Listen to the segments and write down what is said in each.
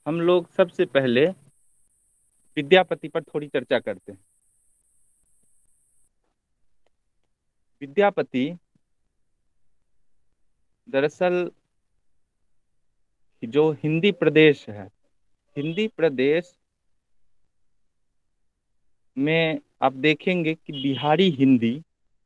हम लोग सबसे पहले विद्यापति पर थोड़ी चर्चा करते हैं। विद्यापति दरअसल जो हिंदी प्रदेश है, हिंदी प्रदेश में आप देखेंगे कि बिहारी हिंदी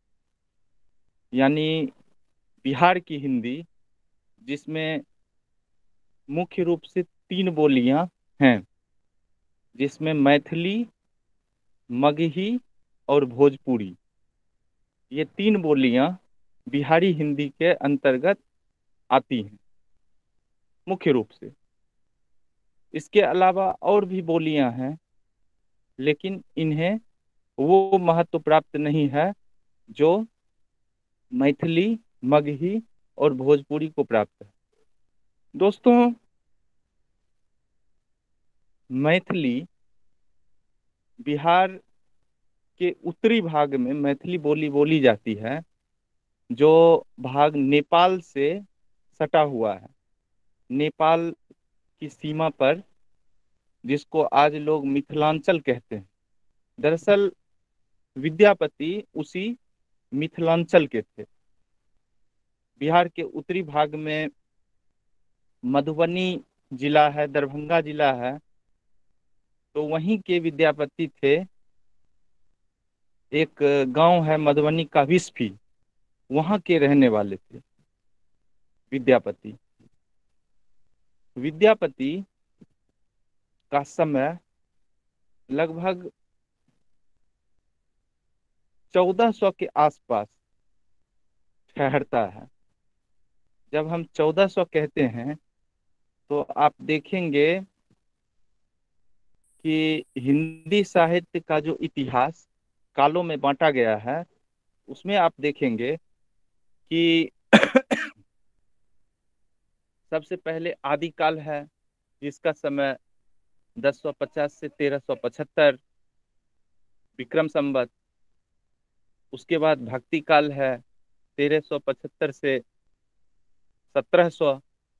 यानी बिहार की हिंदी, जिसमें मुख्य रूप से तीन बोलियां हैं, जिसमें मैथिली, मगही और भोजपुरी, ये तीन बोलियां बिहारी हिंदी के अंतर्गत आती हैं मुख्य रूप से। इसके अलावा और भी बोलियां हैं, लेकिन इन्हें वो महत्व प्राप्त नहीं है जो मैथिली, मगही और भोजपुरी को प्राप्त है। दोस्तों, मैथिली बिहार के उत्तरी भाग में मैथिली बोली बोली जाती है, जो भाग नेपाल से सटा हुआ है। नेपाल की सीमा पर, जिसको आज लोग मिथिलांचल कहते हैं। दरअसल विद्यापति उसी मिथिलांचल के थे। बिहार के उत्तरी भाग में मधुबनी जिला है, दरभंगा जिला है, तो वहीं के विद्यापति थे। एक गांव है मधुबनी का विस्फी, वहां के रहने वाले थे विद्यापति। विद्यापति का समय लगभग 1400 के आसपास ठहरता है। जब हम 1400 कहते हैं तो आप देखेंगे कि हिंदी साहित्य का जो इतिहास कालों में बांटा गया है, उसमें आप देखेंगे कि सबसे पहले आदिकाल है, जिसका समय 1050 से 1375 विक्रम संवत। उसके बाद भक्ति काल है, 1375 से 1700।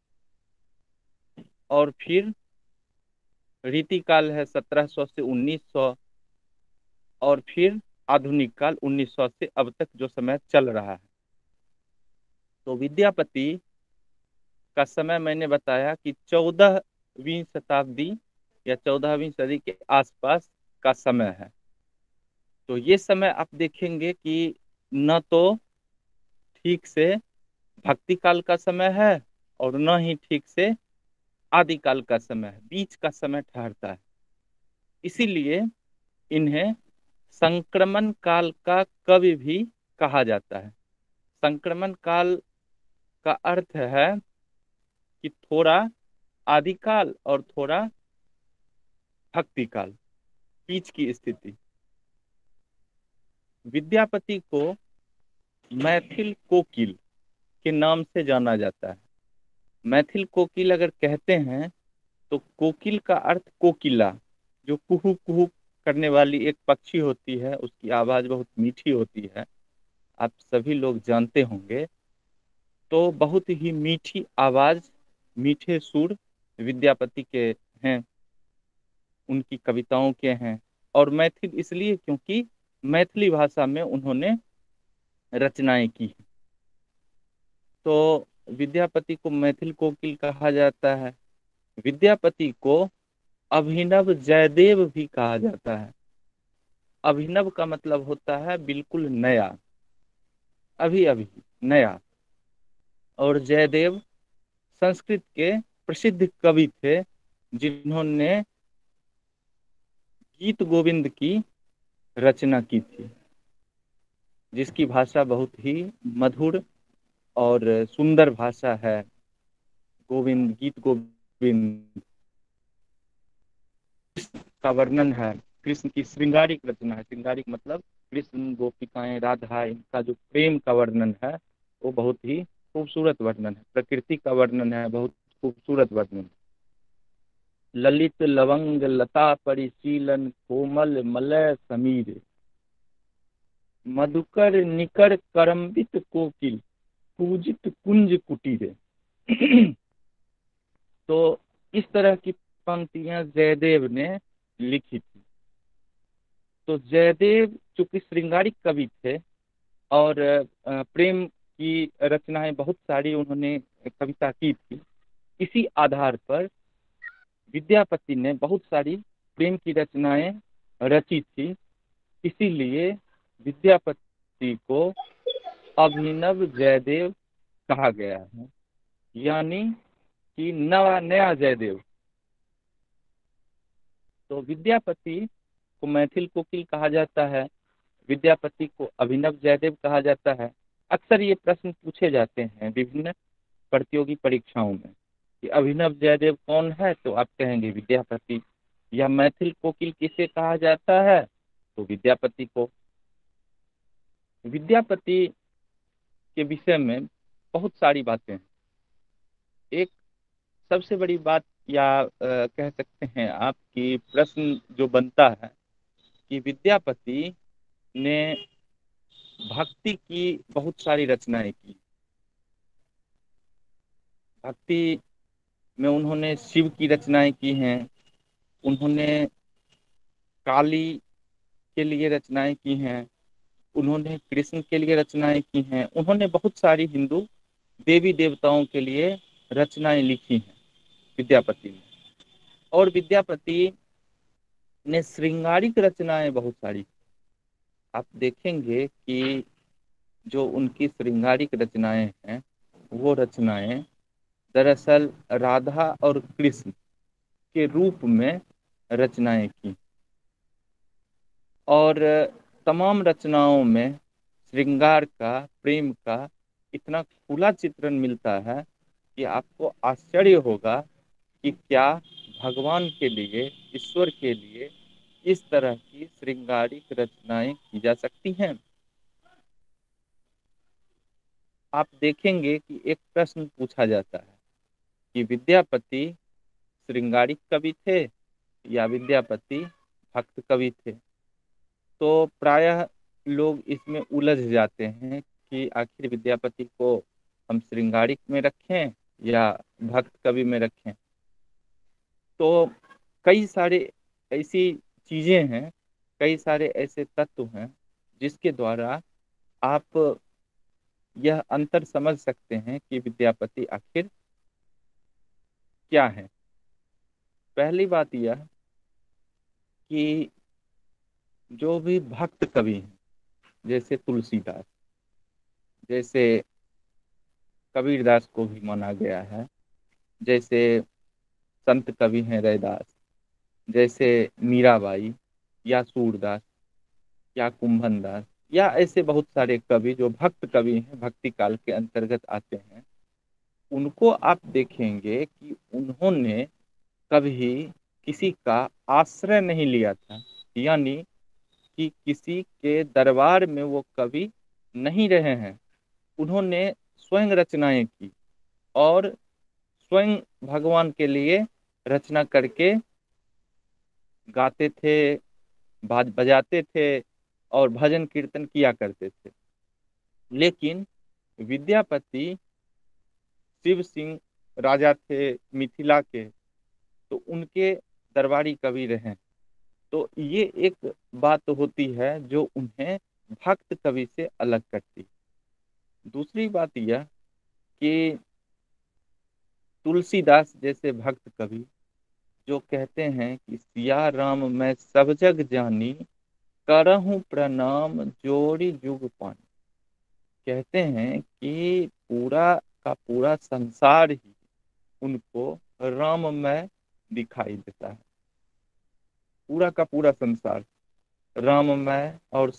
और फिर रीति काल है, 1700 से 1900। और फिर आधुनिक काल 1900 से अब तक जो समय चल रहा है। तो विद्यापति का समय मैंने बताया कि 14वीं शताब्दी या 14वीं सदी के आसपास का समय है। तो ये समय आप देखेंगे कि न तो ठीक से भक्ति काल का समय है और न ही ठीक से आदिकाल का समय है, बीच का समय ठहरता है। इसीलिए इन्हें संक्रमण काल का कवि भी कहा जाता है। संक्रमण काल का अर्थ है कि थोड़ा आदिकाल और थोड़ा भक्ति काल, बीच की स्थिति। विद्यापति को मैथिल कोकिल के नाम से जाना जाता है। मैथिल कोकिल अगर कहते हैं तो कोकिल का अर्थ कोकिला, जो कुहू कुहू करने वाली एक पक्षी होती है, उसकी आवाज बहुत मीठी होती है, आप सभी लोग जानते होंगे। तो बहुत ही मीठी आवाज, मीठे सुर विद्यापति के हैं, उनकी कविताओं के हैं। और मैथिल इसलिए क्योंकि मैथिली भाषा में उन्होंने रचनाएं की हैं। तो विद्यापति को मैथिल कोकिल कहा जाता है। विद्यापति को अभिनव जयदेव भी कहा जाता है। अभिनव का मतलब होता है बिल्कुल नया, अभी अभी नया। और जयदेव संस्कृत के प्रसिद्ध कवि थे, जिन्होंने गीत गोविंद की रचना की थी, जिसकी भाषा बहुत ही मधुर और सुंदर भाषा है। गोविंद, गीत गोविंद का वर्णन है, कृष्ण की श्रृंगारिक रचना है। श्रृंगारिक मतलब कृष्ण, गोपिकाएं, राधा, इनका जो प्रेम का वर्णन है वो बहुत ही खूबसूरत वर्णन है। प्रकृति का वर्णन है, बहुत खूबसूरत वर्णन। ललित लवंग लता परिशीलन, कोमल मलय समीर, मधुकर निकर करम्बित कोकिल, पूजित कुंज कुटीर। तो इस तरह की पंक्तियां जयदेव ने लिखी थी। तो जयदेव चूंकि श्रृंगारिक कवि थे और प्रेम की रचनाएं बहुत सारी उन्होंने कविता की थी, इसी आधार पर विद्यापति ने बहुत सारी प्रेम की रचनाएं रची थी। इसीलिए विद्यापति को अभिनव जयदेव कहा गया है, यानी कि नया नया जयदेव। तो विद्यापति को मैथिल कोकिल कहा जाता है, विद्यापति को अभिनव जयदेव कहा जाता है। अक्सर ये प्रश्न पूछे जाते हैं विभिन्न प्रतियोगी परीक्षाओं में कि अभिनव जयदेव कौन है, तो आप कहेंगे विद्यापति। या मैथिल कोकिल किसे कहा जाता है, तो विद्यापति को। विद्यापति के विषय में बहुत सारी बातें हैं। एक सबसे बड़ी बात या कह सकते हैं आप कि प्रश्न जो बनता है कि विद्यापति ने भक्ति की बहुत सारी रचनाएं की। भक्ति में उन्होंने शिव की रचनाएं की हैं, उन्होंने काली के लिए रचनाएं की हैं, उन्होंने कृष्ण के लिए रचनाएं की हैं, उन्होंने बहुत सारी हिंदू देवी देवताओं के लिए रचनाएं लिखी हैं विद्यापति ने। और विद्यापति ने श्रृंगारिक रचनाएं बहुत सारी। आप देखेंगे कि जो उनकी श्रृंगारिक रचनाएं हैं, वो रचनाएं दरअसल राधा और कृष्ण के रूप में रचनाएं की। और तमाम रचनाओं में श्रृंगार का, प्रेम का इतना खुला चित्रण मिलता है कि आपको आश्चर्य होगा कि क्या भगवान के लिए, ईश्वर के लिए इस तरह की श्रृंगारिक रचनाएं की जा सकती हैं। आप देखेंगे कि एक प्रश्न पूछा जाता है कि विद्यापति श्रृंगारिक कवि थे या विद्यापति भक्त कवि थे। तो प्रायः लोग इसमें उलझ जाते हैं कि आखिर विद्यापति को हम श्रृंगारिक में रखें या भक्त कवि में रखें। तो कई सारे ऐसी चीजें हैं, कई सारे ऐसे तत्व हैं जिसके द्वारा आप यह अंतर समझ सकते हैं कि विद्यापति आखिर क्या है। पहली बात यह कि जो भी भक्त कवि हैं, जैसे तुलसीदास, जैसे कबीरदास को भी माना गया है, जैसे संत कवि हैं रैदास, जैसे मीराबाई या सूरदास या कुंभन दास, या ऐसे बहुत सारे कवि जो भक्त कवि हैं, भक्ति काल के अंतर्गत आते हैं, उनको आप देखेंगे कि उन्होंने कभी किसी का आश्रय नहीं लिया था, यानी कि किसी के दरबार में वो कवि नहीं रहे हैं। उन्होंने स्वयं रचनाएं की और स्वयं भगवान के लिए रचना करके गाते थे, बजाते थे और भजन कीर्तन किया करते थे। लेकिन विद्यापति शिव सिंह राजा थे मिथिला के, तो उनके दरबारी कवि रहे। तो ये एक बात होती है जो उन्हें भक्त कवि से अलग करती। दूसरी बात यह कि तुलसीदास जैसे भक्त कवि जो कहते हैं कि सिया राम मैं सब जग जानी, करहूं प्रणाम जोड़ी जुग पानी। कहते हैं कि पूरा का पूरा संसार ही उनको राममय दिखाई देता है। पूरा का पूरा संसार राममय और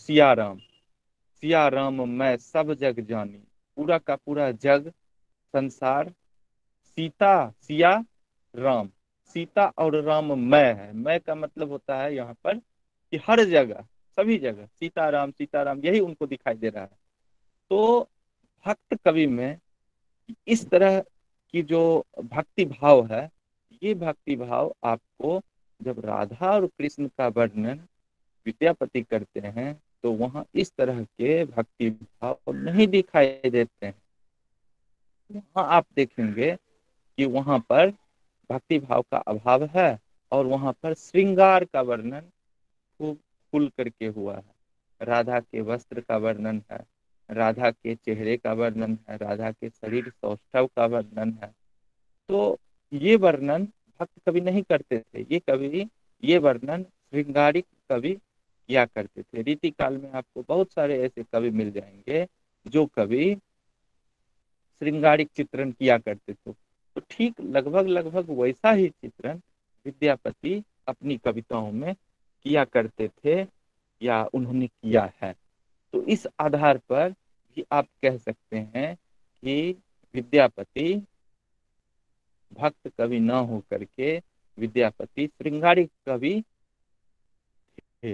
सिया राम मैं सब जग जानी। पूरा का पूरा जग, संसार सीता, सिया, राम, सीता और राम मैं है। मैं का मतलब होता है यहाँ पर कि हर जगह, सभी जगह सीता राम यही उनको दिखाई दे रहा है। तो भक्त कवि में इस तरह की जो भक्ति भाव है, ये भक्ति भाव आपको जब राधा और कृष्ण का वर्णन विद्यापति करते हैं तो वहां इस तरह के भक्ति भाव नहीं दिखाई देते हैं। वहां आप देखेंगे कि वहां पर भक्ति भाव का अभाव है, और वहां पर श्रृंगार का वर्णन खूब खुल करके हुआ है। राधा के वस्त्र का वर्णन है, राधा के चेहरे का वर्णन है, राधा के शरीर सौष्ठव का वर्णन है। तो ये वर्णन भक्त कवि नहीं करते थे, ये वर्णन श्रृंगारिक कवि किया करते थे। रीति काल में आपको बहुत सारे ऐसे कवि मिल जाएंगे जो कवि श्रृंगारिक चित्रण किया करते थे। तो ठीक लगभग लगभग वैसा ही चित्रण विद्यापति अपनी कविताओं में किया करते थे, या उन्होंने किया है। तो इस आधार पर भी आप कह सकते हैं कि विद्यापति भक्त कवि न हो करके विद्यापति श्रृंगारिक कवि थे।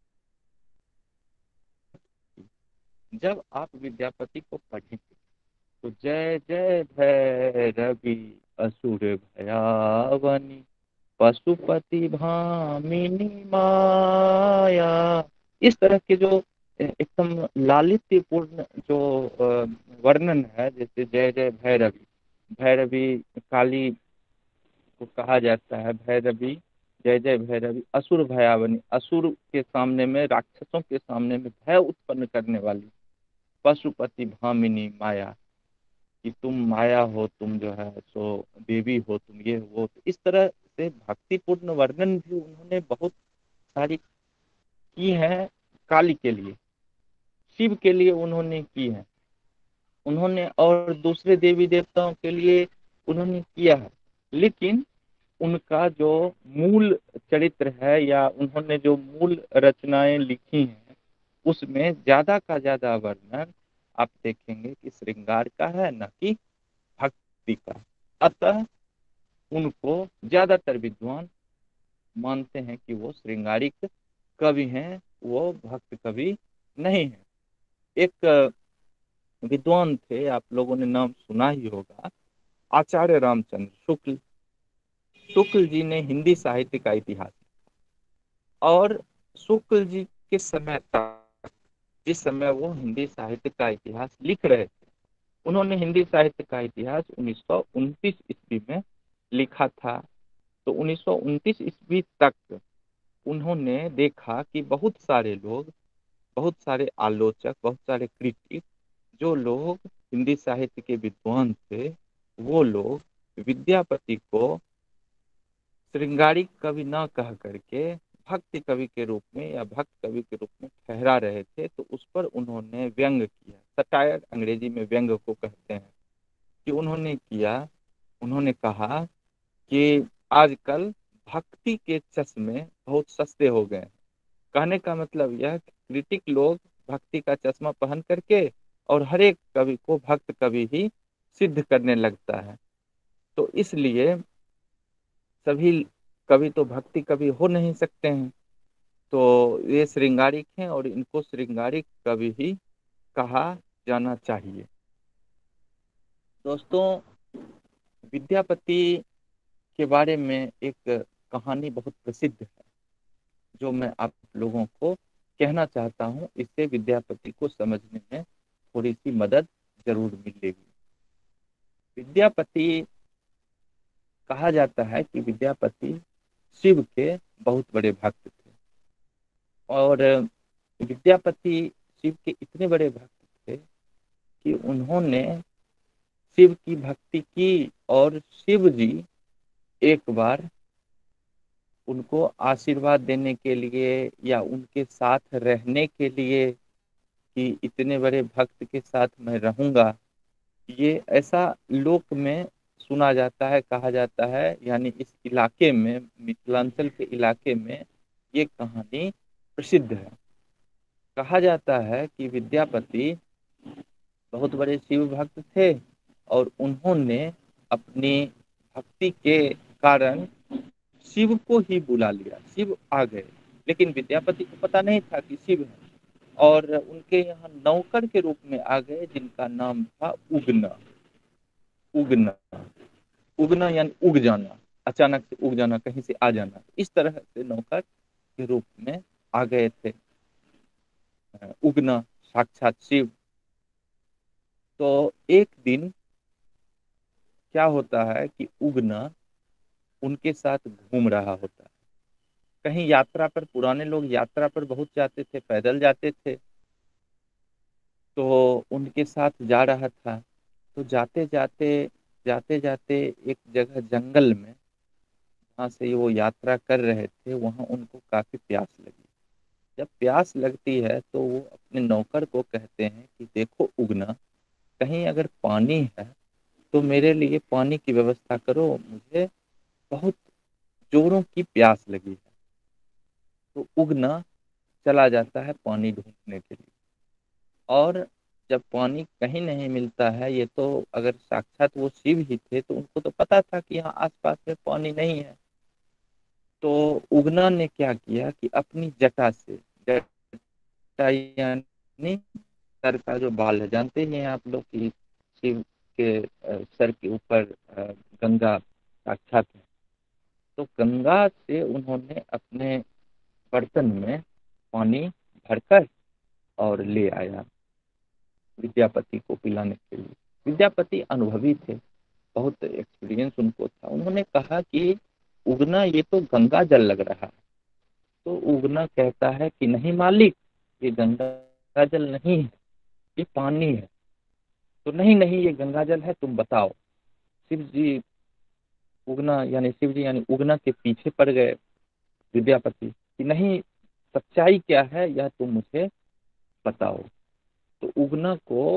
जब आप विद्यापति को पढ़ेंगे तो जय जय भैरवी असुर भयावनी पशुपति भामिनी माया, इस तरह के जो एकदम लालित्यपूर्ण जो वर्णन है, जैसे जय जय भैरवी, भैरवी काली को कहा जाता है भैरवी, जय जय भैरवी असुर भयावनी, असुर के सामने में, राक्षसों के सामने में भय उत्पन्न करने वाली, पशुपति भामिनी माया, कि तुम माया हो, तुम जो है सो देवी हो, तुम ये हो। तो इस तरह से भक्तिपूर्ण वर्णन भी उन्होंने बहुत सारी की है। काली के लिए, शिव के लिए उन्होंने की है, उन्होंने और दूसरे देवी देवताओं के लिए उन्होंने किया है। लेकिन उनका जो मूल चरित्र है, या उन्होंने जो मूल रचनाएं लिखी हैं, उसमें ज्यादा का ज्यादा वर्णन आप देखेंगे कि श्रृंगार का है, न कि भक्ति का। अतः उनको ज्यादातर विद्वान मानते हैं कि वो श्रृंगारिक कवि हैं, वो भक्त कवि नहीं है। एक विद्वान थे, आप लोगों ने नाम सुना ही होगा, आचार्य रामचंद्र शुक्ल। शुक्ल जी ने हिंदी साहित्य का इतिहास, और शुक्ल जी के समय तक, जिस समय वो हिंदी साहित्य का इतिहास लिख रहे थे, उन्होंने हिंदी साहित्य का इतिहास 1929 ईस्वी में लिखा था। तो 1929 ईस्वी तक उन्होंने देखा कि बहुत सारे लोग, बहुत सारे आलोचक, बहुत सारे क्रिटिक, जो लोग हिंदी साहित्य के विद्वान थे, वो लोग विद्यापति को श्रृंगारिक कवि न कह करके भक्ति कवि के रूप में या भक्त कवि के रूप में ठहरा रहे थे। तो उस पर उन्होंने व्यंग किया, सटायर अंग्रेजी में व्यंग को कहते हैं, कि उन्होंने किया। उन्होंने कहा कि आजकल भक्ति के चश्मे बहुत सस्ते हो गए हैं। कहने का मतलब यह कि क्रिटिक लोग भक्ति का चश्मा पहन करके और हर एक कवि को भक्त कवि ही सिद्ध करने लगता है। तो इसलिए सभी कवि तो भक्ति कवि हो नहीं सकते हैं, तो ये श्रृंगारिक हैं और इनको श्रृंगारिक कवि ही कहा जाना चाहिए। दोस्तों, विद्यापति के बारे में एक कहानी बहुत प्रसिद्ध है, जो मैं आप लोगों को कहना चाहता हूँ। इससे विद्यापति को समझने में थोड़ी सी मदद जरूर मिलेगी। विद्यापति, कहा जाता है कि विद्यापति शिव के बहुत बड़े भक्त थे, और विद्यापति शिव के इतने बड़े भक्त थे कि उन्होंने शिव की भक्ति की, और शिव जी एक बार उनको आशीर्वाद देने के लिए या उनके साथ रहने के लिए, कि इतने बड़े भक्त के साथ मैं रहूंगा, ये ऐसा लोक में सुना जाता है, कहा जाता है। यानी इस इलाके में, मिथिलांचल के इलाके में ये कहानी प्रसिद्ध है। कहा जाता है कि विद्यापति बहुत बड़े शिव भक्त थे, और उन्होंने अपनी भक्ति के कारण शिव को ही बुला लिया, शिव आ गए। लेकिन विद्यापति को पता नहीं था कि शिव है, और उनके यहाँ नौकर के रूप में आ गए, जिनका नाम था उगना। उगना, उगना यानी उग जाना, अचानक से उग जाना, कहीं से आ जाना। इस तरह से नौकर के रूप में आ गए थे उगना, साक्षात शिव। तो एक दिन क्या होता है कि उगना उनके साथ घूम रहा होता है। कहीं यात्रा पर, पुराने लोग यात्रा पर बहुत जाते थे, पैदल जाते थे, तो उनके साथ जा रहा था। तो जाते जाते एक जगह जंगल में, वहां से वो यात्रा कर रहे थे, वहां उनको काफी प्यास लगी। जब प्यास लगती है तो वो अपने नौकर को कहते हैं कि देखो उगना, कहीं अगर पानी है तो मेरे लिए पानी की व्यवस्था करो, मुझे बहुत जोरों की प्यास लगी है। तो उगना चला जाता है पानी ढूंढने के लिए। और जब पानी कहीं नहीं मिलता है, ये तो अगर साक्षात वो शिव ही थे तो उनको तो पता था कि यहाँ आसपास में पानी नहीं है। तो उगना ने क्या किया कि अपनी जटा से, जटा यानी सर का जो बाल है, जानते ही हैं आप लोग कि शिव के सर के ऊपर गंगा साक्षात है। तो गंगा से उन्होंने अपने बर्तन में पानी भरकर और ले आया विद्यापति को पिलाने के लिए। विद्यापति अनुभवी थे, बहुत एक्सपीरियंस उनको था। उन्होंने कहा कि उगना, ये तो गंगा जल लग रहा है। तो उगना कहता है कि नहीं मालिक, ये गंगा जल नहीं है, ये पानी है। तो नहीं नहीं, ये गंगा जल है, तुम बताओ। शिव जी, उगना यानी शिव जी यानी उगना के पीछे पड़ गए विद्यापति कि नहीं, सच्चाई क्या है यह तुम मुझे बताओ। तो उगना को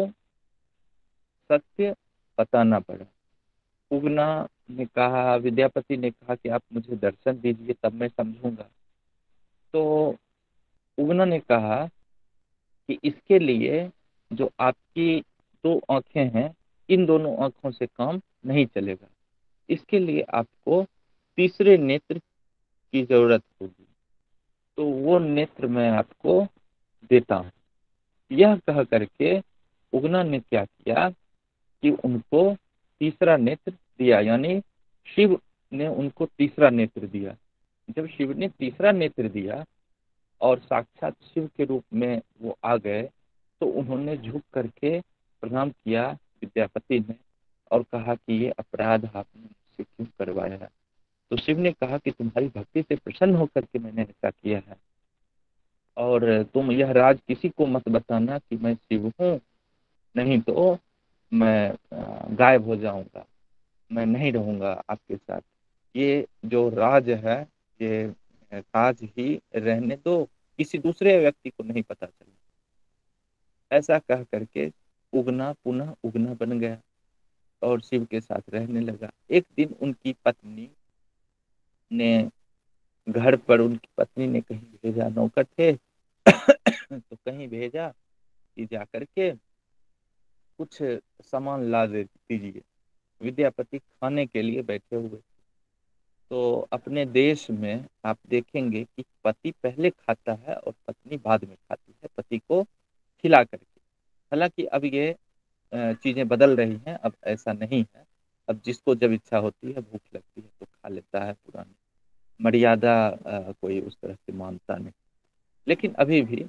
सत्य बताना पड़ा। उगना ने कहा, विद्यापति ने कहा कि आप मुझे दर्शन दीजिए तब मैं समझूंगा। तो उगना ने कहा कि इसके लिए जो आपकी दो आंखें हैं, इन दोनों आंखों से काम नहीं चलेगा। इसके लिए आपको तीसरे नेत्र की जरूरत होगी। तो वो नेत्र मैं आपको देता हूँ। यह कह करके उगना ने क्या किया कि उनको तीसरा नेत्र दिया, यानी शिव ने उनको तीसरा नेत्र दिया। जब शिव ने तीसरा नेत्र दिया और साक्षात शिव के रूप में वो आ गए, तो उन्होंने झुक करके प्रणाम किया विद्यापति ने और कहा कि ये अपराध आपने मुझसे क्यों करवाया है। तो शिव ने कहा कि तुम्हारी भक्ति से प्रसन्न होकर के मैंने ऐसा किया है, और तुम यह राज किसी को मत बताना कि मैं शिव हूँ, नहीं तो मैं गायब हो जाऊंगा, मैं नहीं रहूंगा आपके साथ। ये जो राज है, ये राज ही रहने दो, किसी दूसरे व्यक्ति को नहीं पता चले। ऐसा कह करके उगना पुनः उगना बन गया और शिव के साथ रहने लगा। एक दिन उनकी पत्नी ने, घर पर उनकी पत्नी ने कहीं भेजा, नौकर थे तो कहीं भेजा कि जा करके कुछ सामान ला दे दीजिए। विद्यापति खाने के लिए बैठे हुए। तो अपने देश में आप देखेंगे कि पति पहले खाता है और पत्नी बाद में खाती है, पति को खिला करके। हालांकि अब ये चीजें बदल रही हैं, अब ऐसा नहीं है। अब जिसको जब इच्छा होती है, भूख लगती है तो खा लेता है। पुरानी मर्यादा कोई उस तरह से मानता नहीं। लेकिन अभी भी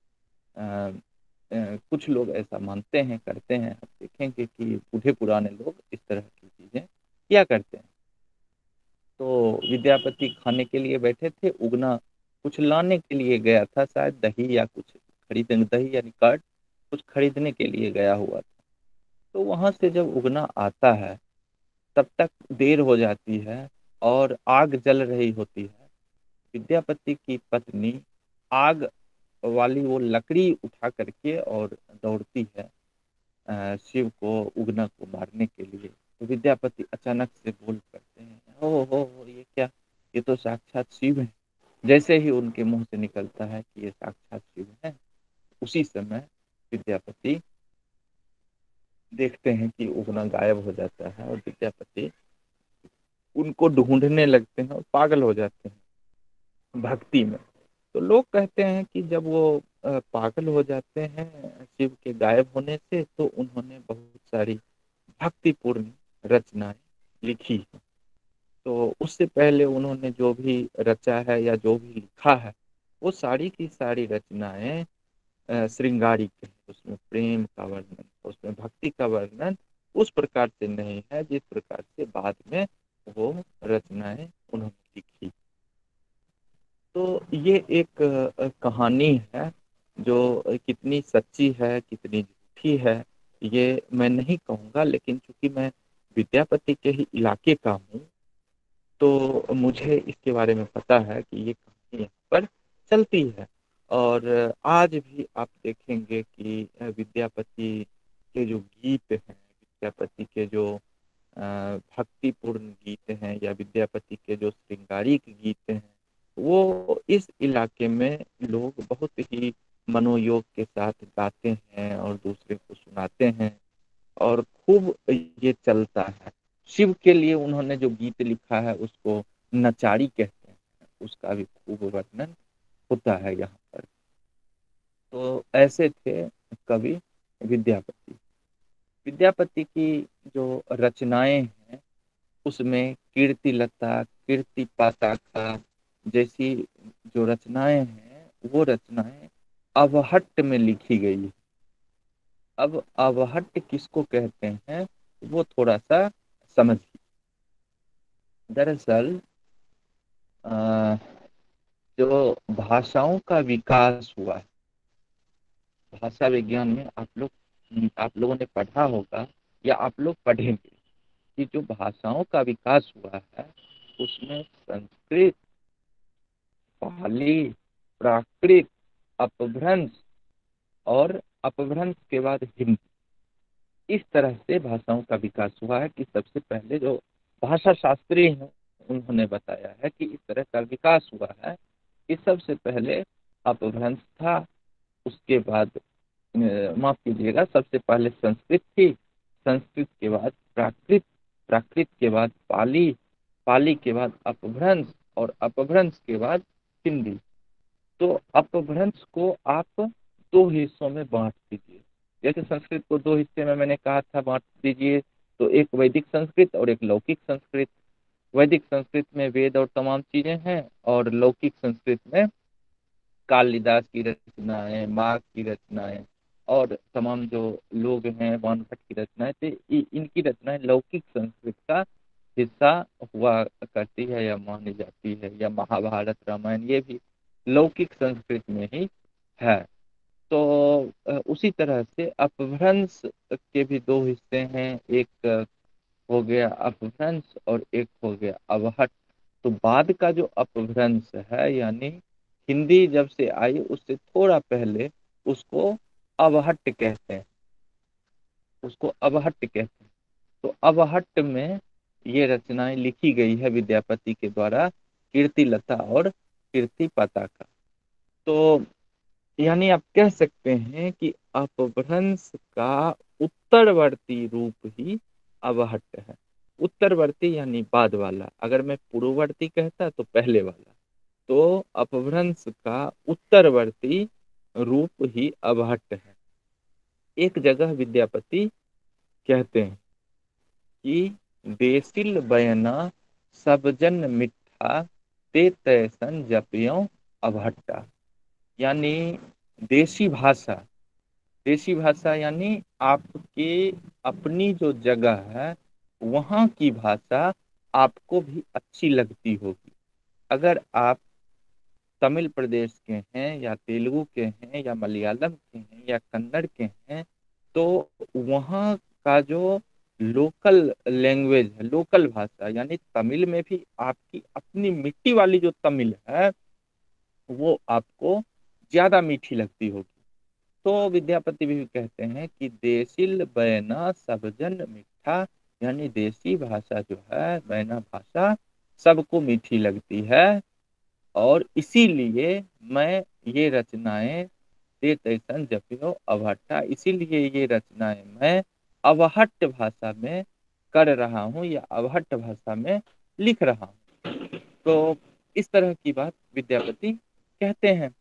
कुछ लोग ऐसा मानते हैं, करते हैं। आप देखेंगे कि बूढ़े पुराने लोग इस तरह की चीजें किया करते हैं। तो विद्यापति खाने के लिए बैठे थे, उगना कुछ लाने के लिए गया था, शायद दही या कुछ खरीदने, दही यानी कर्ड, कुछ खरीदने के लिए गया हुआ था। तो वहां से जब उगना आता है, तब तक देर हो जाती है और आग जल रही होती है। विद्यापति की पत्नी आग वाली वो लकड़ी उठा करके और दौड़ती है शिव को, उगना को मारने के लिए। तो विद्यापति अचानक से बोल पड़ते हैं, हो ये क्या, ये तो साक्षात शिव है। जैसे ही उनके मुंह से निकलता है कि ये साक्षात शिव है, उसी समय विद्यापति देखते हैं कि उगना गायब हो जाता है और विद्यापति उनको ढूंढने लगते हैं और पागल हो जाते हैं भक्ति में। तो लोग कहते हैं कि जब वो पागल हो जाते हैं शिव के गायब होने से, तो उन्होंने बहुत सारी भक्तिपूर्ण रचनाएं लिखी हैं। तो उससे पहले उन्होंने जो भी रचा है या जो भी लिखा है, वो सारी की सारी रचनाएं श्रृंगारिक है। उसमें प्रेम का वर्णन, उसमें भक्ति का वर्णन उस प्रकार से नहीं है जिस प्रकार से बाद में वो रचनाएं उन्होंने लिखी। तो ये एक कहानी है जो कितनी सच्ची है कितनी झूठी है ये मैं नहीं कहूँगा, लेकिन चूंकि मैं विद्यापति के ही इलाके का हूँ तो मुझे इसके बारे में पता है कि ये कहानी यहाँ पर चलती है। और आज भी आप देखेंगे कि विद्यापति के जो गीत हैं, विद्यापति के जो भक्तिपूर्ण गीत हैं या विद्यापति के जो श्रृंगारिक गीत हैं, वो इस इलाके में लोग बहुत ही मनोयोग के साथ गाते हैं और दूसरे को सुनाते हैं और खूब ये चलता है। शिव के लिए उन्होंने जो गीत लिखा है उसको नचारी कहते हैं, उसका भी खूब वर्णन होता है यहाँ पर। तो ऐसे थे कवि विद्यापति। विद्यापति की जो रचनाएं हैं उसमें कीर्ति लता, कीर्ति पाताका जैसी जो रचनाएं हैं वो रचनाएं अवहट्ट में लिखी गई है। अब अवहट्ट किसको कहते हैं वो थोड़ा सा समझिए। दरअसल अ, जो भाषाओं का विकास हुआ है, भाषा विज्ञान में आप लोगों ने पढ़ा होगा या आप लोग पढ़ेंगे कि जो भाषाओं का विकास हुआ है उसमें संस्कृत, पाली, प्राकृत, अपभ्रंश और अपभ्रंश के बाद हिंदी, इस तरह से भाषाओं का विकास हुआ है कि सबसे पहले जो भाषा शास्त्री हैं उन्होंने बताया है कि इस तरह का विकास हुआ है कि सबसे पहले अपभ्रंश था, उसके बाद माफ कीजिएगा, सबसे पहले संस्कृत थी, संस्कृत के बाद प्राकृत, प्राकृत के बाद पाली, पाली के बाद अपभ्रंश और अपभ्रंश के बाद हिंदी। तो अपभ्रंश को आप दो हिस्सों में बांट दीजिए। जैसे संस्कृत को दो हिस्से में मैंने कहा था बांट दीजिए, तो एक वैदिक संस्कृत और एक लौकिक संस्कृत। वैदिक संस्कृत में वेद और तमाम चीजें हैं और लौकिक संस्कृत में कालिदास की रचनाएं, माघ की रचनाएं और तमाम जो लोग हैं वानभट्ट की रचनाएं, तो इनकी रचनाएं लौकिक संस्कृत का हिस्सा हुआ करती है या मानी जाती है। या महाभारत रामायण ये भी लौकिक संस्कृत में ही है। तो उसी तरह से अपभ्रंश के भी दो हिस्से हैं, एक हो गया अपभ्रंश और एक हो गया अवहट्ट। तो बाद का जो अपभ्रंश है यानी हिंदी जब से आई उससे थोड़ा पहले उसको अवहट्ट कहते हैं, उसको अवहट्ट कहते हैं। तो अवहट्ट में ये रचनाएं लिखी गई है विद्यापति के द्वारा, कीर्ति लता और कीर्ति पताका। तो यानी आप कह सकते हैं कि अपभ्रंश का उत्तरवर्ती रूप ही अवहट्ट है। उत्तरवर्ती यानी बाद वाला, अगर मैं पूर्ववर्ती कहता तो पहले वाला, तो अपभ्रंश का उत्तरवर्ती रूप ही अवहट्ट है। एक जगह विद्यापति कहते हैं कि देसिल बयना सब जन मिठा ते तैसन जपियों अवहट्टा। यानी देसी भाषा, देसी भाषा यानी आपके अपनी जो जगह है वहाँ की भाषा आपको भी अच्छी लगती होगी। अगर आप तमिल प्रदेश के हैं या तेलुगु के हैं या मलयालम के हैं या कन्नड़ के हैं, तो वहाँ का जो लोकल लैंग्वेज है, लोकल भाषा यानी तमिल में भी आपकी अपनी मिट्टी वाली जो तमिल है वो आपको ज्यादा मीठी लगती होगी। तो विद्यापति भी कहते हैं कि देसिल बैना सब जन मीठा, यानी देसी भाषा जो है बैना भाषा सबको मीठी लगती है और इसीलिए मैं ये रचनाएं दे तैसन जपियो अवहट्टा, इसीलिए ये रचनाएं मैं अवहट्ट भाषा में कर रहा हूँ या अवहट्ट भाषा में लिख रहा हूँ। तो इस तरह की बात विद्यापति कहते हैं।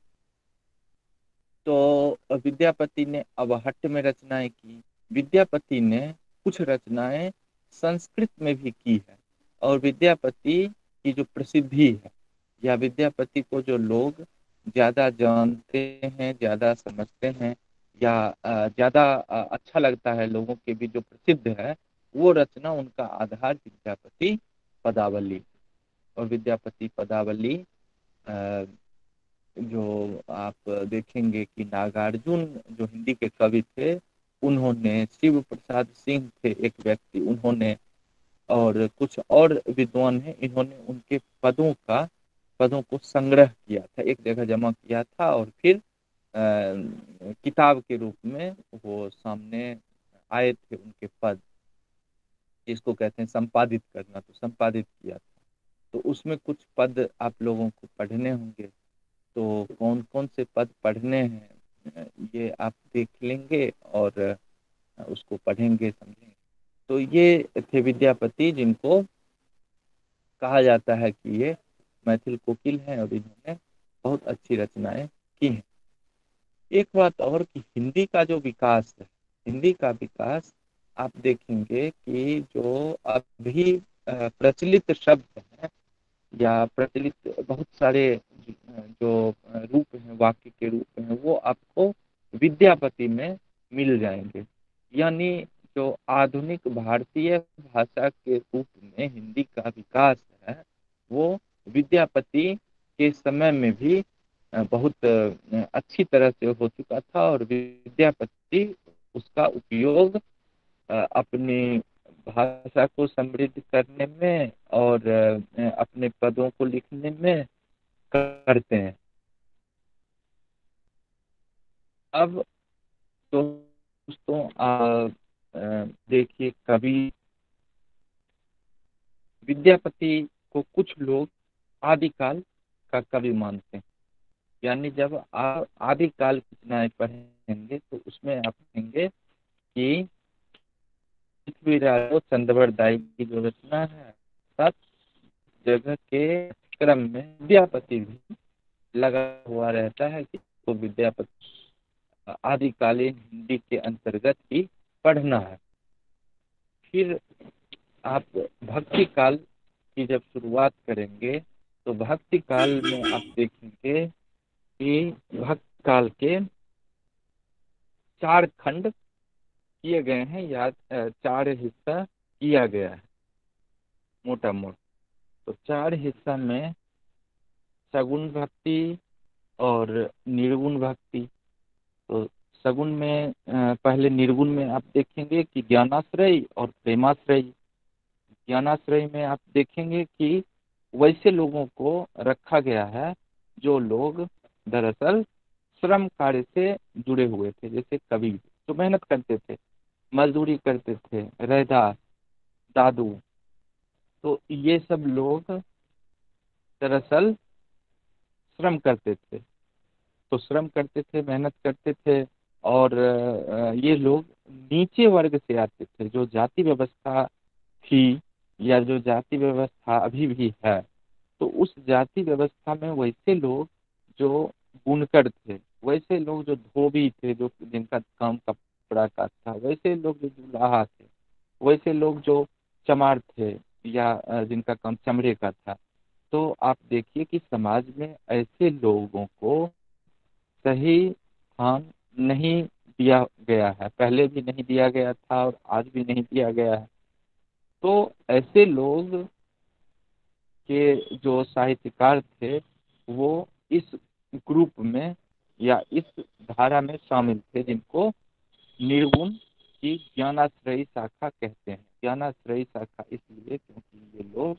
तो विद्यापति ने अवहट्ट में रचनाएं की। विद्यापति ने कुछ रचनाएं संस्कृत में भी की है। और विद्यापति की जो प्रसिद्धि है या विद्यापति को जो लोग ज्यादा जानते हैं, ज्यादा समझते हैं या ज्यादा अच्छा लगता है लोगों के भी जो प्रसिद्ध है, वो रचना उनका आधार विद्यापति पदावली। और विद्यापति पदावली अ, जो आप देखेंगे कि नागार्जुन जो हिंदी के कवि थे, उन्होंने, शिव प्रसाद सिंह थे एक व्यक्ति, उन्होंने, और कुछ और विद्वान हैं, इन्होंने उनके पदों को संग्रह किया था, एक जगह जमा किया था, और फिर किताब के रूप में वो सामने आए थे उनके पद, जिसको कहते हैं संपादित करना, तो संपादित किया था। तो उसमें कुछ पद आप लोगों को पढ़ने होंगे, तो कौन कौन से पद पढ़ने हैं ये आप देख लेंगे और उसको पढ़ेंगे, समझेंगे। तो ये थे विद्यापति, जिनको कहा जाता है कि ये मैथिल कोकिल हैं और इन्होंने बहुत अच्छी रचनाएं की हैं। एक बात और कि हिंदी का जो विकास है, हिंदी का विकास आप देखेंगे कि जो अभी प्रचलित शब्द हैं या प्रचलित बहुत सारे जो रूप हैं, वाक्य के रूप हैं, वो आपको विद्यापति में मिल जाएंगे। यानी जो आधुनिक भारतीय भाषा के रूप में हिंदी का विकास है, वो विद्यापति के समय में भी बहुत अच्छी तरह से हो चुका था, और विद्यापति उसका उपयोग अपनी भाषा को समृद्ध करने में और अपने पदों को लिखने में करते हैं। अब दोस्तों देखिए, कवि विद्यापति को कुछ लोग आदिकाल का कवि मानते हैं। यानी जब आप आदिकाल की रचनाएं पढ़ेंगे तो उसमें आप देखेंगे कि पृथ्वीराज चंद्रवरदायी की जो रचना है, सब जगह के क्रम में विद्यापति भी लगा हुआ रहता है कि तो विद्यापति आदिकालीन हिंदी के अंतर्गत ही पढ़ना है। फिर आप भक्ति काल की जब शुरुआत करेंगे तो भक्ति काल में आप देखेंगे कि भक्ति काल के 4 खंड किए गए हैं, या 4 हिस्सा किया गया है मोटा मोटा। तो 4 हिस्सा में सगुण भक्ति और निर्गुण भक्ति। तो सगुण में पहले निर्गुण में आप देखेंगे कि ज्ञानाश्रय और प्रेमाश्रय। ज्ञानाश्रय में आप देखेंगे कि वैसे लोगों को रखा गया है जो लोग दरअसल श्रम कार्य से जुड़े हुए थे, जैसे कवि जो मेहनत करते थे, मजदूरी करते थे, रैदास, दादू। तो ये सब लोग दरअसल श्रम करते थे, तो श्रम करते थे, मेहनत करते थे, और ये लोग नीचे वर्ग से आते थे। जो जाति व्यवस्था थी या जो जाति व्यवस्था अभी भी है, तो उस जाति व्यवस्था में वैसे लोग जो बुनकर थे, वैसे लोग जो धोबी थे, जो जिनका काम कपड़ा का था, वैसे लोग जो जुलाहा थे, वैसे लोग जो चमार थे, या जिनका काम चमड़े का था। तो आप देखिए कि समाज में ऐसे लोगों को सही स्थान नहीं दिया गया है, पहले भी नहीं दिया गया था और आज भी नहीं दिया गया है। तो ऐसे लोग के जो साहित्यकार थे, वो इस ग्रुप में या इस धारा में शामिल थे, जिनको निर्गुण की ज्ञानाश्रयी शाखा कहते हैं। ज्ञानाश्रयी शाखा इसलिए क्योंकि ये लोग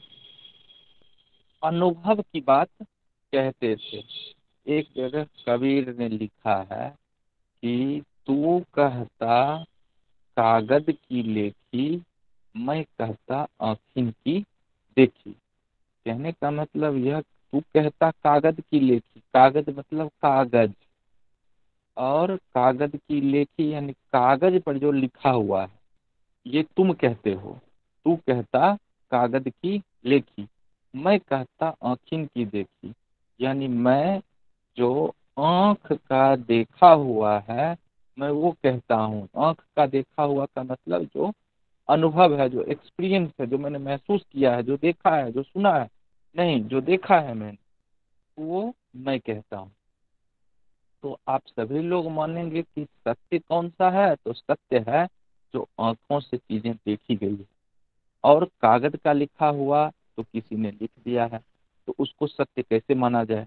अनुभव की बात कहते थे। एक जगह कबीर ने लिखा है कि तू कहता कागज की लेखी, मैं कहता आँखिन की देखी। कहने का मतलब यह, तू कहता कागज की लेखी, कागज मतलब कागज, और कागज की लेखी यानी कागज पर जो लिखा हुआ है, ये तुम कहते हो। तू कहता कागज की लेखी, मैं कहता आँखिन की देखी। यानी मैं जो आँख का देखा हुआ है, मैं वो कहता हूँ। आँख का देखा हुआ का मतलब जो अनुभव है, जो एक्सपीरियंस है, जो मैंने महसूस किया है, जो देखा है, जो सुना है, नहीं, जो देखा है मैंने, वो मैं कहता हूँ। तो आप सभी लोग मानेंगे कि सत्य कौन सा है, तो सत्य है जो आंखों से चीजें देखी गई है। और कागज का लिखा हुआ, तो किसी ने लिख दिया है, तो उसको सत्य कैसे माना जाए?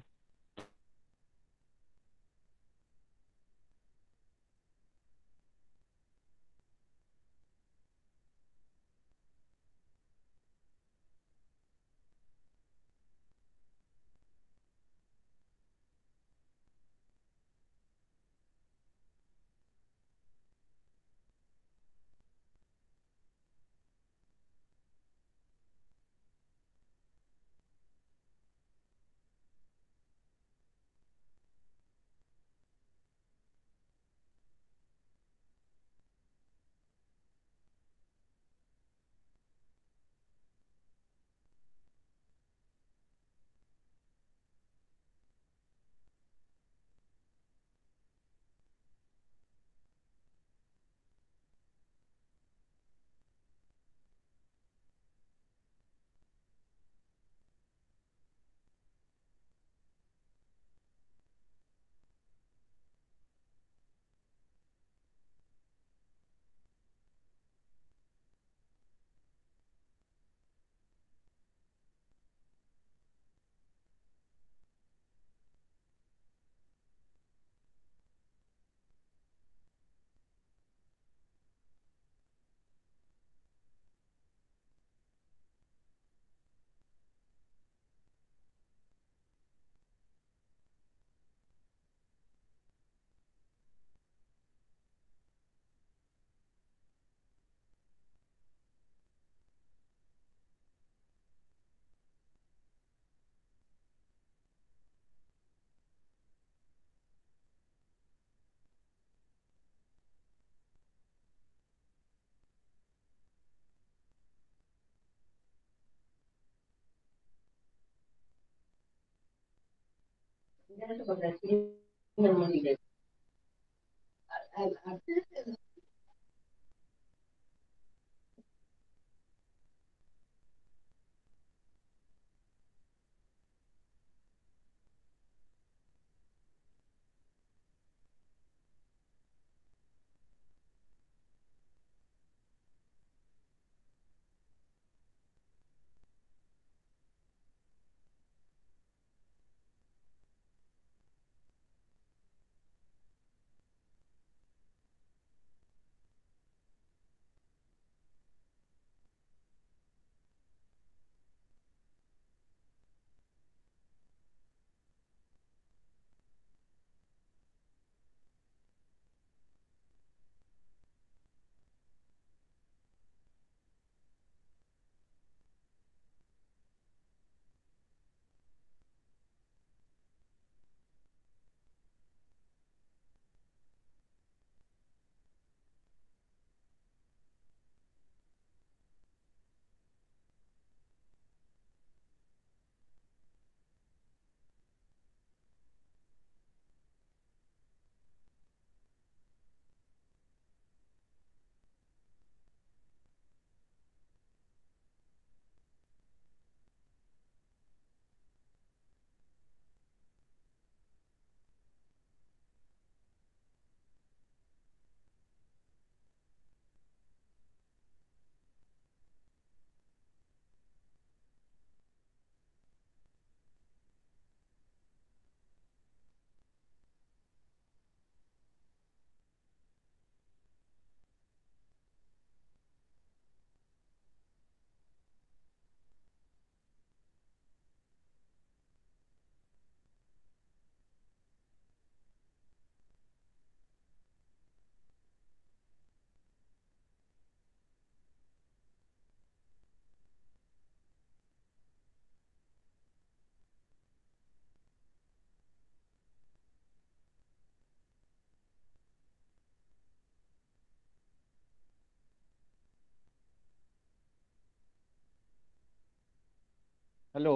Hello.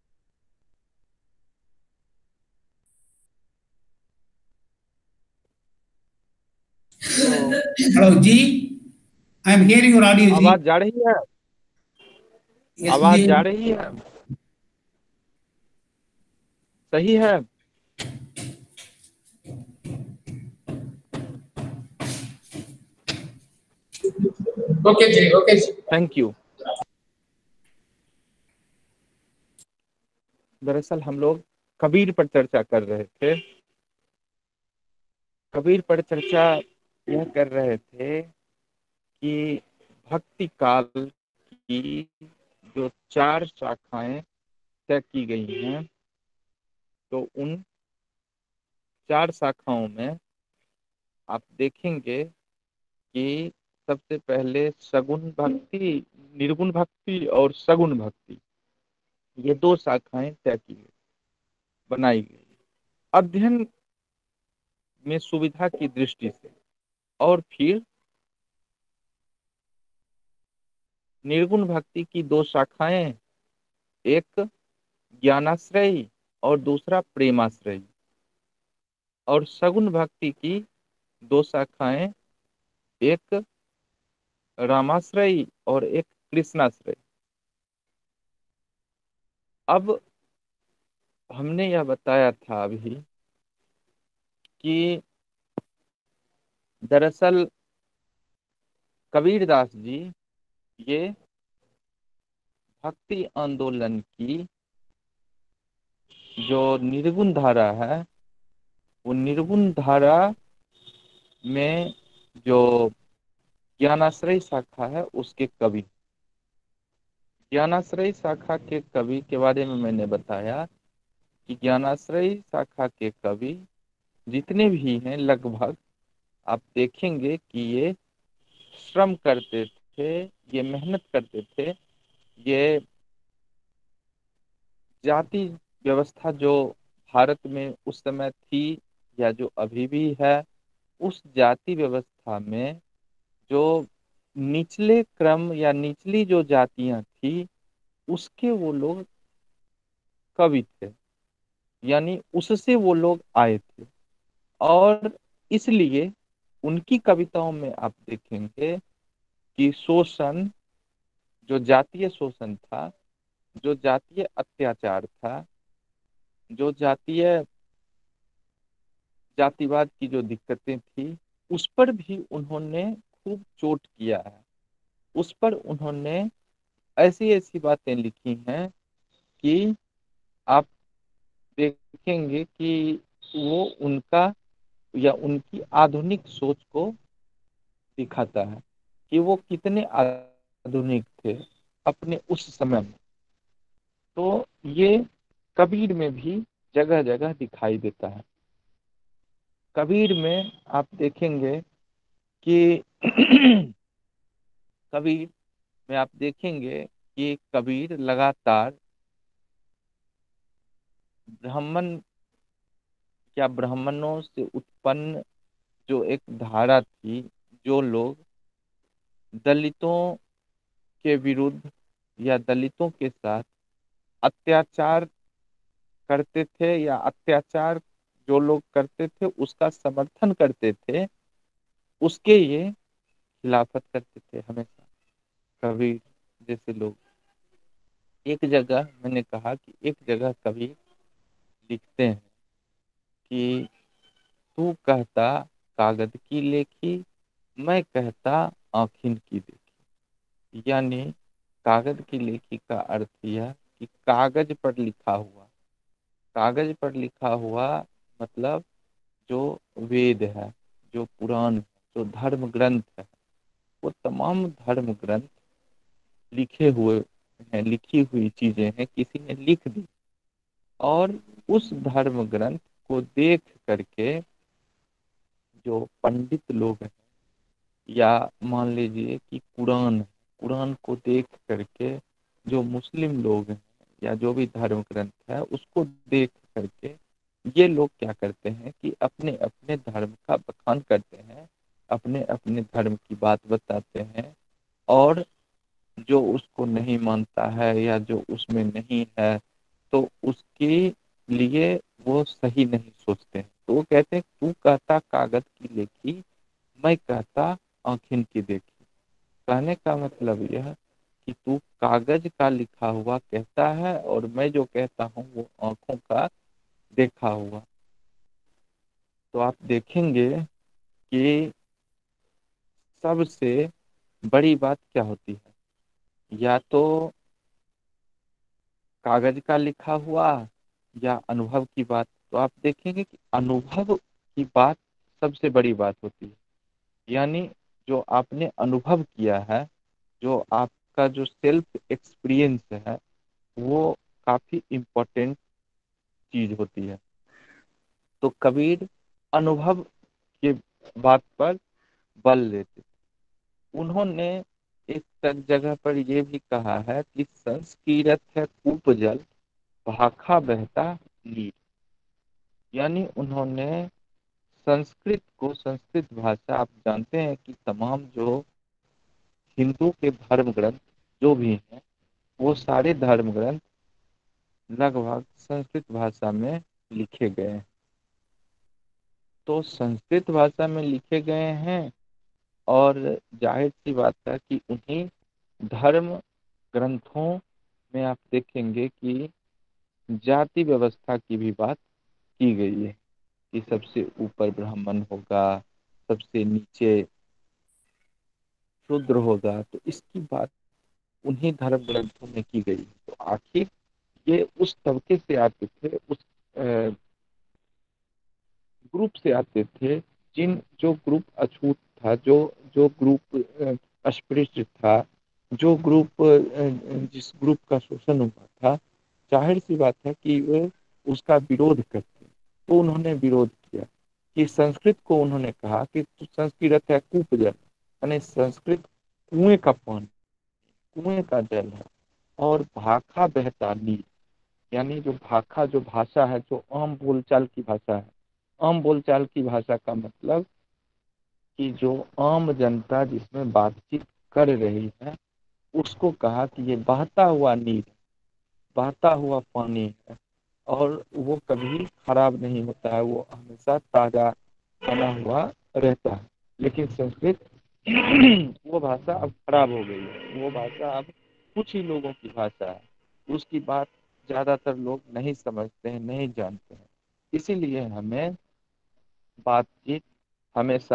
Hello. Hello, G. I am hearing your audio, G. आवाज जा रही है? Yes, आवाज जा G. रही है? सही है। Okay, G. Okay, G. Thank you. दरअसल हम लोग कबीर पर चर्चा कर रहे थे। कबीर पर चर्चा यह कर रहे थे कि भक्ति काल की जो 4 शाखाएं तय की गई हैं, तो उन 4 शाखाओं में आप देखेंगे कि सबसे पहले सगुण भक्ति, निर्गुण भक्ति और सगुण भक्ति, ये 2 शाखाएं तय की गई, बनाई गई अध्ययन में सुविधा की दृष्टि से। और फिर निर्गुण भक्ति की 2 शाखाएं, एक ज्ञानाश्रयी और दूसरा प्रेमाश्रयी। और सगुण भक्ति की 2 शाखाएं, एक रामाश्रयी और एक कृष्णाश्रयी। अब हमने यह बताया था अभी कि दरअसल कबीरदास जी ये भक्ति आंदोलन की जो निर्गुण धारा है, वो निर्गुण धारा में जो ज्ञानाश्रय शाखा है उसके कवि। ज्ञानाश्रय शाखा के कवि के बारे में मैंने बताया कि ज्ञानाश्रय शाखा के कवि जितने भी हैं लगभग, आप देखेंगे कि ये श्रम करते थे, ये मेहनत करते थे। ये जाति व्यवस्था जो भारत में उस समय थी या जो अभी भी है, उस जाति व्यवस्था में जो निचले क्रम या निचली जो जातियां थी, उसके वो लोग कवि थे, यानी उससे वो लोग आए थे। और इसलिए उनकी कविताओं में आप देखेंगे कि शोषण, जो जातीय शोषण था, जो जातीय अत्याचार था, जो जातिवाद की जो दिक्कतें थी, उस पर भी उन्होंने खूब चोट किया है। उस पर उन्होंने ऐसी ऐसी बातें लिखी हैं कि आप देखेंगे कि वो उनका या उनकी आधुनिक सोच को दिखाता है कि वो कितने आधुनिक थे अपने उस समय में। तो ये कबीर में भी जगह जगह दिखाई देता है। कबीर में आप देखेंगे कि कबीर में आप देखेंगे कि कबीर लगातार ब्राह्मण या ब्राह्मणों से उत्पन्न जो एक धारा थी, जो लोग दलितों के विरुद्ध या दलितों के साथ अत्याचार करते थे या अत्याचार जो लोग करते थे उसका समर्थन करते थे, उसके ये खिलाफत करते थे हमेशा कबीर जैसे लोग। एक जगह मैंने कहा कि एक जगह कबीर लिखते हैं कि तू कहता कागज की लेखी, मैं कहता आँखिन की देखी। यानी कागज की लेखी का अर्थ यह कि कागज पर लिखा हुआ, कागज पर लिखा हुआ मतलब जो वेद है, जो पुराण है, जो धर्म ग्रंथ है, वो तमाम धर्म ग्रंथ लिखे हुए हैं, लिखी हुई चीजें हैं, किसी ने लिख दी। और उस धर्म ग्रंथ को देख करके जो पंडित लोग हैं, या मान लीजिए कि कुरान, कुरान को देख करके जो मुस्लिम लोग हैं या जो भी धर्म ग्रंथ है उसको देख करके ये लोग क्या करते हैं कि अपने अपने धर्म का बखान करते हैं, अपने अपने धर्म की बात बताते हैं। और जो उसको नहीं मानता है या जो उसमें नहीं है, तो उसके लिए वो सही नहीं सोचते हैं। तो वो कहते हैं तू कहता कागज की लेखी, मैं कहता आँखिन की देखी। कहने का मतलब यह कि तू कागज का लिखा हुआ कहता है और मैं जो कहता हूँ वो आंखों का देखा हुआ। तो आप देखेंगे कि सबसे बड़ी बात क्या होती है, या तो कागज का लिखा हुआ या अनुभव की बात, तो आप देखेंगे कि अनुभव की बात सबसे बड़ी बात होती है। यानी जो आपने अनुभव किया है, जो आपका जो सेल्फ एक्सपीरियंस है, वो काफी इम्पोर्टेंट चीज होती है। तो कबीर अनुभव के बात पर बल देते। उन्होंने एक तक जगह पर यह भी कहा है कि संस्कृत है कूप जल, भाखा बहता नीर। यानी उन्होंने संस्कृत को, संस्कृत भाषा, आप जानते हैं कि तमाम जो हिंदू के धर्म ग्रंथ जो भी हैं, वो सारे धर्म ग्रंथ लगभग संस्कृत भाषा में लिखे गए हैं। तो संस्कृत भाषा में लिखे गए हैं, और जाहिर सी बात है कि उन्हीं धर्म ग्रंथों में आप देखेंगे कि जाति व्यवस्था की भी बात की गई है कि सबसे ऊपर ब्राह्मण होगा, सबसे नीचे शूद्र होगा। तो इसकी बात उन्हीं धर्म ग्रंथों में की गई है। तो आखिर ये उस तबके से आते थे, उस ग्रुप से आते थे, जिन जो ग्रुप अछूत था, जो जो ग्रुप अस्पृश्य था, जो ग्रुप जिस ग्रुप का शोषण हुआ था, जाहिर सी बात है कि वे उसका विरोध करते। तो उन्होंने विरोध किया कि संस्कृत को उन्होंने कहा कि संस्कृत है कूप जल, यानी संस्कृत कुएं का पानी, कुएं का जल है। और भाखा बहता नीर, यानी जो भाखा, जो भाषा है, जो आम बोलचाल की भाषा है। आम बोलचाल की भाषा का मतलब कि जो आम जनता जिसमें बातचीत कर रही है, उसको कहा कि ये बहता हुआ नीर, बहता हुआ पानी है, और वो कभी खराब नहीं होता है, वो हमेशा ताजा बना हुआ रहता है। लेकिन संस्कृत वो भाषा अब खराब हो गई है, वो भाषा अब कुछ ही लोगों की भाषा है, उसकी बात ज्यादातर लोग नहीं समझते हैं, नहीं जानते हैं। इसीलिए हमें बातचीत हमेशा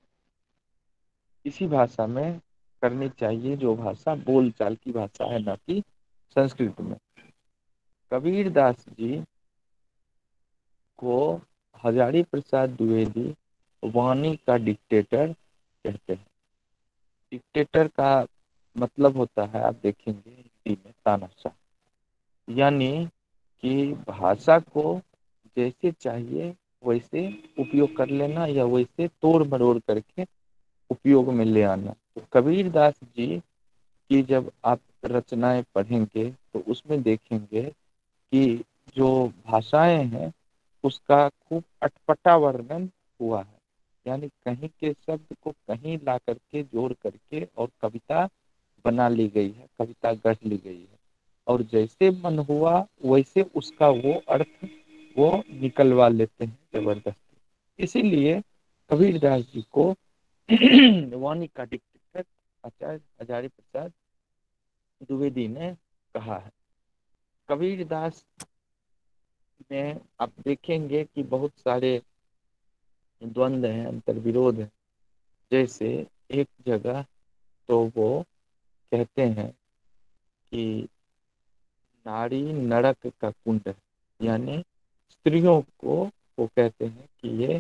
इसी भाषा में करनी चाहिए, जो भाषा बोलचाल की भाषा है, ना कि संस्कृत में। कबीर दास जी को हजारी प्रसाद द्विवेदी वाणी का डिक्टेटर कहते हैं। डिक्टेटर का मतलब होता है, आप देखेंगे हिंदी में, तानाशाह। यानी कि भाषा को जैसे चाहिए वैसे उपयोग कर लेना, या वैसे तोड़ मरोड़ करके उपयोग में ले आना। तो कबीर दास जी की जब आप रचनाएं पढ़ेंगे तो उसमें देखेंगे कि जो भाषाएं हैं, उसका खूब अटपटा वर्णन हुआ है। यानी कहीं के शब्द को कहीं ला करके जोड़ करके और कविता बना ली गई है, कविता गढ़ ली गई है। और जैसे मन हुआ वैसे उसका वो अर्थ वो निकलवा लेते हैं जबरदस्ती। इसीलिए कबीरदास जी को वाणी का डिक्टेटर आचार्य हजारी प्रसाद द्विवेदी ने कहा है। कबीरदास में आप देखेंगे कि बहुत सारे द्वंद्व हैं, अंतर विरोध है। जैसे एक जगह तो वो कहते हैं कि नारी नरक का कुंड है, यानी स्त्रियों को वो कहते हैं कि ये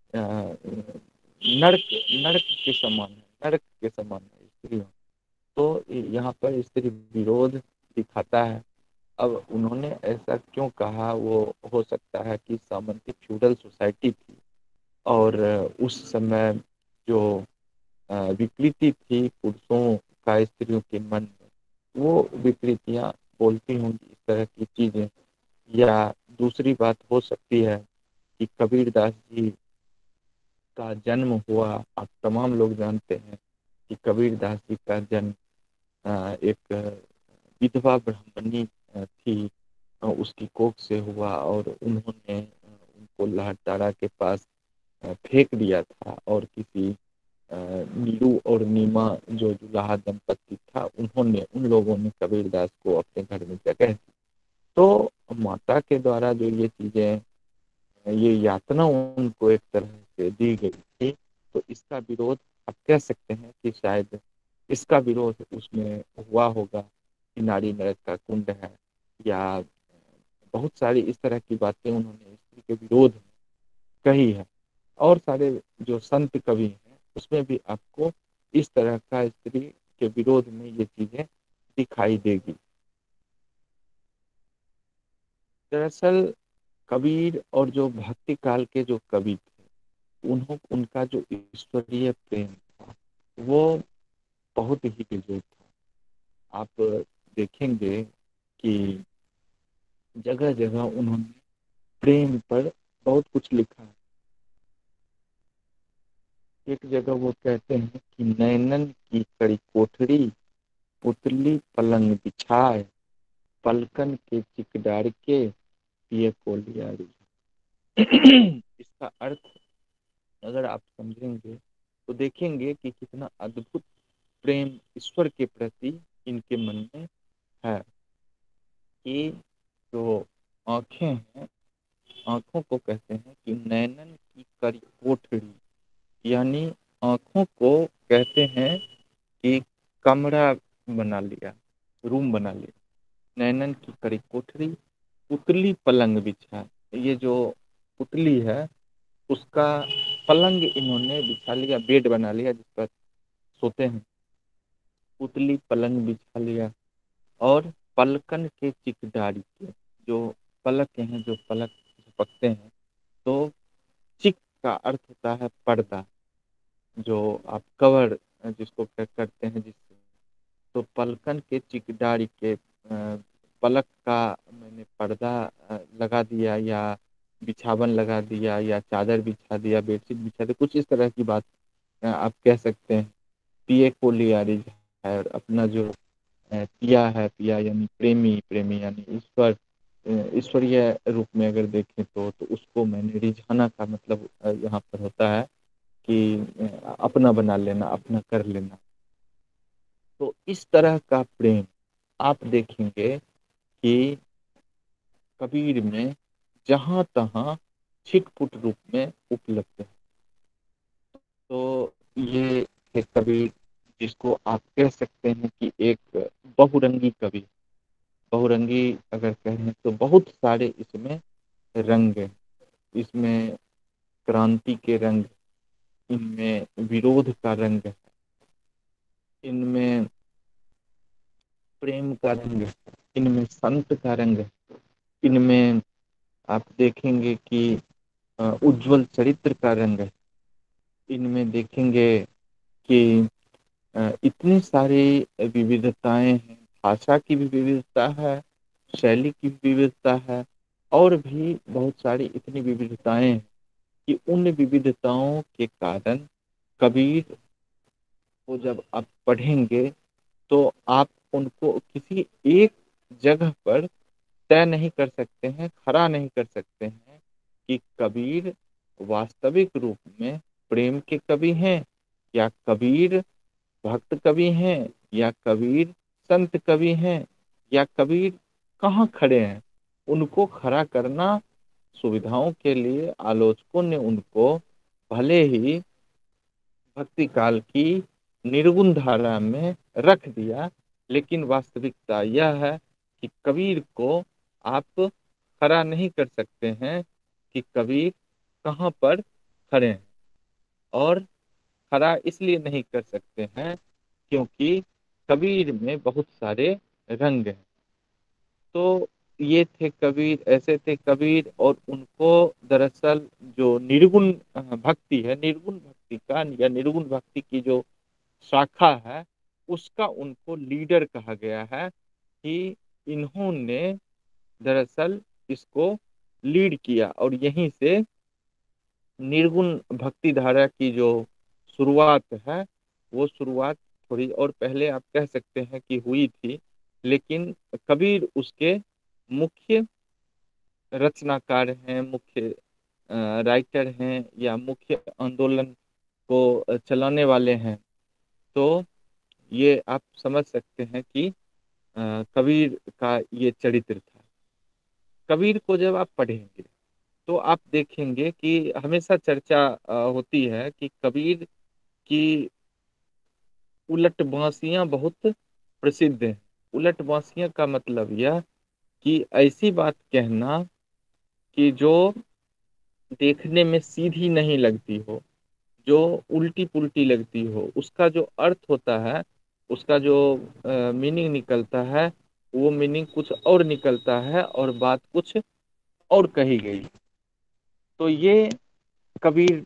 नरक, नरक के समान है, नरक के समान है स्त्रियों। तो यहाँ पर स्त्री विरोध दिखाता है। अब उन्होंने ऐसा क्यों कहा, वो हो सकता है कि सामंती फ्यूडल सोसाइटी थी, और उस समय जो विकृति थी पुरुषों का स्त्रियों के मन में, वो विकृतियां बोलती होंगी इस तरह की चीजें। या दूसरी बात हो सकती है कि कबीरदास जी का जन्म हुआ, आप तमाम लोग जानते हैं कि कबीरदास जी का जन्म एक विधवा ब्राह्मणी थी, उसकी कोख से हुआ, और उन्होंने उनको लाहटारा के पास फेंक दिया था। और किसी नीरू और नीमा जो दुल्हा दंपति था, उन्होंने, उन लोगों ने कबीरदास को अपने घर में जगह दी। तो माता के द्वारा जो ये चीजें, ये यातना उनको एक तरह से दी गई थी, तो इसका विरोध आप कह सकते हैं कि शायद इसका विरोध उसमें हुआ होगा कि नारी नरक का कुंड है, या बहुत सारी इस तरह की बातें उन्होंने स्त्री के विरोध में कही है। और सारे जो संत कवि हैं उसमें भी आपको इस तरह का स्त्री के विरोध में ये चीजें दिखाई देगी। दरअसल कबीर और जो भक्ति काल के जो कवि थे उनका जो ईश्वरीय प्रेम था वो बहुत ही बेजोड़ था। आप देखेंगे कि जगह जगह उन्होंने प्रेम पर बहुत कुछ लिखा है। एक जगह वो कहते हैं कि नैनन की कड़ी कोठरी, पुतली पलंग बिछाए, पलकन के चिकडार के पिए को लियारी। इसका अर्थ अगर आप समझेंगे तो देखेंगे कि कितना अद्भुत प्रेम ईश्वर के प्रति इनके मन में है। कि जो आंखें हैं, आंखों को कहते हैं कि नैनन की करी कोठरी, यानी आंखों को कहते हैं कि कमरा बना लिया, रूम बना लिया। नैनन की करी कोठरी, पुतली पलंग बिछा, ये जो पुतली है उसका पलंग इन्होंने बिछा लिया, बेड बना लिया जिस पर सोते हैं। पुतली पलंग बिछा लिया और पलकन के चिकदारी के, जो पलक हैं, जो पलक झपकते हैं, तो चिक का अर्थ होता है पर्दा, जो आप कवर जिसको करते हैं जिससे, तो पलकन के चिकदारी के पलक का मैंने पर्दा लगा दिया, या बिछावन लगा दिया, या चादर बिछा दिया, बेडशीट बिछा दिया, कुछ इस तरह की बात आप कह सकते हैं। पिए को लियारी है, और अपना जो पिया है, पिया यानी प्रेमी, प्रेमी यानी ईश्वर, ईश्वरीय रूप में अगर देखें तो उसको मैंने रिझाना का मतलब यहाँ पर होता है कि अपना बना लेना, अपना कर लेना। तो इस तरह का प्रेम आप देखेंगे कि कबीर में जहाँ तहाँ छिटपुट रूप में उपलब्ध है। तो ये एक कबीर जिसको आप कह सकते हैं कि एक बहुरंगी कवि, बहुरंगी अगर कहें तो बहुत सारे इसमें रंग हैं। इसमें क्रांति के रंग, इनमें विरोध का रंग है, इनमें प्रेम का रंग है, इनमें संत का रंग है, इनमें आप देखेंगे कि उज्जवल चरित्र का रंग है। इनमें देखेंगे कि इतनी सारी विविधताएं हैं, भाषा की भी विविधता है, शैली की भी विविधता है, और भी बहुत सारी इतनी विविधताएं हैं कि उन विविधताओं के कारण कबीर को जब आप पढ़ेंगे तो आप उनको किसी एक जगह पर तय नहीं कर सकते हैं, खड़ा नहीं कर सकते हैं कि कबीर वास्तविक रूप में प्रेम के कवि हैं, या कबीर भक्त कवि हैं, या कबीर संत कवि हैं, या कबीर कहाँ खड़े हैं। उनको खड़ा करना सुविधाओं के लिए आलोचकों ने उनको भले ही भक्ति काल की निर्गुण धारा में रख दिया, लेकिन वास्तविकता यह है कि कबीर को आप खड़ा नहीं कर सकते हैं कि कबीर कहाँ पर खड़े हैं। और खड़ा इसलिए नहीं कर सकते हैं क्योंकि कबीर में बहुत सारे रंग हैं। तो ये थे कबीर, ऐसे थे कबीर, और उनको दरअसल जो निर्गुण भक्ति है, निर्गुण भक्ति का या निर्गुण भक्ति की जो शाखा है उसका उनको लीडर कहा गया है, कि इन्होंने दरअसल इसको लीड किया, और यहीं से निर्गुण भक्ति धारा की जो शुरुआत है वो शुरुआत थोड़ी और पहले आप कह सकते हैं कि हुई थी, लेकिन कबीर उसके मुख्य रचनाकार हैं, मुख्य राइटर हैं, या मुख्य आंदोलन को चलाने वाले हैं। तो ये आप समझ सकते हैं कि कबीर का ये चरित्र था। कबीर को जब आप पढ़ेंगे तो आप देखेंगे कि हमेशा चर्चा होती है कि कबीर की उलट बांसियां बहुत प्रसिद्ध हैं। उलट बांसियां का मतलब यह कि ऐसी बात कहना कि जो देखने में सीधी नहीं लगती हो, जो उल्टी पुल्टी लगती हो, उसका जो अर्थ होता है, उसका जो मीनिंग निकलता है, वो मीनिंग कुछ और निकलता है और बात कुछ और कही गई। तो ये कबीर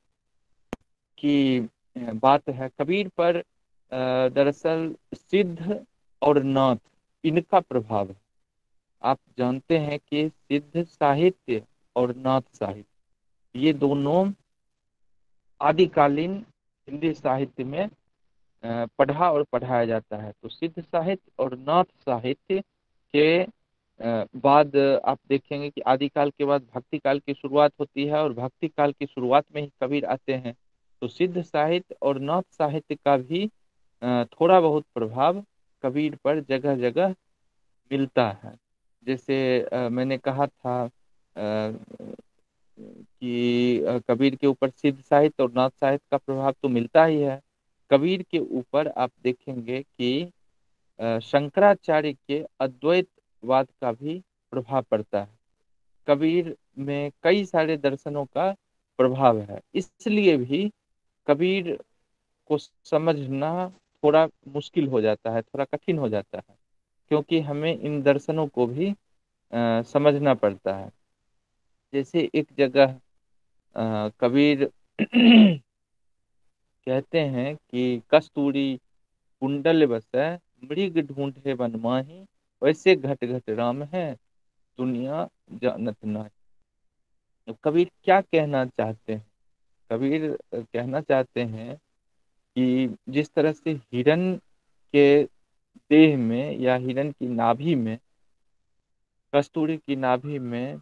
की बात है। कबीर पर दरअसल सिद्ध और नाथ, इनका प्रभाव है। आप जानते हैं कि सिद्ध साहित्य और नाथ साहित्य, ये दोनों आदिकालीन हिंदी साहित्य में पढ़ा और पढ़ाया जाता है। तो सिद्ध साहित्य और नाथ साहित्य के बाद आप देखेंगे कि आदिकाल के बाद भक्ति काल की शुरुआत होती है, और भक्ति काल की शुरुआत में ही कबीर आते हैं। तो सिद्ध साहित्य और नाथ साहित्य का भी थोड़ा बहुत प्रभाव कबीर पर जगह जगह मिलता है। जैसे मैंने कहा था कि कबीर के ऊपर सिद्ध साहित्य और नाथ साहित्य का प्रभाव तो मिलता ही है। कबीर के ऊपर आप देखेंगे कि शंकराचार्य के अद्वैतवाद का भी प्रभाव पड़ता है। कबीर में कई सारे दर्शनों का प्रभाव है, इसलिए भी कबीर को समझना थोड़ा मुश्किल हो जाता है, थोड़ा कठिन हो जाता है, क्योंकि हमें इन दर्शनों को भी समझना पड़ता है। जैसे एक जगह कबीर कहते हैं कि कस्तूरी कुंडल बसै, मृग ढूंढे वन माही, वैसे घट घट राम है, दुनिया जानत नाही। तो कबीर क्या कहना चाहते हैं? कबीर कहना चाहते हैं कि जिस तरह से हिरन के देह में या हिरन की नाभि में, कस्तूरी की नाभि में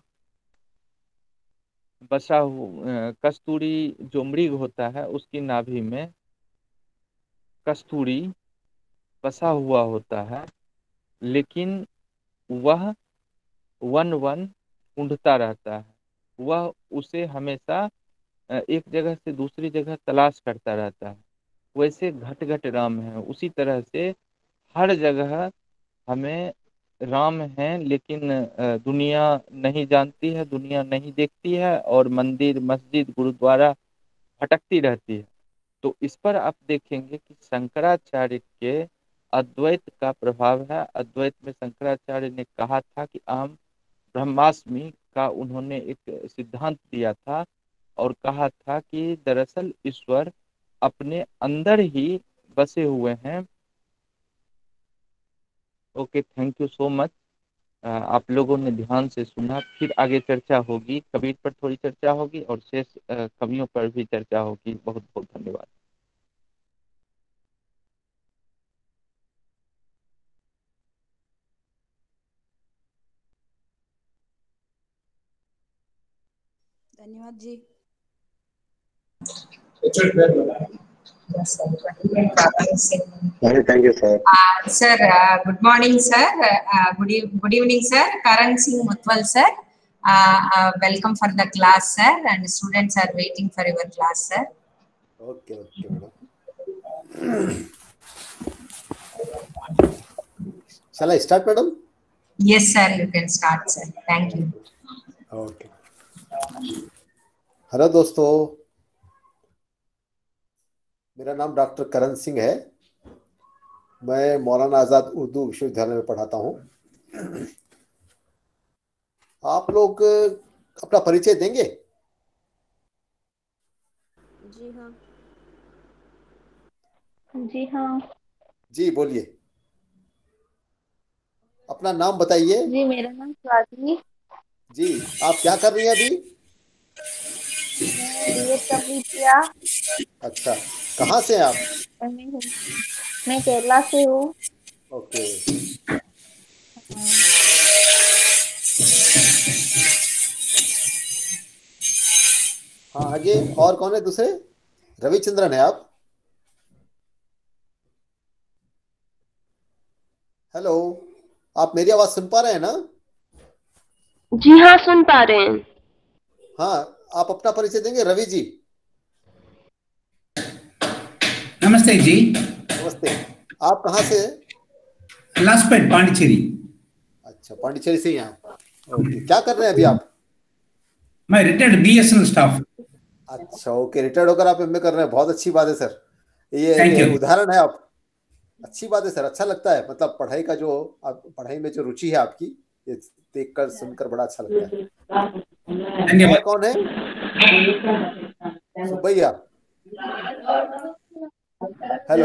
कस्तूरी जो मृग होता है उसकी नाभि में कस्तूरी बसा हुआ होता है, लेकिन वह वन वन ढूंढता रहता है। वह उसे हमेशा एक जगह से दूसरी जगह तलाश करता रहता है। वैसे घट घट राम है, उसी तरह से हर जगह हमें राम है, लेकिन दुनिया नहीं जानती है, दुनिया नहीं देखती है, और मंदिर मस्जिद गुरुद्वारा भटकती रहती है। तो इस पर आप देखेंगे कि शंकराचार्य के अद्वैत का प्रभाव है। अद्वैत में शंकराचार्य ने कहा था कि अहम ब्रह्मास्मि का उन्होंने एक सिद्धांत दिया था, और कहा था कि दरअसल ईश्वर अपने अंदर ही बसे हुए हैं। Okay, thank you so much. आप लोगों ने ध्यान से सुना। फिर आगे चर्चा होगी, कबीर पर थोड़ी चर्चा होगी और शेष कवियों पर भी चर्चा होगी। बहुत बहुत धन्यवाद। धन्यवाद जी। Thank you, sir. Sir, good morning, sir. Good evening, sir. Karan Singh Mutwal, sir. Welcome for the class, sir. And students are waiting for your class, sir. Okay, madam. Shall I start, madam? Yes, sir. You can start, sir. Thank you. Okay. हेलो दोस्तों, मेरा नाम doctor Karan Singh है। मैं मौलाना आजाद उर्दू विश्वविद्यालय में पढ़ाता हूँ। आप लोग अपना परिचय देंगे? जी हाँ। जी हाँ। जी बोलिए, अपना नाम बताइए। जी, मेरा नाम स्वाति। जी, आप क्या कर रही हैं अभी? मैं बीएड कंप्लीट किया। अच्छा, कहाँ से हैं आप? मैं केरला से हूँ। ओके। हाँ, आगे और कौन है दूसरे? रविचंद्रन है आप? हेलो, आप मेरी आवाज सुन पा रहे हैं ना? जी हाँ, सुन पा रहे हैं। हाँ, आप अपना परिचय देंगे? रवि जी। नमस्ते जी। नमस्ते। आप कहाँ से हैं? लास्पेट पांडिचेरी। अच्छा। अच्छा, पांडिचेरी से यहाँ। ओके, क्या कर रहे हैं अभी आप? मैं रिटायर्ड BSNL स्टाफ। अच्छा, ओके, रिटायर्ड होकर आप एमए कर रहे हैं, बहुत अच्छी बात है सर। ये Thank एक you. उदाहरण है आप, अच्छी बात है सर, अच्छा लगता है, मतलब पढ़ाई का जो पढ़ाई में जो रुचि है आपकी, ये देखकर सुनकर बड़ा अच्छा लगता है। धन्यवाद। और कौन है? सुबैया। हेलो।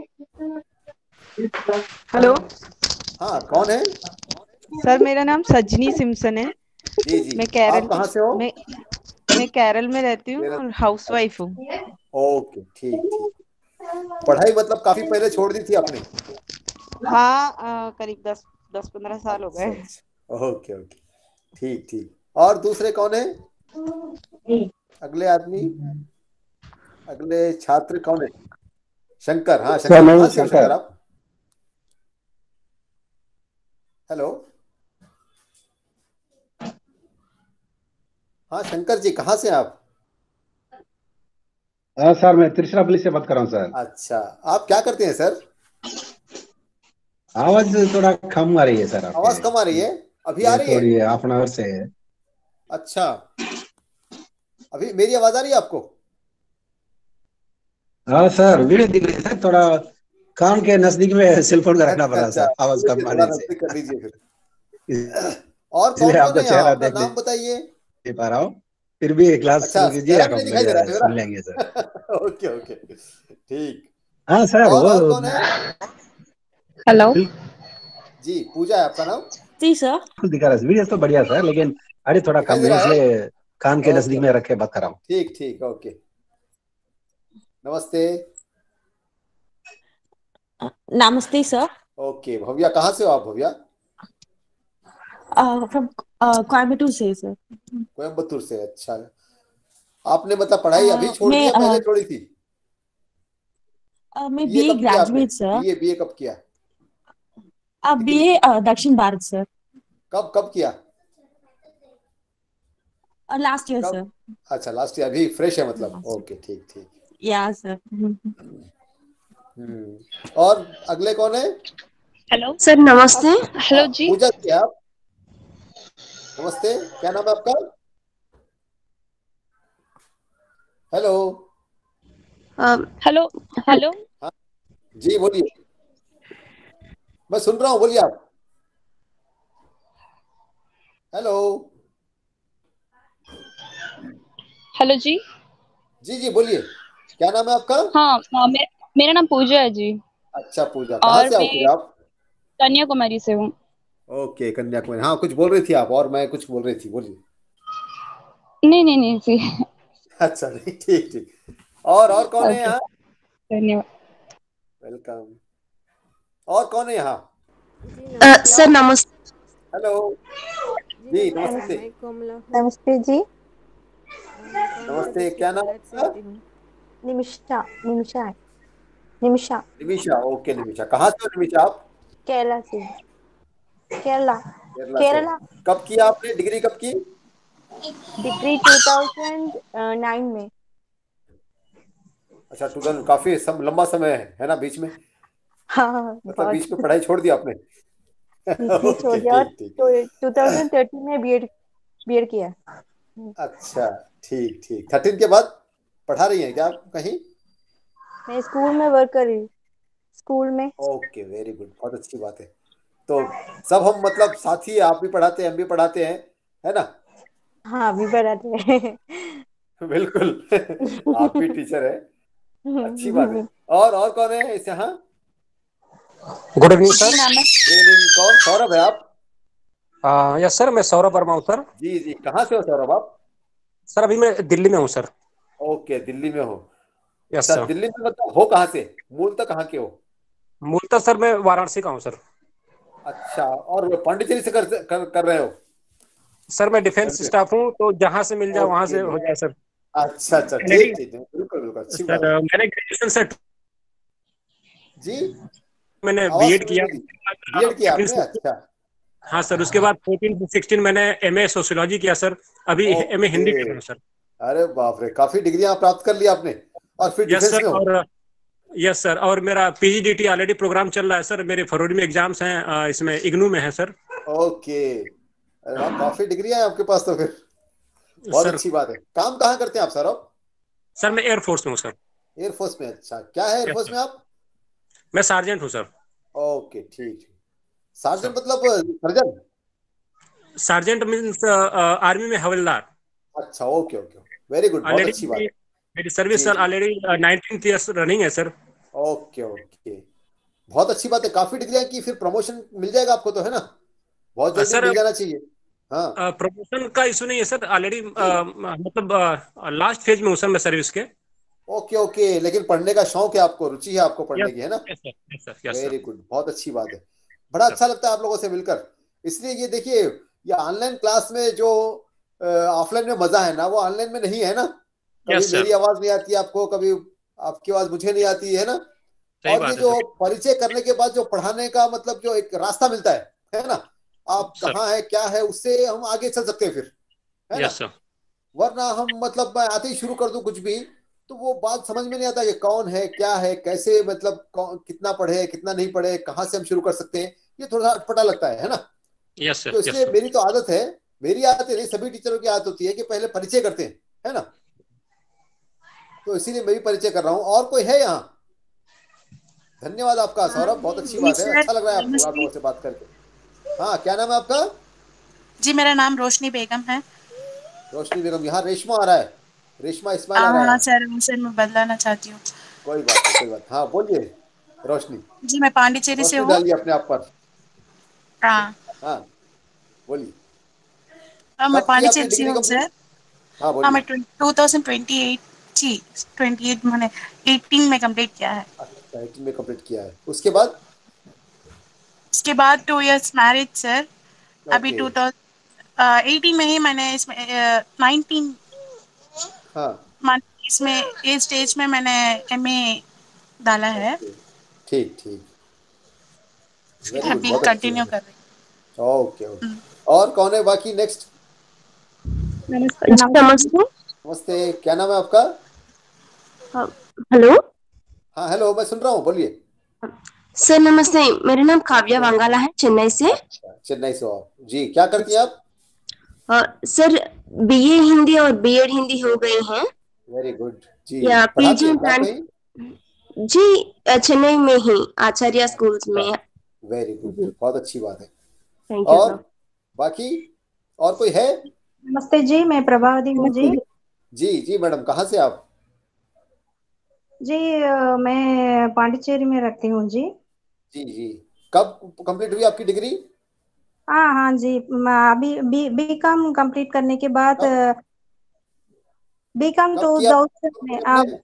हेलो हाँ, कौन है? सर, मेरा नाम सजनी सिम्सन है। जी जी, मैं केरल आप कहाँ से हो? मैं केरल में रहती हूँ और हाउसवाइफ हूँ। ओके, ठीक ठीक। पढ़ाई मतलब काफी पहले छोड़ दी थी आपने? हाँ, करीब 10-15 साल हो गए। अच्छा, ओके ओके, ठीक ठीक। और दूसरे कौन है? अगले आदमी, अगले छात्र कौन है? शंकर। हाँ शंकर, कहाँ से हो शंकर आप? हेलो। हाँ शंकर जी, कहाँ से आप? सर मैं तिरुचिरापल्ली से बात कर रहा हूँ सर। अच्छा, आप क्या करते हैं सर? आवाज थोड़ा कम आ रही है सर। आवाज कम आ रही है? अभी आ रही है? थोड़ी हाफ एन आवर से। अच्छा, अभी मेरी आवाज आ रही है आपको? हाँ सर, वीडियो दिख रही है सर, थोड़ा कान के नजदीक में सेलफोन का रखना पड़ा अच्छा, सर, आवाज कम थोड़ा आने से। नजदीक कर लीजिए फिर। और कौन इसलिए कौन आपका है यहाँ? चेहरा अपना देख नाम बताइए। नहीं पा रहा हूँ, फिर भी क्लास अच्छा, शुरू कीजिए, चेहरा भी नहीं हम दिखाई दे रहा है सुन मेरा? लेंगे सर। ओके ओके, ठीक। हाँ सर, और वो कौन है? हेलो जी, पूजा है आपका नाम? जी सर। दिखा रहा है, वीडियो तो बढ़िया सर, लेकिन अरे थोड़ा दिखाई कम दे है, रहा है? इसलिए कान के ओके नजदीक में रख के बात कर रहा हूँ। ठीक ठीक, ओके। नमस्ते। नमस्ते सर। ओके, भव्या कहाँ से हो आप भव्या? फ्रॉम कोयम्बटूर से सर। कोयम्बतूर से, अच्छा। आपने मतलब पढ़ाई अभी छोड़ दी मैं या पहले छोड़ी थी? मैं बीए बीए कब किया आपने? Graduate sir. बीए कब किया? बीए दक्षिण भारत सर। कब कब किया? लास्ट ईयर कब? सर। अच्छा, लास्ट ईयर, अभी फ्रेश है मतलब। ओके, ठीक ठीक। या सर। और अगले कौन है? हेलो सर, नमस्ते। हेलो जी। पूजा जी आप? नमस्ते, क्या नाम है आपका? हेलो। हेलो हेलो हाँ जी, बोलिए, मैं सुन रहा हूँ, बोलिए आप। हेलो। हेलो जी। जी जी, बोलिए, क्या नाम है आपका? हाँ, मेरा नाम पूजा है जी। अच्छा पूजा, कहाँ और से आओ मैं पूजा आप? कन्याकुमारी से हूँ। ओके, कन्याकुमारी। हाँ, कुछ बोल रही थी आप, और मैं कुछ बोल रही थी, बोलिए। नहीं नहीं नहीं जी। अच्छा, नहीं, ठीक ठीक। और कौन है ओके, यहाँ? धन्यवाद। वेलकम। और कौन है यहाँ? सर नमस्ते। हेलो। जी नमस्ते। मैं कोमला हूँ। नमस्ते जी। कोयम्बटूर नमस्ते, क्या डिस्ट्रिक्ट नाम है मेरठ से आपका? आती हूँ। निमिषा निमिषा निमिषा निमिषा। ओके निमिषा, कहाँ से हो निमिषा आप? केरला से। केरला केरला से। केरला। कब किया आपने डिग्री, कब की? डिग्री 2009 में। अच्छा, 2000, काफी सब लंबा समय है ना बीच में? हाँ मतलब बहुत। बीच में पढ़ाई छोड़ दी आपने? बीच में छोड़ ओके, दिया और ठीक ठीक। 2013 में बीएड किया। अच्छा, ठीक ठीक। 13 के बाद पढ़ा रही हैं क्या आप कहीं? मैं स्कूल में वर्क कर रही हूँ। स्कूल में। ओके, वेरी गुड, बहुत अच्छी बात है। तो सब हम मतलब साथी हैं, आप भी पढ़ाते हैं, हम भी पढ़ाते हैं, है ना? हाँ अभी पढ़ाते हैं। बिल्कुल। आप भी टीचर है, अच्छी बात है। और कौन है इस यहाँ? Good evening sir. ट्रेनिंग कौन? सौरभ है आप? यस सर, मैं सौरभ वर्मा हूँ सर। जी जी, कहाँ से हो सौरभ आप? सर अभी मैं दिल्ली में हूँ सर। ओके, दिल्ली में हो। यस अच्छा, सर। दिल्ली में मतलब हो कहाँ से, मूलतः कहाँ के हो? मूलतः सर मैं वाराणसी का हूँ सर। अच्छा, और पांडिचेरी से कर रहे हो? सर मैं डिफेंस स्टाफ हूँ, तो जहाँ से मिल जाए वहां ओके, से हो जाए सर। अच्छा अच्छा, ठीक कैनेडियन ठीक, बिल्कुल बिल्कुल, अच्छी बात सर। है। मैंने ग्रेजुएशन सर जी, मैंने आवाज बीएड सुनी किया। मेरी। बीएड किया आपने? अच्छा। हाँ सर, उसके बाद 14 से 16 मैंने एमए सोशियोलॉजी किया सर। अभी एमए हिंदी कर ओके, रहा हूँ सर। अरे बाप रे, काफी डिग्रियां प्राप्त कर ली आपने, और फिर यस डिफेंस सर। में हो? और यस सर, और मेरा पीजीडीटी ऑलरेडी प्रोग्राम चल रहा है सर। मेरे फरवरी में एग्जाम्स हैं, इसमें इग्नू में है सर। ओके, अरे वाह, काफी डिग्री है आपके पास तो फिर, बहुत सर अच्छी बात है। काम कहाँ करते हैं आप सर? अब सर मैं एयरफोर्स में हूँ सर। एयरफोर्स में? अच्छा, क्या है यस एयरफोर्स सर, में आप? मैं सार्जेंट हूँ सर। ओके, ठीक ठीक। सार्जेंट सर मतलब सर्जन? सार्जेंट मीन्स आर्मी में हवलदार। अच्छा, ओके ओके, वेरी गुड, बहुत ऑलरेडी अच्छी बात मेरी है। मेरी सर्विस जी सर जी, ऑलरेडी 19th ईयर्स रनिंग है सर। ओके ओके, बहुत अच्छी बात है। काफी डिग्रियां की, फिर प्रमोशन मिल जाएगा आपको तो, है ना? बहुत जल्दी सर मिल जाना चाहिए। हाँ, प्रमोशन का इशू नहीं है सर, ऑलरेडी मतलब लास्ट फेज में हूँ सर मैं सर्विस के। ओके ओके, लेकिन पढ़ने का शौक है आपको, रुचि है आपको पढ़ने यस की, है ना? Yes sir, yes sir, yes sir. Very good, बहुत अच्छी बात है। बड़ा सर अच्छा लगता है आप लोगों से मिलकर। इसलिए ये देखिए, ये ऑनलाइन क्लास में जो ऑफलाइन में मजा है ना, वो ऑनलाइन में नहीं है ना। कभी यस सर, मेरी आवाज नहीं आती आपको, कभी आपकी आवाज मुझे नहीं आती है ना। सही और ये बात है जो सर। परिचय करने के बाद जो पढ़ाने का मतलब जो एक रास्ता मिलता है ना, आप सर कहाँ है क्या है, उससे हम आगे चल सकते हैं फिर, है ना? Yes sir. वरना हम मतलब मैं आते ही शुरू कर दूं कुछ भी, तो वो बात समझ में नहीं आता कि कौन है क्या है कैसे, मतलब कौन कितना पढ़े कितना नहीं पढ़े, कहाँ से हम शुरू कर सकते हैं, ये थोड़ा सा अटपटा लगता है ना? यस सर, तो यस इसलिए सर। मेरी तो आदत है, मेरी आदत नहीं, सभी टीचरों की आदत होती है कि पहले परिचय करते हैं, है ना? तो इसीलिए मैं भी परिचय कर रहा हूँ। और कोई है यहाँ? धन्यवाद आपका सौरभ, बहुत अच्छी जी बात है, सर, अच्छा लग रहा है आपको, आप नमस्ते। लोगों से बात करके। हाँ, क्या नाम है आपका? जी मेरा नाम रोशनी बेगम है। रोशनी बेगम, यहाँ रेशमा आ रहा है, रेशमा इस्माइल आ रहा है हाँ यहाँ। सर मैं बदलाना चाहती हूँ। कोई बात नहीं, कोई बात, हाँ बोलिए रोशनी, जी मैं पांडिचेरी से रोशनी हूँ। डालिए अपने आप पर। हाँ। हाँ, बोलिए। मैं कब की आपने पांडिचेरी से डिग्री हूँ कंप्लीट? सर। हाँ हाँ मैं बोलिए। 2028 जी 28 मैंने 18 में कंप्लीट किया है। अच्छा, 18 में कंप्लीट किया है, उसके बाद? उसके बाद 2 इयर्स मैरिज सर। अभी ओके। 2018 में ही मैंने इसमें 19 हाँ, इसमें इस स्टेज में मैंने एमए डाला है। ओके, ठीक ठीक, वेरी गुड, अभी बहुत अच्छी कंटिन्यू बात कर रही है। ओके ओके, हूँ। और कौन है बाकी नेक्स्ट? नमस्ते नमस्ते। नमस्ते, क्या नाम है आपका? हेलो हाँ हेलो, मैं सुन रहा हूँ, बोलिए। सर, नमस्ते। मेरा नाम काव्या वांगाला है, चेन्नई से। अच्छा, चेन्नई से हो आप जी, क्या करती हैं आप? सर, बीए हिंदी और बीएड हिंदी हो गई हैं, वेरी गुड जी। या पढ़ाती पीजी हैं में क्या आप प्लान। कहीं? जी, चेन्नई में ही आचार्य स्कूल्स में। वेरी गुड, जी, बहुत अच्छी बात है। थैंक यू और सर। बाकी और कोई है? नमस्ते जी, मैं प्रभावती हूँ जी। जी जी मैडम, कहाँ से आप? जी मैं पांडिचेरी में रहती हूँ जी। जी जी, कब कंप्लीट हुई आपकी डिग्री? हाँ हाँ जी, मैं अभी बी कॉम कंप्लीट करने के बाद कब बी कॉम कब किया 2000 में कंप्लीट आपने?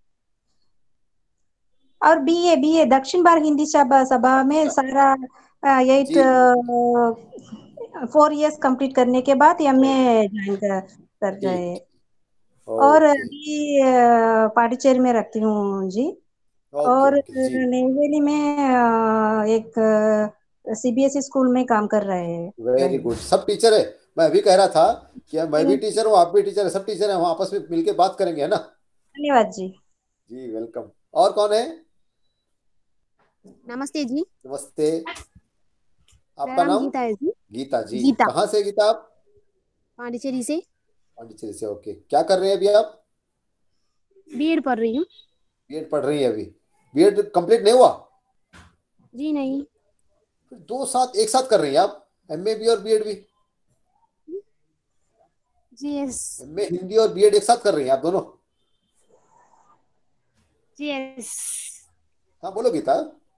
और बीए दक्षिण भारत हिंदी सभा सभा में अच्छा, सारा 8 जी जी, 4 इयर्स कंप्लीट करने के बाद एमए ज्वाइन कर रहे ठीक हैं। ठीक, और ओके अभी पांडिचेरी में रखती हूँ जी। ओके और ओके जी, नई में एक सीबीएसई स्कूल में काम कर रहे वेरी हैं। गुड। सब टीचर है? मैं अभी कह रहा था कि मैं भी धन्यवाद टीचर हूँ, आप भी टीचर है, सब टीचर हैं, हम आपस में मिलके बात करेंगे, है ना? जी। जी वेलकम। और कौन है? नमस्ते जी। नमस्ते, मेरा आपका नाम नाम? गीता है जी। गीता जी, गीता, कहाँ से गीता आप? पांडिचेरी से। पांडिचेरी से, ओके। क्या कर रहे हैं अभी आप? बीएड पढ़ रही हूँ। बीएड पढ़ रही है अभी? बीएड कंप्लीट नहीं हुआ? जी नहीं। फिर दो साथ एक साथ कर रही हैं आप, एमए भी और बीएड भी? जी यस। एमए हिंदी और बीएड एक साथ कर रही हैं आप दोनों? जी यस। हाँ बोलो गीता।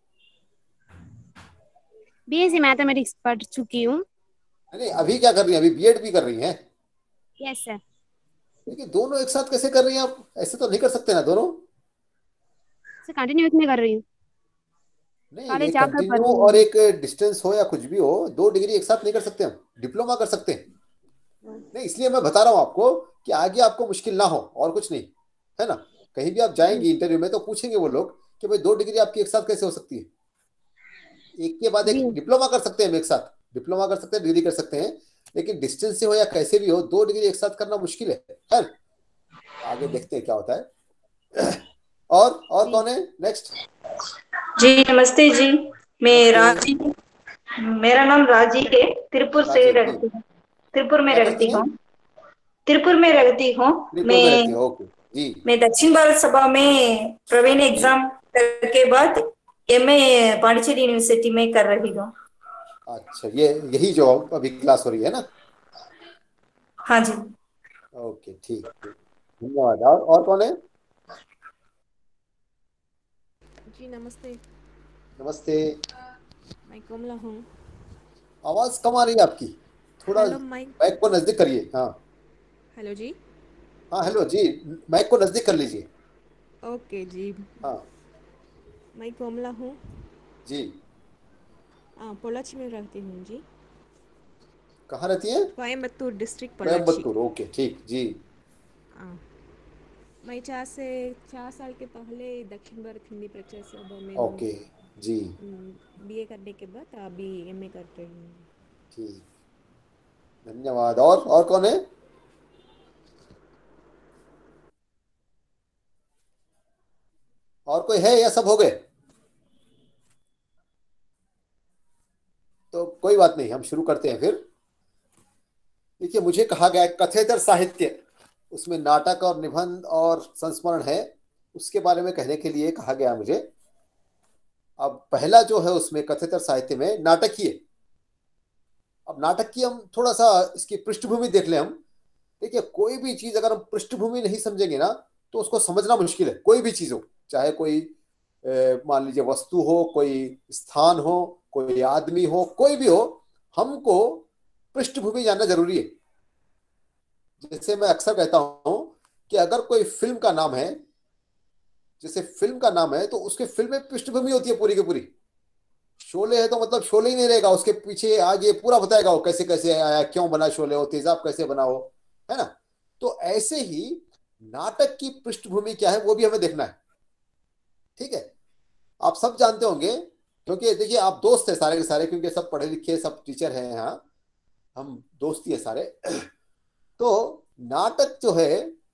बीएससी मैथमेटिक्स पढ़ चुकी हूँ। नहीं, अभी क्या कर रही हैं? अभी बीएड भी कर रही हैं? Yes sir. लेकिन दोनों एक साथ कैसे कर रही हैं आप? ऐसे तो नहीं कर सकते ना दोनों। सर कंटिन्यू में कर रही हूँ, नहीं, कॉलेज एक जाकर पढ़ कंटिन्यू रही और हूँ। एक डिस्टेंस हो या कुछ भी हो, दो डिग्री एक साथ नहीं कर सकते हम, डिप्लोमा कर सकते हैं। नहीं, इसलिए मैं बता रहा हूँ आपको कि आगे आपको मुश्किल ना हो, और कुछ नहीं, है ना? कहीं भी आप जाएंगे इंटरव्यू में तो पूछेंगे वो लोग कि भाई दो डिग्री आपकी एक साथ कैसे हो सकती है? एक के बाद जी एक डिप्लोमा कर सकते हैं हम, एक साथ डिप्लोमा कर सकते हैं, डिग्री कर सकते हैं, लेकिन डिस्टेंस से हो या कैसे भी हो, दो डिग्री एक साथ करना मुश्किल है। खैर, आगे देखते हैं क्या होता है। और जी कौन है नेक्स्ट? जी नमस्ते जी, मैं नमस्ते, रांची मेरा नाम राजी है, तिरुपुर से राजी जी, रहती हूँ। तिरुपुर में क्या रहती करती हैं? हूँ। तिरुपुर में रहती हूँ। त्रिपुर में रहती हैं, ओके जी। मैं दक्षिण भारत सभा में प्रवीण एग्जाम करके बाद एमए पांडिचेरी यूनिवर्सिटी में कर रही हूँ। अच्छा, ये यही जो अभी क्लास हो रही है ना? हाँ जी। ओके, ठीक ठीक, धन्यवाद। और कौन है? जी नमस्ते। नमस्ते। मैं कोमला हूँ। आवाज कम आ रही है आपकी, थोड़ा हेलो माइक। माइक को नजदीक करिए। हाँ हेलो जी। हाँ, हेलो जी, माइक को नजदीक कर लीजिए। ओके जी। हाँ मैं कोमला हूँ। जी। पोलाची में रहती हूँ जी। कहाँ रहती हैं? कोयम्बतूर डिस्ट्रिक्ट पोलाची। कोयम्बतूर, ओके ठीक जी। मैं 4 साल के पहले दक्षिण भारत हिंदी प्रचार सभा में ओके जी, बीए करने के बाद अभी एमए कर रही हूँ। ठीक, धन्यवाद। और कौन है? और कोई है या सब हो गए? तो कोई बात नहीं, हम शुरू करते हैं फिर। देखिए, मुझे कहा गया है कथेतर साहित्य, उसमें नाटक और निबंध और संस्मरण है, उसके बारे में कहने के लिए कहा गया मुझे। अब पहला जो है उसमें कथेतर साहित्य में नाटकीय। अब नाटक की हम थोड़ा सा इसकी पृष्ठभूमि देख लें हम। देखिए, कोई भी चीज अगर हम पृष्ठभूमि नहीं समझेंगे ना तो उसको समझना मुश्किल है। कोई भी चीज हो, चाहे कोई मान लीजिए वस्तु हो, कोई स्थान हो, कोई आदमी हो, कोई भी हो, हमको पृष्ठभूमि जानना जरूरी है। जैसे मैं अक्सर कहता हूं कि अगर कोई फिल्म का नाम है, जैसे फिल्म का नाम है तो उसके फिल्म में पृष्ठभूमि होती है पूरी की पूरी। शोले है तो मतलब शोले ही नहीं रहेगा, उसके पीछे आगे पूरा बताएगा वो कैसे कैसे आया, क्यों बना शोले, हो तेजाब कैसे बना हो, है ना? तो ऐसे ही नाटक की पृष्ठभूमि क्या है वो भी हमें देखना है। ठीक है, आप सब जानते होंगे, क्योंकि देखिए आप दोस्त है सारे के सारे, क्योंकि सब पढ़े लिखे सब टीचर हैं यहाँ, हम दोस्ती है सारे। तो नाटक जो है,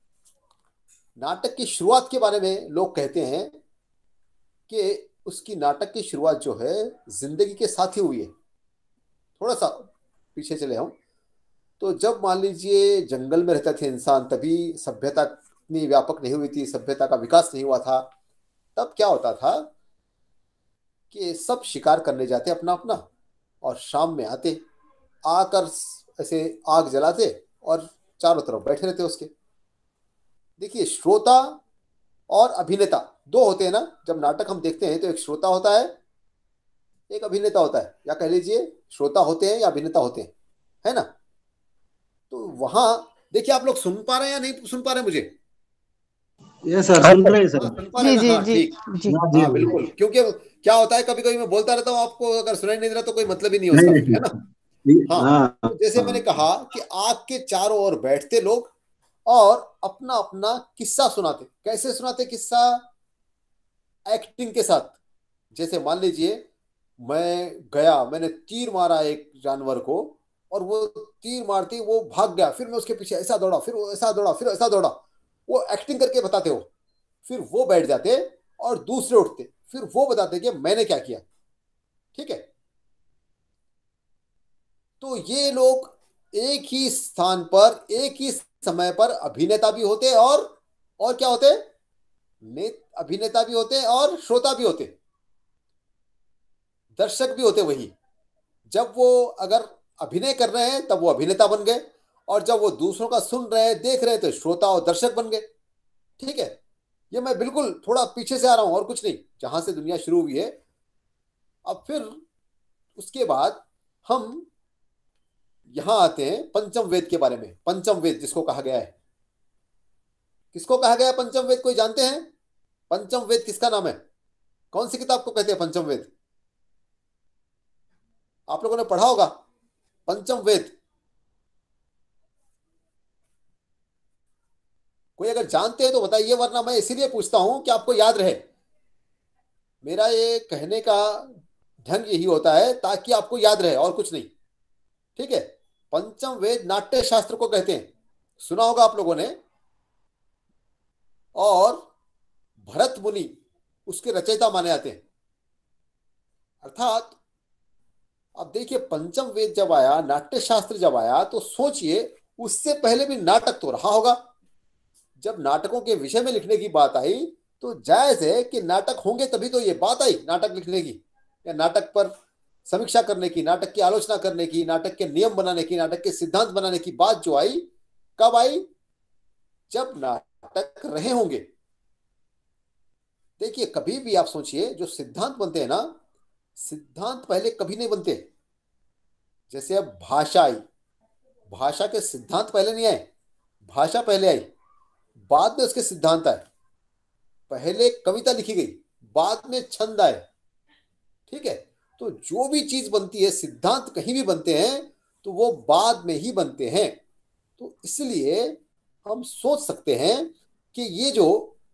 नाटक की शुरुआत के बारे में लोग कहते हैं कि उसकी नाटक की शुरुआत जो है जिंदगी के साथ ही हुई है। थोड़ा सा पीछे चले हम तो जब मान लीजिए जंगल में रहता थे इंसान, तभी सभ्यता इतनी व्यापक नहीं हुई थी, सभ्यता का विकास नहीं हुआ था। तब क्या होता था कि सब शिकार करने जाते अपना अपना, और शाम में आते, आकर ऐसे आग जलाते और चारों तरफ बैठे रहते उसके। देखिए, श्रोता और अभिनेता दो होते हैं ना। जब नाटक हम देखते हैं तो एक श्रोता होता है, एक अभिनेता होता है, या कह लीजिए श्रोता होते हैं या अभिनेता होते हैं, है ना? तो वहां देखिए, आप लोग सुन पा रहे हैं या नहीं सुन पा रहे हैं मुझे? ये सर सुन रहे हैं सर। सुन पा रहे हैं ना? हाँ ठीक, हाँ बिल्कुल, क्योंकि क्या होता है कभी कभी मैं बोलता रहता हूँ, आपको अगर सुनाई नहीं दे रहा तो कोई मतलब ही नहीं है उसका, है ना? हाँ, तो जैसे मैंने कहा कि आग के चारों ओर बैठते लोग और अपना अपना किस्सा सुनाते। कैसे सुनाते किस्सा? एक्टिंग के साथ। जैसे मान लीजिए मैं गया, मैंने तीर मारा एक जानवर को, और वो तीर मारते ही वो भाग गया, फिर मैं उसके पीछे ऐसा दौड़ा, फिर वो ऐसा दौड़ा, फिर ऐसा दौड़ा। वो एक्टिंग करके बताते हो। फिर वो बैठ जाते और दूसरे उठते, फिर वो बताते कि मैंने क्या किया। ठीक है, तो ये लोग एक ही स्थान पर एक ही समय पर अभिनेता भी होते और क्या होते? अभिनेता भी होते और श्रोता भी होते, दर्शक भी होते। वही जब वो अगर अभिनय कर रहे हैं तब वो अभिनेता बन गए, और जब वो दूसरों का सुन रहे हैं देख रहे हैं तो श्रोता और दर्शक बन गए। ठीक है, ये मैं बिल्कुल थोड़ा पीछे से आ रहा हूं और कुछ नहीं, जहां से दुनिया शुरू हुई है। अब फिर उसके बाद हम यहां आते हैं पंचम वेद के बारे में। पंचम वेद जिसको कहा गया है, किसको कहा गया है पंचम वेद? कोई जानते हैं पंचम वेद किसका नाम है? कौन सी किताब को कहते हैं पंचम वेद? आप लोगों ने पढ़ा होगा पंचम वेद। कोई अगर जानते हैं तो बताइए, वरना मैं इसीलिए पूछता हूं कि आपको याद रहे। मेरा ये कहने का ढंग यही होता है ताकि आपको याद रहे, और कुछ नहीं। ठीक है, पंचम वेद नाट्य शास्त्र को कहते हैं, सुना होगा आप लोगों ने। और भरत मुनि उसके रचयिता माने जाते हैं। अर्थात अब देखिए पंचम वेद जब आया, नाट्य शास्त्र जब आया, तो सोचिए उससे पहले भी नाटक तो रहा होगा। जब नाटकों के विषय में लिखने की बात आई तो जायज है कि नाटक होंगे, तभी तो ये बात आई नाटक लिखने की, या नाटक पर समीक्षा करने की, नाटक की आलोचना करने की, नाटक के नियम बनाने की, नाटक के सिद्धांत बनाने की बात जो आई, कब आई? जब नाटक रहे होंगे। देखिए कभी भी आप सोचिए, जो सिद्धांत बनते हैं ना, सिद्धांत पहले कभी नहीं बनते। जैसे अब भाषा आई, भाषा के सिद्धांत पहले नहीं आए, भाषा पहले आई, बाद में उसके सिद्धांत आए। पहले कविता लिखी गई, बाद में छंद आए। ठीक है, तो जो भी चीज बनती है, सिद्धांत कहीं भी बनते हैं तो वो बाद में ही बनते हैं। तो इसलिए हम सोच सकते हैं कि ये जो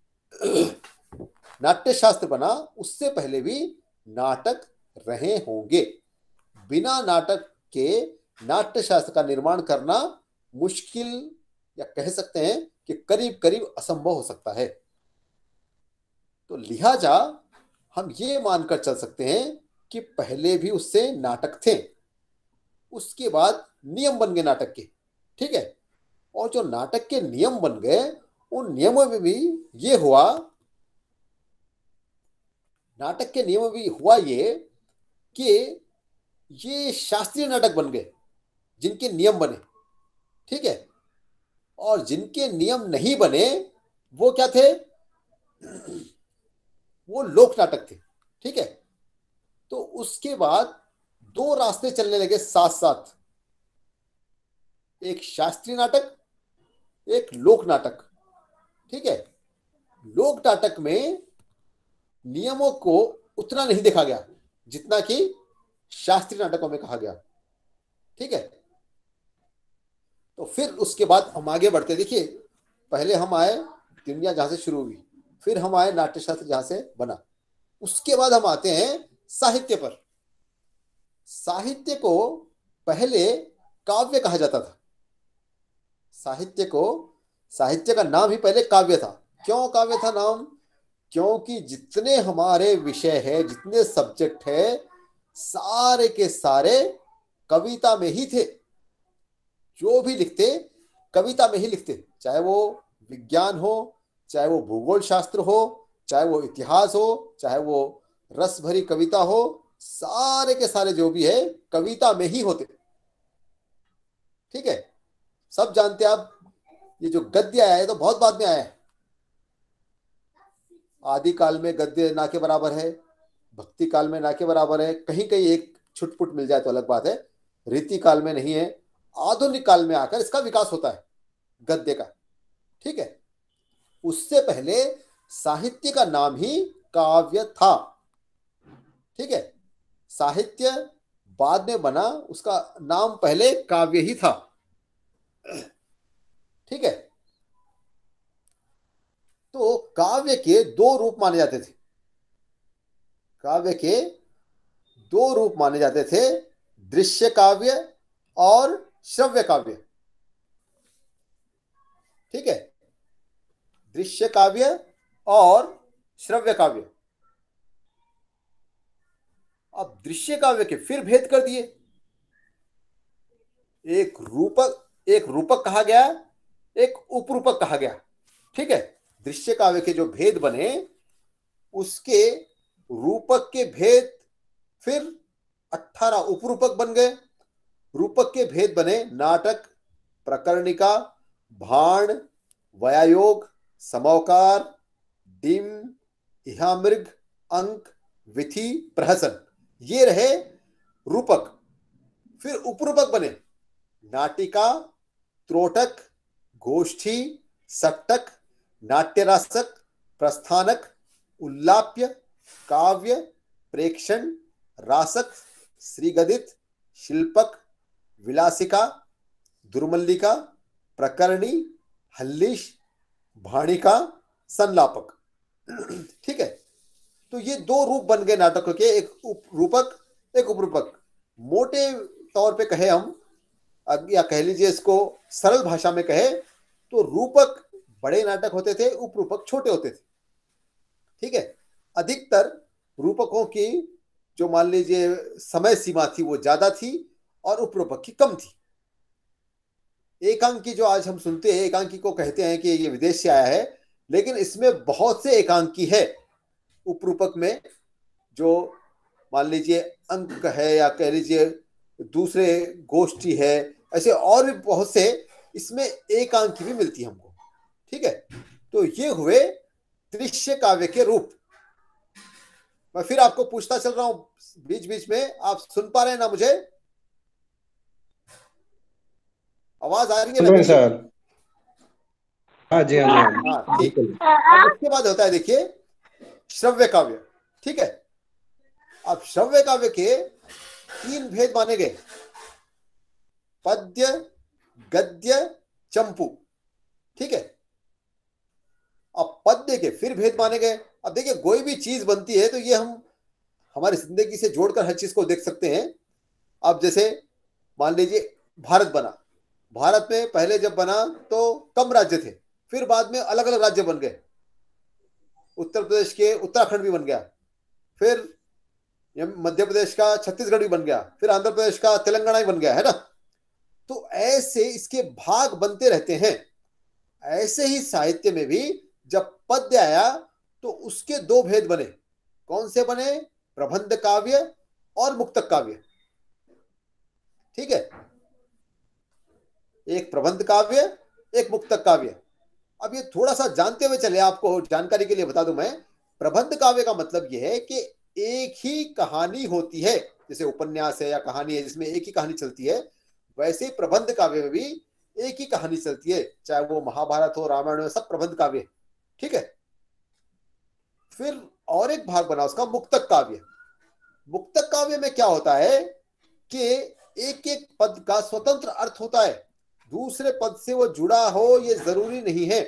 नाट्य शास्त्र बना, उससे पहले भी नाटक रहे होंगे। बिना नाटक के नाट्य शास्त्र का निर्माण करना मुश्किल, या कह सकते हैं कि करीब करीब असंभव हो सकता है। तो लिहाजा हम ये मानकर चल सकते हैं कि पहले भी उससे नाटक थे, उसके बाद नियम बन गए नाटक के। ठीक है, और जो नाटक के नियम बन गए, उन नियमों में भी ये हुआ, नाटक के नियम में भी हुआ ये कि ये शास्त्रीय नाटक बन गए जिनके नियम बने। ठीक है, और जिनके नियम नहीं बने वो क्या थे? वो लोक नाटक थे। ठीक है, तो उसके बाद दो रास्ते चलने लगे साथ साथ, एक शास्त्रीय नाटक, एक लोक नाटक। ठीक है, लोक नाटक में नियमों को उतना नहीं देखा गया जितना कि शास्त्रीय नाटकों में कहा गया। ठीक है, तो फिर उसके बाद हम आगे बढ़ते। देखिए पहले हम आए दुनिया जहां से शुरू हुई, फिर हम आए नाट्य शास्त्र जहां से बना, उसके बाद हम आते हैं साहित्य पर। साहित्य को पहले काव्य कहा जाता था। साहित्य को, साहित्य का नाम ही पहले काव्य था। क्यों काव्य था नाम? क्योंकि जितने हमारे विषय है, जितने सब्जेक्ट है, सारे के सारे कविता में ही थे। जो भी लिखते कविता में ही लिखते, चाहे वो विज्ञान हो, चाहे वो भूगोल शास्त्र हो, चाहे वो इतिहास हो, चाहे वो रस भरी कविता हो, सारे के सारे जो भी है कविता में ही होते। ठीक है, सब जानते हैं आप, ये जो गद्य आया है तो बहुत बाद में आया है। आदि काल में गद्य ना के बराबर है, भक्ति काल में ना के बराबर है, कहीं कहीं एक छुटपुट मिल जाए तो अलग बात है, रीति काल में नहीं है। आधुनिक काल में आकर इसका विकास होता है गद्य का। ठीक है, उससे पहले साहित्य का नाम ही काव्य था। ठीक है, साहित्य बाद में बना, उसका नाम पहले काव्य ही था। ठीक है, तो काव्य के दो रूप माने जाते थे। काव्य के दो रूप माने जाते थे, दृश्य काव्य और श्रव्य काव्य। ठीक है, दृश्य काव्य और श्रव्य काव्य। अब दृश्य काव्य के फिर भेद कर दिए। एक रूपक कहा गया, एक उपरूपक कहा गया। ठीक है, दृश्य काव्य के जो भेद बने, उसके रूपक के भेद फिर 18 उपरूपक बन गए। रूपक के भेद बने नाटक, प्रकर्णिका, भाण, वयायोग, समौकार, डिम, इहामृग, अंक, विथि, प्रहसन। ये रहे रूपक। फिर उपरूपक बने नाटिका, त्रोटक, गोष्ठी, सट्टक, नाट्यरासक, प्रस्थानक, उल्लाप्य, काव्य, प्रेक्षण, रासक, श्रीगदित, शिल्पक, विलासिका, दुर्मल्लिका, प्रकरणी, हल्लीश, भाणिका, संलापक। ठीक है, तो ये दो रूप बन गए नाटकों के, एक रूपक, एक उपरूपक। मोटे तौर पे कहे हम, या कह लीजिए इसको सरल भाषा में कहे तो रूपक बड़े नाटक होते थे, उपरूपक छोटे होते थे। ठीक है, अधिकतर रूपकों की जो मान लीजिए समय सीमा थी वो ज्यादा थी और उपरूपक की कम थी। एकांकी जो आज हम सुनते हैं, एकांकी को कहते हैं कि ये विदेश से आया है, लेकिन इसमें बहुत से एकांकी है। उपरूपक में जो मान लीजिए अंक है या कह लीजिए दूसरे गोष्ठी है, ऐसे और भी बहुत से इसमें एकांकी भी मिलती है हमको। ठीक है, तो ये हुए दृश्य काव्य के रूप। मैं फिर आपको पूछता चल रहा हूं बीच बीच में, आप सुन पा रहे हैं ना मुझे? आवाज आ रही है ना सर? हाँ जी, हाँ जी, हाँ ठीक। अब उसके बाद होता है देखिए श्रव्य काव्य। ठीक है, अब श्रव्य काव्य के 3 भेद माने गए, पद्य, गद्य, चंपू। ठीक है, अब पद्य के फिर भेद माने गए। अब देखिए कोई भी चीज बनती है तो ये हम हमारी जिंदगी से जोड़कर हर चीज को देख सकते हैं। अब जैसे मान लीजिए भारत बना, भारत में पहले जब बना तो कम राज्य थे, फिर बाद में अलग अलग राज्य बन गए। उत्तर प्रदेश के उत्तराखंड भी बन गया, फिर मध्य प्रदेश का छत्तीसगढ़ भी बन गया, फिर आंध्र प्रदेश का तेलंगाना भी बन गया, है ना। तो ऐसे इसके भाग बनते रहते हैं। ऐसे ही साहित्य में भी जब पद्य आया तो उसके 2 भेद बने। कौन से बने? प्रबंध काव्य और मुक्तक काव्य। ठीक है, एक प्रबंध काव्य, एक मुक्तक काव्य। अब ये थोड़ा सा जानते हुए चले, आपको जानकारी के लिए बता दूं मैं। प्रबंध काव्य का मतलब यह है कि एक ही कहानी होती है, जैसे उपन्यास है या कहानी है जिसमें एक ही कहानी चलती है, वैसे प्रबंध काव्य में भी एक ही कहानी चलती है, चाहे वो महाभारत हो, रामायण हो, सब प्रबंध काव्य। ठीक है, फिर और एक भाग बना उसका मुक्तक काव्य। मुक्तक काव्य में क्या होता है कि एक एक पद का स्वतंत्र अर्थ होता है, दूसरे पद से वो जुड़ा हो ये जरूरी नहीं है।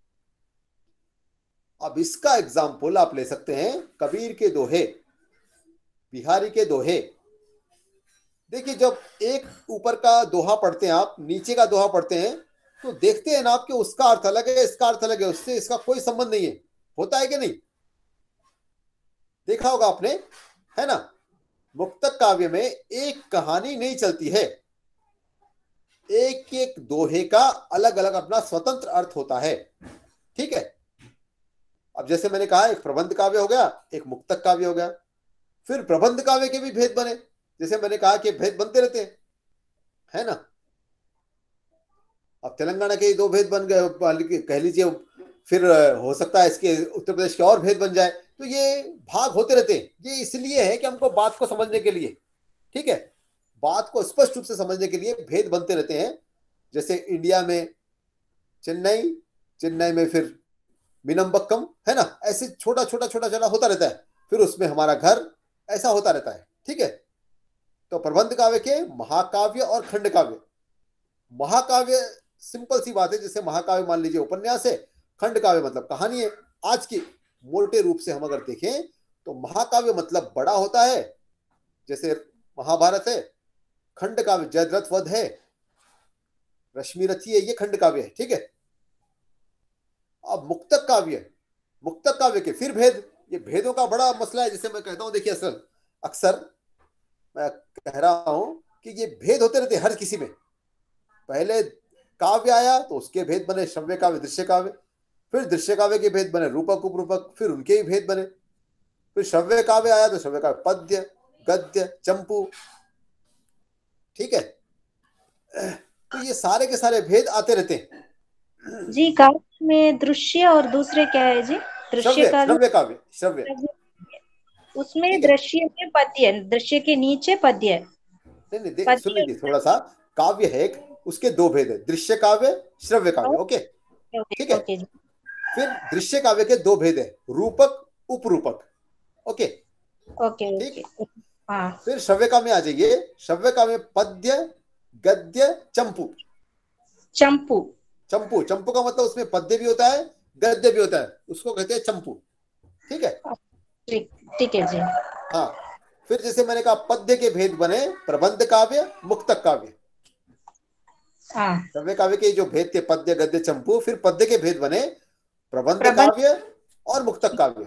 अब इसका एग्जाम्पल आप ले सकते हैं कबीर के दोहे, बिहारी के दोहे। देखिए जब एक ऊपर का दोहा पढ़ते हैं आप, नीचे का दोहा पढ़ते हैं, तो देखते हैं ना आप कि उसका अर्थ अलग है, इसका अर्थ अलग है, उससे इसका कोई संबंध नहीं है। होता है कि नहीं? देखा होगा आपने, है ना। मुक्तक काव्य में एक कहानी नहीं चलती है, एक एक दोहे का अलग अलग अपना स्वतंत्र अर्थ होता है। ठीक है, अब जैसे मैंने कहा एक प्रबंध काव्य हो गया, एक मुक्तक काव्य हो गया। फिर प्रबंध काव्य के भी भेद बने, जैसे मैंने कहा कि भेद बनते रहते हैं, है ना। अब तेलंगाना के 2 भेद बन गए कह लीजिए, फिर हो सकता है इसके उत्तर प्रदेश के और भेद बन जाए। तो ये भाग होते रहते हैं। ये इसलिए है कि हमको बात को समझने के लिए, ठीक है, बात को स्पष्ट रूप से समझने के लिए भेद बनते रहते हैं। जैसे इंडिया में चेन्नई, चेन्नई में फिर मीनम्बक्कम, है ना। ऐसे छोटा छोटा छोटा छोटा होता रहता है, फिर उसमें हमारा घर, ऐसा होता रहता है। ठीक है, तो प्रबंध काव्य के महाकाव्य और खंड काव्य। महाकाव्य सिंपल सी बात है, जैसे महाकाव्य मान लीजिए उपन्यास है, खंड काव्य मतलब कहानी है। आज की मोटे रूप से हम अगर देखें तो महाकाव्य मतलब बड़ा होता है, जैसे महाभारत है। खंड काव्य जयद्रथ वध है, रश्मि रथी है, ये खंड काव्य है। ठीक है, अब मुक्तक काव्य, मुक्तक काव्य के फिर भेद। ये भेदों का बड़ा मसला है, जिसे मैं कहता हूं देखिए अक्सर मैं कह रहा हूं कि ये भेद होते रहते हर किसी में। पहले काव्य आया तो उसके भेद बने श्रव्य काव्य, दृश्य काव्य। फिर दृश्य काव्य के भेद बने रूपक उपरूपक, फिर उनके ही भेद बने। फिर श्रव्य काव्य आया तो श्रव्य काव्य पद्य, गद्य, चंपू। ठीक है, तो ये सारे के सारे भेद आते रहते हैं जी। काव्य में दृश्य और दूसरे क्या है जी? दृश्य काव्य, श्रव्य काव्य, श्रव्य। उसमें दृश्य में पद्य, दृश्य के नीचे पद्य। नहीं सुन लीजिए थोड़ा सा। काव्य है एक, उसके 2 भेद है, दृश्य काव्य, श्रव्य काव्य। ओके, ठीक है। फिर दृश्य काव्य के 2 भेद है, रूपक उपरूपक। ओके ओके, ठीक। हाँ। फिर श्रव्य काव्य में आ जाइए। श्रव्य काव्य में पद्य, गद्य, चंपू। चंपू, चंपू, चंपू का मतलब उसमें पद्य भी होता है, गद्य भी होता है, उसको कहते हैं चंपू। ठीक है, ठीक है जी। हाँ, फिर जैसे मैंने कहा पद्य के भेद बने प्रबंध काव्य, मुक्तक काव्य। श्रव्य काव्य के जो भेद थे पद्य, गद्य, चंपू, फिर पद्य के भेद बने प्रबंध काव्य और मुक्तक काव्य।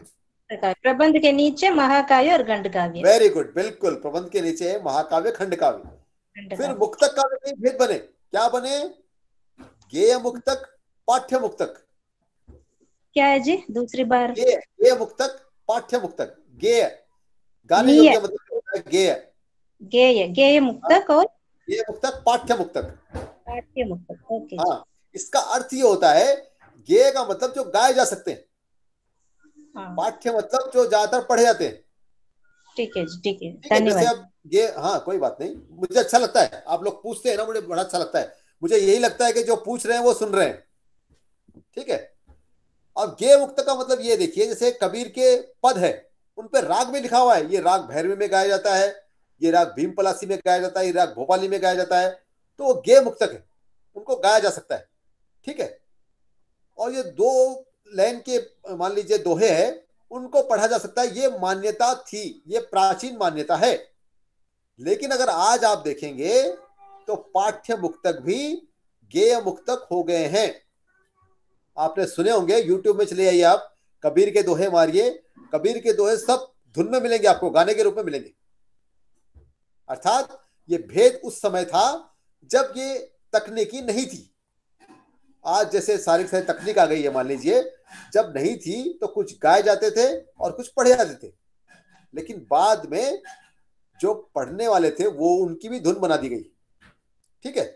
प्रबंध के नीचे महाकाव्य और खंड काव्य। वेरी गुड, बिल्कुल, प्रबंध के नीचे महाकाव्य, खंड काव्य। फिर मुक्तक का भी भेद बने, क्या बने? गेय मुक्तक, पाठ्य मुक्तक। क्या है जी? दूसरी बार। गेय मुक्तक, पाठ्य मुक्तक। गेय गाने योग्य मतलब होता है गेय। गेय मुक्तक और गेय मुक्तक, पाठ्य मुक्तक। पाठ्य मुक्तक, ओके। हाँ, इसका अर्थ ये होता है, गेय का मतलब जो गाए जा सकते हैं, पाठ्य मतलब जो ज्यादातर पढ़े जाते हैं। ठीक है जी, ठीक है, जैसे धन्यवाद। अब ये, हाँ कोई बात नहीं, मुझे अच्छा लगता है, आप लोग पूछते हैं ना, मुझे बड़ा अच्छा लगता है। मुझे यही लगता है कि जो पूछ रहे हैं वो सुन रहे हैं। ठीक है। अब गेय मुक्त का मतलब ये देखिए, जैसे कबीर के पद है, उन पे राग भी लिखा हुआ है, ये राग भैरवी में गाया जाता है, ये राग भीम पलासी में गाया जाता है, ये राग भोपाली में गाया जाता है, तो वो गेय मुक्तक है, उनको गाया जा सकता है। ठीक है। और ये 2 लाइन के मान लीजिए दोहे हैं, उनको पढ़ा जा सकता है, ये मान्यता थी, ये प्राचीन मान्यता है। लेकिन अगर आज आप देखेंगे तो पाठ्य मुक्तक भी गेय मुक्तक हो गए हैं। आपने सुने होंगे, यूट्यूब में चले आइए आप, कबीर के दोहे मारिए, कबीर के दोहे सब धुन में मिलेंगे आपको, गाने के रूप में मिलेंगे। अर्थात ये भेद उस समय था जब ये तकनीकी नहीं थी। आज जैसे सारी सारी तकनीक आ गई है, मान लीजिए, जब नहीं थी तो कुछ गाए जाते थे और कुछ पढ़े जाते थे, लेकिन बाद में जो पढ़ने वाले थे वो उनकी भी धुन बना दी गई। ठीक है।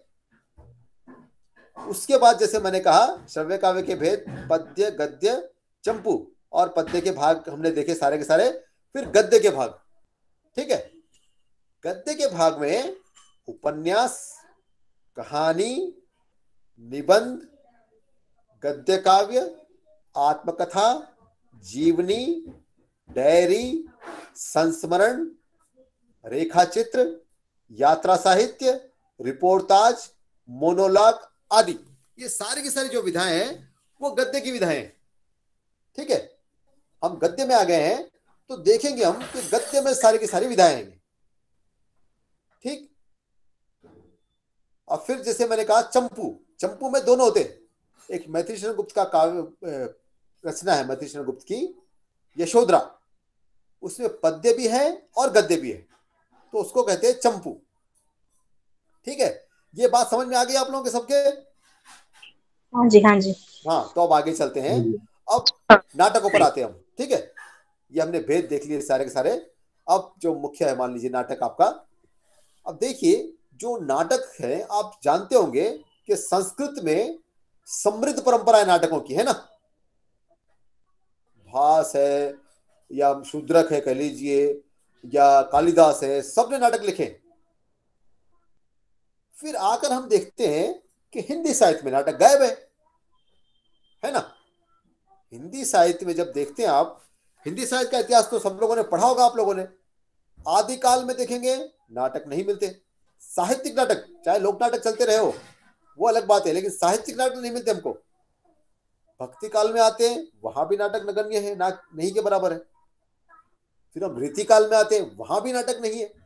उसके बाद जैसे मैंने कहा, श्रव्य काव्य के भेद, पद्य, गद्य, चंपू, और पद्य के भाग हमने देखे सारे के सारे। फिर गद्य के भाग। ठीक है। गद्य के भाग में उपन्यास, कहानी, निबंध, गद्य काव्य, आत्मकथा, जीवनी, डायरी, संस्मरण, रेखाचित्र, यात्रा साहित्य, रिपोर्टाज, मोनोलॉग आदि, ये सारी की सारी जो विधाएं हैं वो गद्य की विधाएं हैं। ठीक है। हम गद्य में आ गए हैं तो देखेंगे हम कि गद्य में सारी की सारी विधाएं हैं। ठीक। और फिर जैसे मैंने कहा चंपू, चंपू में दोनों होते हैं। एक मैथिली शरण गुप्त का काव्य रचना है, मैथिली शरण गुप्त की यशोधरा, उसमें पद्य भी है और गद्य भी है, तो उसको कहते हैं चंपू। ठीक है। ये बात समझ में आ गई आप लोगों के सबके? हाँ जी, हाँ जी। हाँ, तो अब आगे चलते हैं। अब नाटकों पर आते हैं हम। ठीक है। ये हमने भेद देख लिए सारे के सारे। अब जो मुख्य है, मान लीजिए नाटक आपका। अब देखिए, जो नाटक है, आप जानते होंगे कि संस्कृत में समृद्ध परंपरा है नाटकों की, है ना। भास है या शूद्रक है कह लीजिए, या कालिदास है, सबने नाटक लिखे। फिर आकर हम देखते हैं कि हिंदी साहित्य में नाटक गायब है ना। हिंदी साहित्य में जब देखते हैं आप, हिंदी साहित्य का इतिहास तो सब लोगों ने पढ़ा होगा आप लोगों ने। आदिकाल में देखेंगे नाटक नहीं मिलते, साहित्यिक नाटक, चाहे लोक नाटक चलते रहे हो वो अलग बात है, लेकिन साहित्यिक नाटक नहीं मिलते हमको। भक्ति काल में आते हैं, वहां भी नाटक नगण्य है, ना नहीं के बराबर है। फिर हम रीति काल में आते हैं, वहां भी नाटक नहीं है।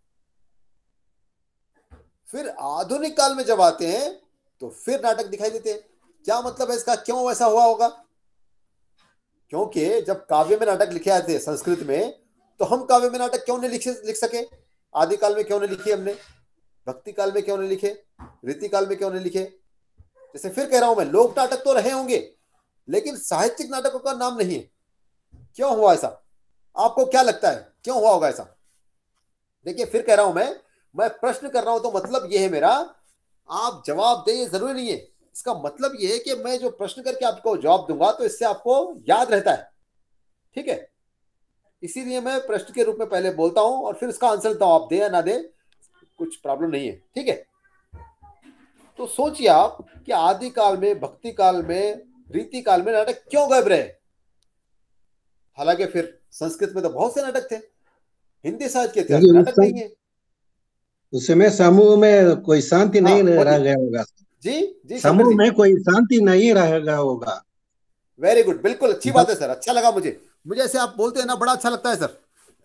फिर आधुनिक काल में जब आते हैं तो फिर नाटक दिखाई देते हैं। क्या मतलब है इसका, क्यों ऐसा हुआ होगा? क्योंकि जब काव्य में नाटक लिखे आते हैं संस्कृत में, तो हम काव्य में नाटक क्यों नहीं लिख सके? आदिकाल में क्यों नहीं लिखे हमने, भक्ति काल में क्यों नहीं लिखे, रीति काल में क्यों नहीं लिखे? जैसे फिर कह रहा हूं मैं, लोक नाटक तो रहे होंगे लेकिन साहित्यिक नाटकों का नाम नहीं है। क्यों हुआ ऐसा? आपको क्या लगता है क्यों हुआ होगा ऐसा? देखिए, फिर कह रहा हूं मैं प्रश्न कर रहा हूं तो मतलब ये है मेरा, आप जवाब दे, ये जरूरी नहीं है। इसका मतलब ये है कि मैं जो प्रश्न करके आपको जवाब दूंगा तो इससे आपको याद रहता है। ठीक है। इसीलिए मैं प्रश्न के रूप में पहले बोलता हूं और फिर इसका आंसर देता हूं, आप दे या ना दे कुछ प्रॉब्लम नहीं है। ठीक है। तो सोचिए आप कि आदि काल में, भक्ति काल में, रीति काल में नाटक क्यों गायब रहे? हालांकि फिर संस्कृत में तो बहुत से नाटक थे, हिंदी साहित्य के इतिहास में नाटक नहीं है। उस समय समूह में कोई शांति नहीं रह गया होगा। जी, समूह में कोई शांति नहीं रह गया होगा। वेरी गुड, बिल्कुल अच्छी बात है सर, अच्छा लगा मुझे ऐसे आप बोलते हैं ना, बड़ा अच्छा लगता है सर।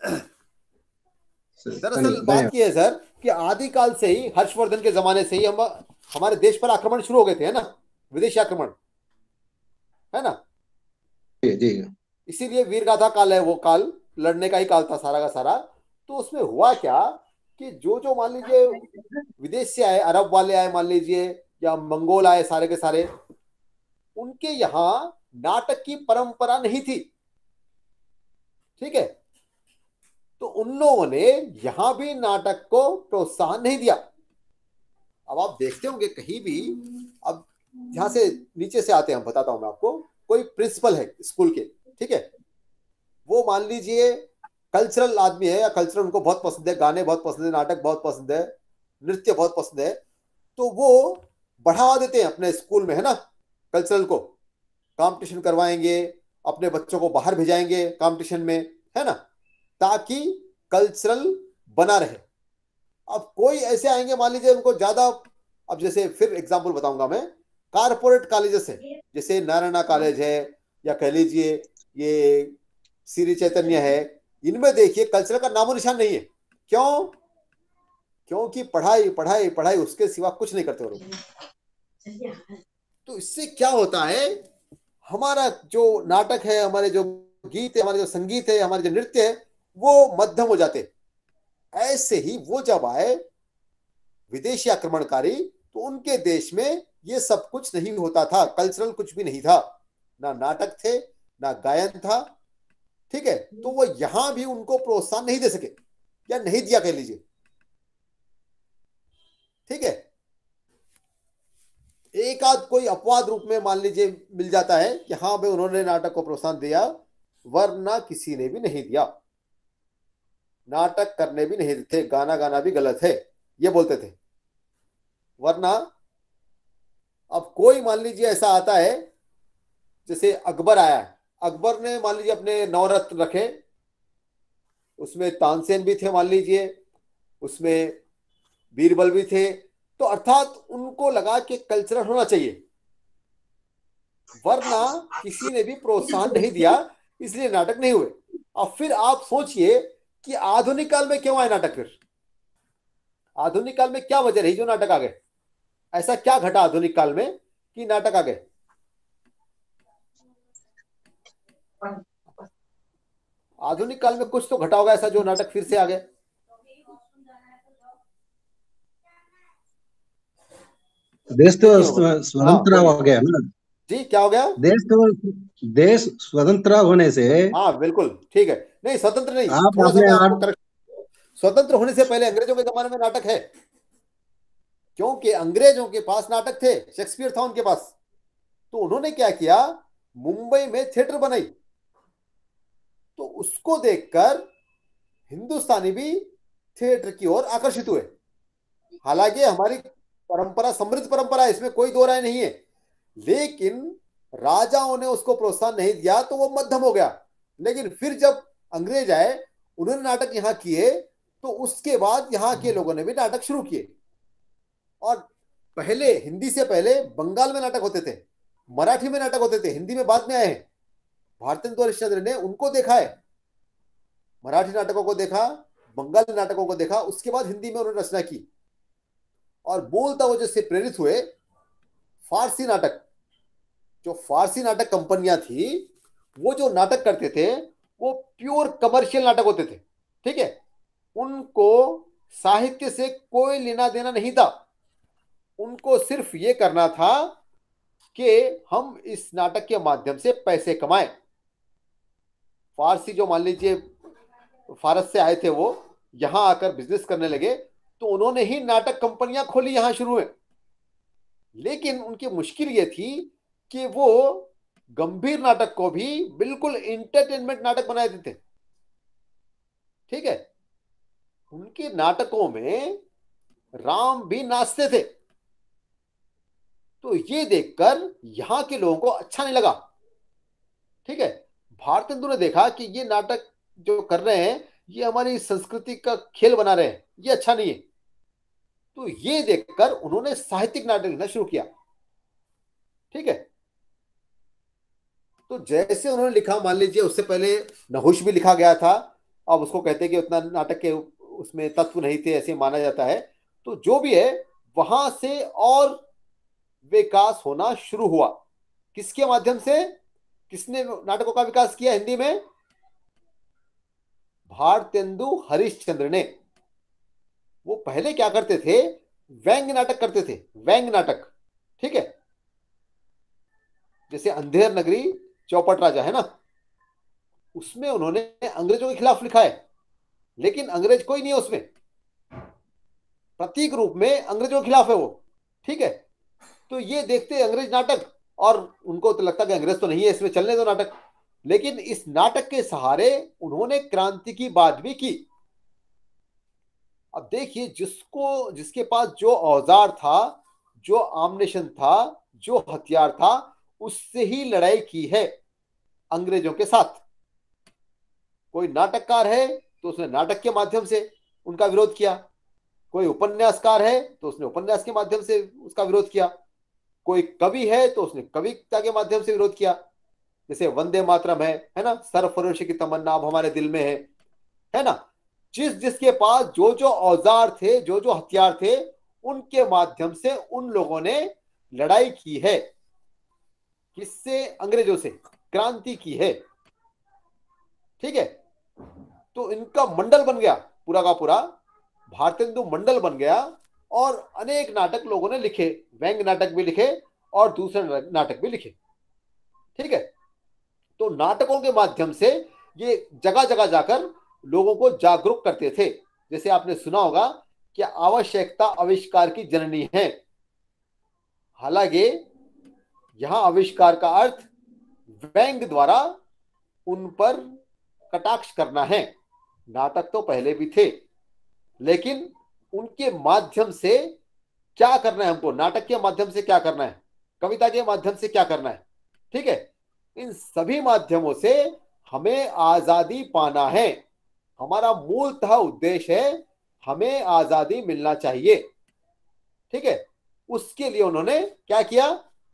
दरअसल बात यह है सर कि आदिकाल से ही, हर्षवर्धन के जमाने से ही हमारे देश पर आक्रमण शुरू हो गए थे, है ना, विदेशी आक्रमण, है ना जी। इसीलिए वीरगाथा काल है, वो काल लड़ने का ही काल था सारा का सारा। तो उसमें हुआ क्या कि जो जो मान लीजिए विदेश से आए, अरब वाले आए मान लीजिए, या मंगोल आए, सारे के सारे, उनके यहाँ नाटक की परंपरा नहीं थी। ठीक है, तो उन लोगों ने यहां भी नाटक को प्रोत्साहन नहीं दिया। अब आप देखते होंगे कहीं भी, अब यहां से नीचे से आते हैं, हम बताता हूं मैं आपको। कोई प्रिंसिपल है स्कूल के, ठीक है, वो मान लीजिए कल्चरल आदमी है, या कल्चरल उनको बहुत पसंद है, गाने बहुत पसंद है, नाटक बहुत पसंद है, नृत्य बहुत पसंद है, तो वो बढ़ावा देते हैं अपने स्कूल में, है ना, कल्चरल को। कंपटीशन करवाएंगे, अपने बच्चों को बाहर भेजाएंगे कंपटीशन में, है ना, ताकि कल्चरल बना रहे। अब कोई ऐसे आएंगे मान लीजिए उनको ज्यादा, अब जैसे फिर एग्जांपल बताऊंगा मैं, कारपोरेट कॉलेजेस है, जैसे नारायणा कॉलेज है, या कह लीजिए ये श्री चैतन्य है, इनमें देखिए कल्चरल का नामो निशान नहीं है। क्यों? क्योंकि पढ़ाई पढ़ाई पढ़ाई, उसके सिवा कुछ नहीं करते वो लोग। तो इससे क्या होता है, हमारा जो नाटक है, हमारे जो गीत है, हमारे जो संगीत है, हमारे जो नृत्य है, वो मध्यम हो जाते। ऐसे ही वो जब आए विदेशी आक्रमणकारी, तो उनके देश में ये सब कुछ नहीं होता था, कल्चरल कुछ भी नहीं था, ना नाटक थे, ना गायन था। ठीक है, तो वो यहां भी उनको प्रोत्साहन नहीं दे सके, या नहीं दिया कह लीजिए। ठीक है, एक आध कोई अपवाद रूप में मान लीजिए मिल जाता है कि हाँ भाई उन्होंने नाटक को प्रोत्साहन दिया, वरना किसी ने भी नहीं दिया। नाटक करने भी नहीं देते, गाना गाना भी गलत है ये बोलते थे। वरना अब कोई मान लीजिए ऐसा आता है, जैसे अकबर आया, अकबर ने मान लीजिए अपने नवरत्न रखे, उसमें तानसेन भी थे मान लीजिए, उसमें बीरबल भी थे, तो अर्थात उनको लगा कि कल्चरल होना चाहिए, वरना किसी ने भी प्रोत्साहन नहीं दिया, इसलिए नाटक नहीं हुए। अब फिर आप सोचिए कि आधुनिक काल में क्यों आए नाटक, फिर आधुनिक काल में क्या वजह रही जो नाटक आ गए? ऐसा क्या घटा आधुनिक काल में कि नाटक आ गए? आधुनिक काल में कुछ तो घटा होगा ऐसा जो नाटक फिर से आ गए। देश तो स्वतंत्र हो गया ना जी, क्या हो गया? देश स्वतंत्र होने से। हाँ बिल्कुल ठीक है, नहीं स्वतंत्र नहीं, आप थोड़ा सा अपने मैं आप आपको स्वतंत्र होने से पहले अंग्रेजों के जमाने में नाटक है, क्योंकि अंग्रेजों के पास नाटक थे, शेक्सपियर था उनके पास। तो उन्होंने क्या किया, मुंबई में थिएटर बनाई, तो उसको देखकर हिंदुस्तानी भी थिएटर की ओर आकर्षित हुए। हालांकि हमारी परंपरा समृद्ध परंपरा है, इसमें कोई दो राय नहीं है, लेकिन राजाओं ने उसको प्रोत्साहन नहीं दिया तो वो मध्यम हो गया। लेकिन फिर जब अंग्रेज आए, उन्होंने नाटक यहाँ किए, तो उसके बाद यहाँ के लोगों ने भी नाटक शुरू किए। और पहले हिंदी से पहले बंगाल में नाटक होते थे, मराठी में नाटक होते थे, हिंदी में बाद में आए हैं। भारतेंदु हरिश्चंद्र ने उनको देखा है, मराठी नाटकों को देखा, बंगाली नाटकों को देखा, उसके बाद हिंदी में उन्होंने रचना की। और मूलतः वजह से प्रेरित हुए फारसी नाटक, जो फारसी नाटक कंपनियां थी, वो जो नाटक करते थे वो प्योर कमर्शियल नाटक होते थे। ठीक है, उनको साहित्य से कोई लेना देना नहीं था, उनको सिर्फ ये करना था कि हम इस नाटक के माध्यम से पैसे कमाएं। फारसी जो मान लीजिए फारस से आए थे, वो यहां आकर बिजनेस करने लगे, तो उन्होंने ही नाटक कंपनियां खोली यहां शुरू में। लेकिन उनकी मुश्किल ये थी कि वो गंभीर नाटक को भी बिल्कुल इंटरटेनमेंट नाटक बनाए देते। ठीक है, उनके नाटकों में राम भी नाचते थे, तो ये देखकर यहां के लोगों को अच्छा नहीं लगा। ठीक है, भारतेंदु ने देखा कि ये नाटक जो कर रहे हैं, ये हमारी संस्कृति का खेल बना रहे हैं, ये अच्छा नहीं है। तो ये देखकर उन्होंने साहित्यिक नाटक लिखना शुरू किया। ठीक है, तो जैसे उन्होंने लिखा, मान लीजिए उससे पहले नहुष भी लिखा गया था, अब उसको कहते हैं कि उतना नाटक के उसमें तत्व नहीं थे ऐसे माना जाता है। तो जो भी है, वहां से और विकास होना शुरू हुआ, किसके माध्यम से? किसने नाटकों का विकास किया हिंदी में? भारतेंदु हरिश्चंद्र ने। वो पहले क्या करते थे? व्यंग्य नाटक करते थे, व्यंग्य नाटक। ठीक है, जैसे अंधेर नगरी चौपट राजा है ना, उसमें उन्होंने अंग्रेजों के खिलाफ लिखा है, लेकिन अंग्रेज कोई नहीं है उसमें, प्रतीक रूप में अंग्रेजों के खिलाफ है वो। ठीक है, तो ये देखते अंग्रेज नाटक और उनको तो लगता कि अंग्रेज तो नहीं है इसमें, चलने दो नाटक। लेकिन इस नाटक के सहारे उन्होंने क्रांति की बात भी की। अब देखिए, जिसके पास जो औजार था, जो आमनेशन था, जो हथियार था, उससे ही लड़ाई की है अंग्रेजों के साथ। कोई नाटककार है तो उसने नाटक के माध्यम से उनका विरोध किया, कोई उपन्यासकार है तो उसने उपन्यास के माध्यम से उसका विरोध किया, कोई कवि है तो उसने कविता के माध्यम से विरोध किया। जैसे वंदे मातरम है ना, सरफरोशी की तमन्ना अब हमारे दिल में है ना। जिसके पास जो जो औजार थे, जो जो हथियार थे, उनके माध्यम से उन लोगों ने लड़ाई की है। किससे? अंग्रेजों से, क्रांति की है। ठीक है, तो इनका मंडल बन गया, पूरा का पूरा भारतेंदु मंडल बन गया, और अनेक नाटक लोगों ने लिखे, व्यंग्य नाटक भी लिखे और दूसरे नाटक भी लिखे। ठीक है, तो नाटकों के माध्यम से ये जगह जगह जाकर लोगों को जागरूक करते थे। जैसे आपने सुना होगा कि आवश्यकता आविष्कार की जननी है। हालांकि यहां आविष्कार का अर्थ व्यंग्य द्वारा उन पर कटाक्ष करना है। नाटक तो पहले भी थे, लेकिन उनके माध्यम से क्या करना है हमको, नाटक के माध्यम से क्या करना है, कविता के माध्यम से क्या करना है। ठीक है, इन सभी माध्यमों से हमें आजादी पाना है। हमारा मूलतः उद्देश्य है हमें आजादी मिलना चाहिए। ठीक है, उसके लिए उन्होंने क्या किया?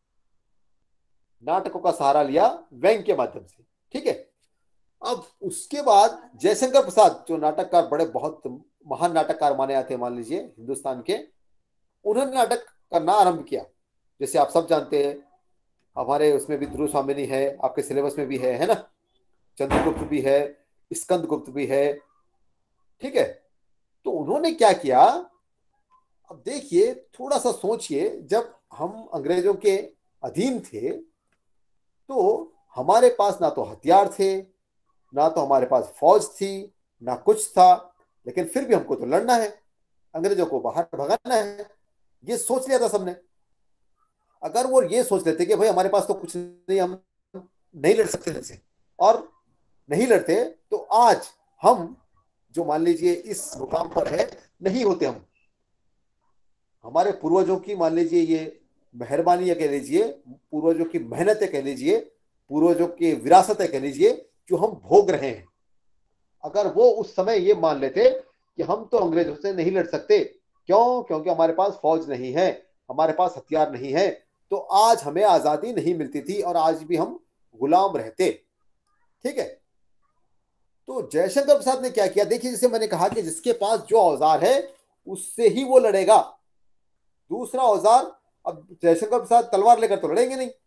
नाटकों का सहारा लिया, व्यंग्य के माध्यम से। ठीक है, अब उसके बाद जयशंकर प्रसाद, जो नाटककार बड़े बहुत महान नाटककार माने जाते हैं मान लीजिए हिंदुस्तान के, उन्होंने नाटक करना आरंभ किया। जैसे आप सब जानते हैं, हमारे उसमें भी ध्रुव स्वामिनी है, आपके सिलेबस में भी है ना, चंद्रगुप्त भी है, स्कंदगुप्त भी है। ठीक है, तो उन्होंने क्या किया? अब देखिए, थोड़ा सा सोचिए, जब हम अंग्रेजों के अधीन थे तो हमारे पास ना तो हथियार थे, ना तो हमारे पास फौज थी, ना कुछ था, लेकिन फिर भी हमको तो लड़ना है, अंग्रेजों को बाहर भगाना है। ये सोच लिया था सबने। अगर वो ये सोच लेते कि भाई हमारे पास तो कुछ नहीं, हम नहीं लड़ सकते से, और नहीं लड़ते, तो आज हम जो मान लीजिए इस मुकाम पर है नहीं होते। हम हमारे पूर्वजों की मान लीजिए ये मेहरबानी कह लीजिए, पूर्वजों की मेहनत कह लीजिए, पूर्वजों की विरासत कह लीजिए, जो हम भोग रहे हैं, अगर वो उस समय ये मान लेते कि हम तो अंग्रेजों से नहीं लड़ सकते, क्यों? क्योंकि हमारे पास फौज नहीं है, हमारे पास हथियार नहीं है, तो आज हमें आजादी नहीं मिलती थी और आज भी हम गुलाम रहते। ठीक है, तो जयशंकर प्रसाद ने क्या किया? देखिए, जैसे मैंने कहा कि जिसके पास जो औजार है उससे ही वो लड़ेगा। दूसरा औजार, अब जयशंकर प्रसाद तलवार लेकर तो लड़ेंगे नहीं,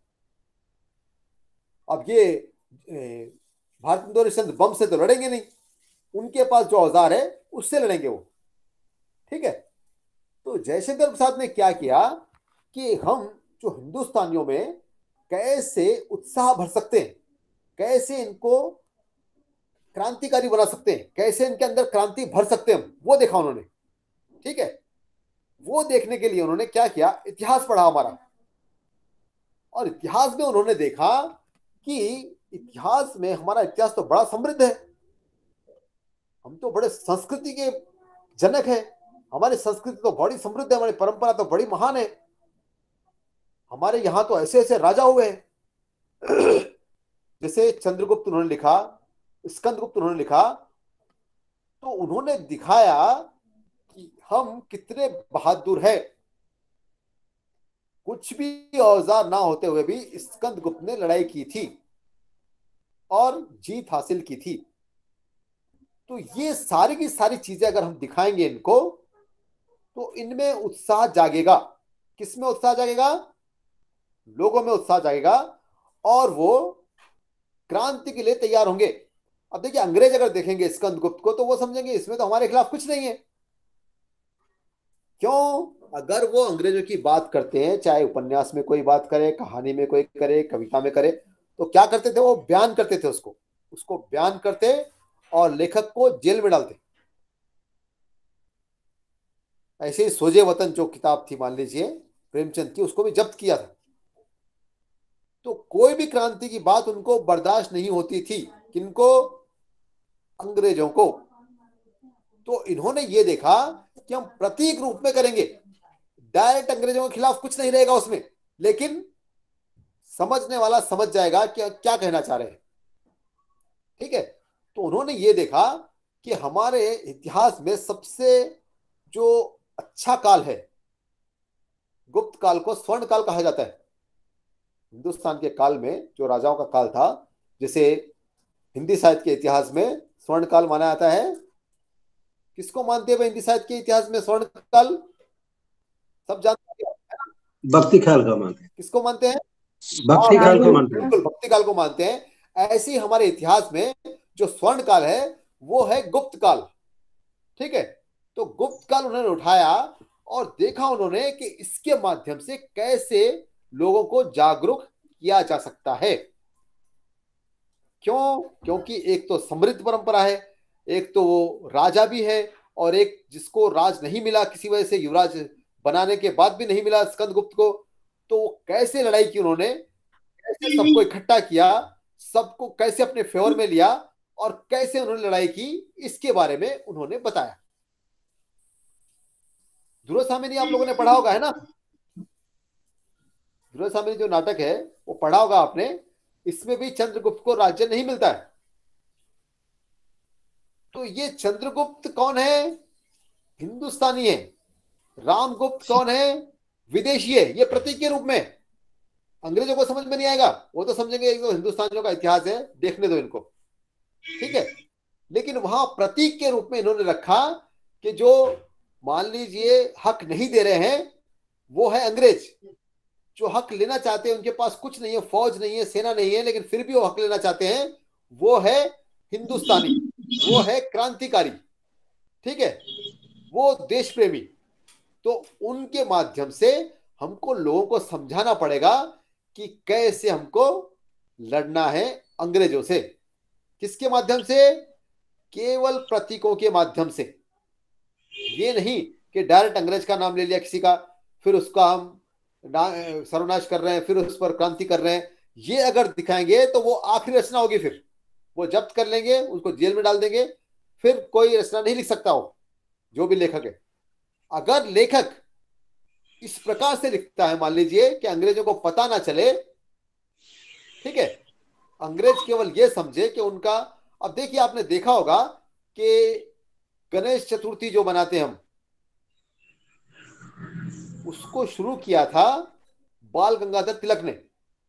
अब ये भारतेंदु हरिश्चंद्र बम से तो लड़ेंगे नहीं, उनके पास जो औजार है उससे लड़ेंगे वो। ठीक है, तो जयशंकर प्रसाद ने क्या किया कि हम जो हिंदुस्तानियों में कैसे उत्साह भर सकते हैं, कैसे इनको क्रांतिकारी बना सकते हैं, कैसे इनके अंदर क्रांति भर सकते हैं, वो देखा उन्होंने। ठीक है, वो देखने के लिए उन्होंने क्या किया? इतिहास पढ़ा हमारा, और इतिहास में उन्होंने देखा कि इतिहास में हमारा इतिहास तो बड़ा समृद्ध है, हम तो बड़े संस्कृति के जनक हैं, हमारी संस्कृति तो बड़ी समृद्ध है, हमारी परंपरा तो बड़ी महान है, हमारे यहाँ तो ऐसे ऐसे राजा हुए हैं। जैसे चंद्रगुप्त उन्होंने लिखा, स्कंदगुप्त उन्होंने लिखा, तो उन्होंने दिखाया कि हम कितने बहादुर हैं। कुछ भी औजार ना होते हुए भी स्कंदगुप्त ने लड़ाई की थी और जीत हासिल की थी। तो ये सारी की सारी चीजें अगर हम दिखाएंगे इनको, तो इनमें उत्साह जागेगा। किसमें उत्साह जागेगा? लोगों में उत्साह जागेगा, और वो क्रांति के लिए तैयार होंगे। अब देखिए अंग्रेज अगर देखेंगे स्कंदगुप्त को तो वो समझेंगे इसमें तो हमारे खिलाफ कुछ नहीं है। क्यों? अगर वो अंग्रेजों की बात करते हैं, चाहे उपन्यास में कोई बात करे, कहानी में कोई करे, कविता में करे, तो क्या करते थे? वो बयान करते थे, उसको बयान करते और लेखक को जेल में डालते। ऐसे ही सोजे वतन जो किताब थी, मान लीजिए प्रेमचंद की, उसको भी जब्त किया था। तो कोई भी क्रांति की बात उनको बर्दाश्त नहीं होती थी। किनको? अंग्रेजों को। तो इन्होंने ये देखा कि हम प्रतीक रूप में करेंगे, डायरेक्ट अंग्रेजों के खिलाफ कुछ नहीं रहेगा उसमें, लेकिन समझने वाला समझ जाएगा कि क्या कहना चाह रहे हैं। ठीक है, तो उन्होंने ये देखा कि हमारे इतिहास में सबसे जो अच्छा काल है, गुप्त काल को स्वर्ण काल कहा जाता है। हिंदुस्तान के काल में जो राजाओं का काल था, जिसे हिंदी साहित्य के इतिहास में स्वर्ण काल माना जाता है। किसको मानते हैं हिंदी साहित्य के इतिहास में स्वर्ण काल? सब जानते हैं? भक्ति काल का मानते हैं। किसको मानते हैं? भक्ति काल को मानते हैं। बिल्कुल, भक्ति काल को मानते हैं। ऐसे ही हमारे इतिहास में जो स्वर्ण काल है वो है गुप्त काल। ठीक है, तो गुप्त काल उन्होंने उठाया और देखा उन्होंने कि इसके माध्यम से कैसे लोगों को जागरूक किया जा सकता है। क्यों? क्योंकि एक तो समृद्ध परंपरा है, एक तो वो राजा भी है, और एक जिसको राज नहीं मिला किसी वजह से, युवराज बनाने के बाद भी नहीं मिला स्कंदगुप्त को। तो वो कैसे लड़ाई की उन्होंने, कैसे सबको इकट्ठा किया, सबको कैसे अपने फेवर में लिया और कैसे उन्होंने लड़ाई की, इसके बारे में उन्होंने बताया। ध्रुवसामिनी आप लोगों ने पढ़ा होगा, है ना? ध्रुवसामिनी जो नाटक है वो पढ़ा होगा आपने। इसमें भी चंद्रगुप्त को राज्य नहीं मिलता है। तो ये चंद्रगुप्त कौन है? हिंदुस्तानी है। रामगुप्त कौन है? विदेशी है। ये प्रतीक के रूप में। अंग्रेजों को समझ में नहीं आएगा, वो तो समझेंगे तो हिंदुस्तानियों का इतिहास है, देखने दो इनको। ठीक है, लेकिन वहां प्रतीक के रूप में इन्होंने रखा कि जो मान लीजिए हक नहीं दे रहे हैं वो है अंग्रेज। जो हक लेना चाहते हैं, उनके पास कुछ नहीं है, फौज नहीं है, सेना नहीं है, लेकिन फिर भी वो हक लेना चाहते हैं, वो है हिंदुस्तानी, वो है क्रांतिकारी। ठीक है, वो देश प्रेमी। तो उनके माध्यम से हमको लोगों को समझाना पड़ेगा कि कैसे हमको लड़ना है अंग्रेजों से। किसके माध्यम से? केवल प्रतीकों के माध्यम से। ये नहीं कि डायरेक्ट अंग्रेज का नाम ले लिया किसी का, फिर उसका हम सर्वनाश कर रहे हैं, फिर उस पर क्रांति कर रहे हैं। ये अगर दिखाएंगे तो वो आखिरी रचना होगी, फिर वो जब्त कर लेंगे, उसको जेल में डाल देंगे, फिर कोई रचना नहीं लिख सकता हो, जो भी लेखक है। अगर लेखक इस प्रकार से लिखता है, मान लीजिए कि अंग्रेजों को पता ना चले, ठीक है, अंग्रेज केवल ये समझे कि उनका, अब देखिए आपने देखा होगा कि गणेश चतुर्थी जो मनाते हैं हम, उसको शुरू किया था बाल गंगाधर तिलक ने।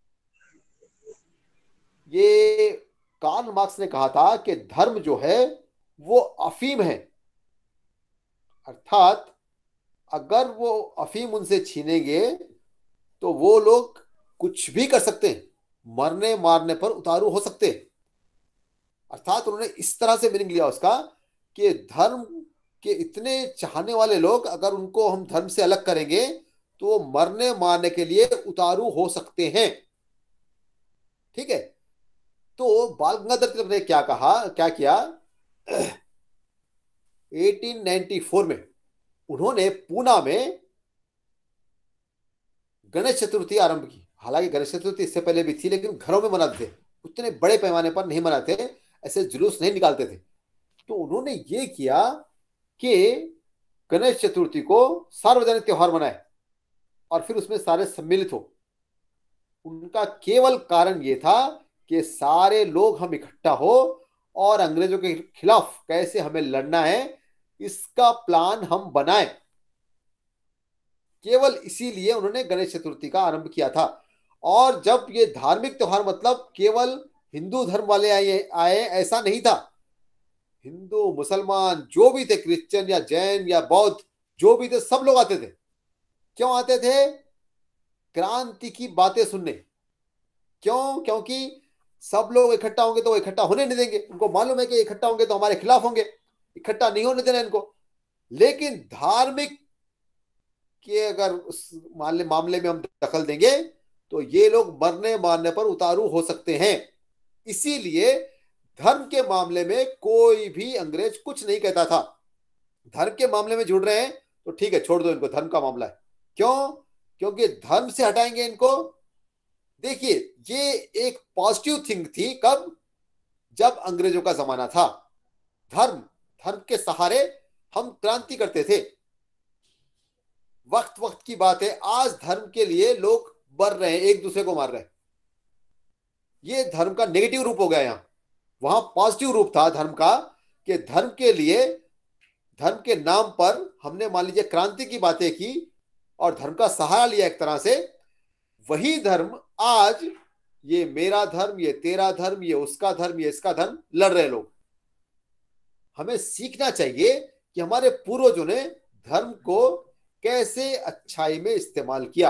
ये कार्ल मार्क्स ने कहा था कि धर्म जो है वो अफीम है, अर्थात अगर वो अफीम उनसे छीनेंगे तो वो लोग कुछ भी कर सकते हैं, मरने मारने पर उतारू हो सकते हैं। अर्थात उन्होंने इस तरह से मीनिंग लिया उसका कि धर्म के इतने चाहने वाले लोग, अगर उनको हम धर्म से अलग करेंगे तो वो मरने मारने के लिए उतारू हो सकते हैं। ठीक है, तो बाल गंगाधर तिलक ने क्या कहा, क्या किया, 1894 में उन्होंने पूना में गणेश चतुर्थी आरंभ की। हालांकि गणेश चतुर्थी इससे पहले भी थी, लेकिन घरों में मनाते थे, उतने बड़े पैमाने पर नहीं मनाते, ऐसे जुलूस नहीं निकालते थे। तो उन्होंने ये किया कि गणेश चतुर्थी को सार्वजनिक त्योहार मनाए और फिर उसमें सारे सम्मिलित हो। उनका केवल कारण ये था कि सारे लोग हम इकट्ठा हो और अंग्रेजों के खिलाफ कैसे हमें लड़ना है, इसका प्लान हम बनाएं। केवल इसीलिए उन्होंने गणेश चतुर्थी का आरंभ किया था। और जब ये धार्मिक त्योहार, मतलब केवल हिंदू धर्म वाले आए ऐसा नहीं था, हिंदू मुसलमान जो भी थे, क्रिश्चियन या जैन या बौद्ध जो भी थे, सब लोग आते थे। क्यों आते थे? क्रांति की बातें सुनने। क्यों? क्योंकि सब लोग इकट्ठा होंगे तो वो इकट्ठा होने नहीं देंगे, उनको मालूम है कि इकट्ठा होंगे तो हमारे खिलाफ होंगे, इकट्ठा नहीं होने देना इनको। लेकिन धार्मिक के अगर उस मामले में हम दखल देंगे तो ये लोग मरने मारने पर उतारू हो सकते हैं। इसीलिए धर्म के मामले में कोई भी अंग्रेज कुछ नहीं कहता था। धर्म के मामले में जुड़ रहे हैं तो ठीक है, छोड़ दो इनको, धर्म का मामला है। क्यों? क्योंकि धर्म से हटाएंगे इनको। देखिए, ये एक पॉजिटिव थिंग थी कब? जब अंग्रेजों का जमाना था। धर्म के सहारे हम क्रांति करते थे। वक्त वक्त की बात है, आज धर्म के लिए लोग मर रहे हैं, एक दूसरे को मार रहे हैं। ये धर्म का नेगेटिव रूप हो गया। यहाँ वहां पॉजिटिव रूप था धर्म का, कि धर्म के लिए, धर्म के नाम पर हमने मान लीजिए क्रांति की बातें की और धर्म का सहारा लिया एक तरह से। वही धर्म आज ये मेरा धर्म, ये तेरा धर्म, ये उसका धर्म, ये इसका धर्म लड़ रहे लोग। हमें सीखना चाहिए कि हमारे पूर्वजों ने धर्म को कैसे अच्छाई में इस्तेमाल किया।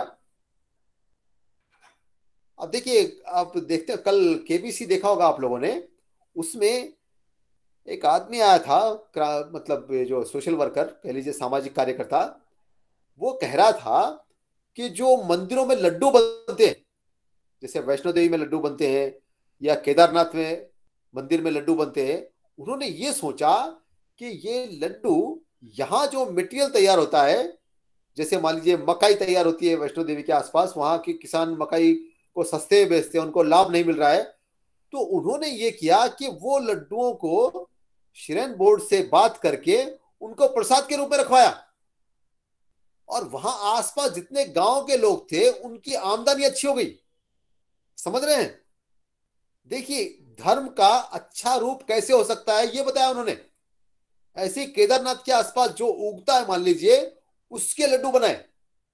अब देखिए, आप देखते हैं, कल केबीसी देखा होगा आप लोगों ने, उसमें एक आदमी आया था, मतलब जो सोशल वर्कर कह लीजिए, सामाजिक कार्यकर्ता, वो कह रहा था कि जो मंदिरों में लड्डू बनते हैं, जैसे वैष्णो देवी में लड्डू बनते हैं या केदारनाथ में मंदिर में लड्डू बनते हैं, उन्होंने ये सोचा कि ये लड्डू यहाँ जो मटेरियल तैयार होता है, जैसे मान लीजिए मकाई तैयार होती है वैष्णो देवी के आसपास, वहां के किसान मकाई को सस्ते में बेचते हैं, उनको लाभ नहीं मिल रहा है, तो उन्होंने ये किया कि वो लड्डुओं को श्रीन बोर्ड से बात करके उनको प्रसाद के रूप में रखवाया। और वहां आसपास जितने गांव के लोग थे उनकी आमदनी अच्छी हो गई। समझ रहे हैं? देखिए, धर्म का अच्छा रूप कैसे हो सकता है ये बताया उन्होंने। ऐसे केदारनाथ के आसपास जो उगता है मान लीजिए, उसके लड्डू बनाए,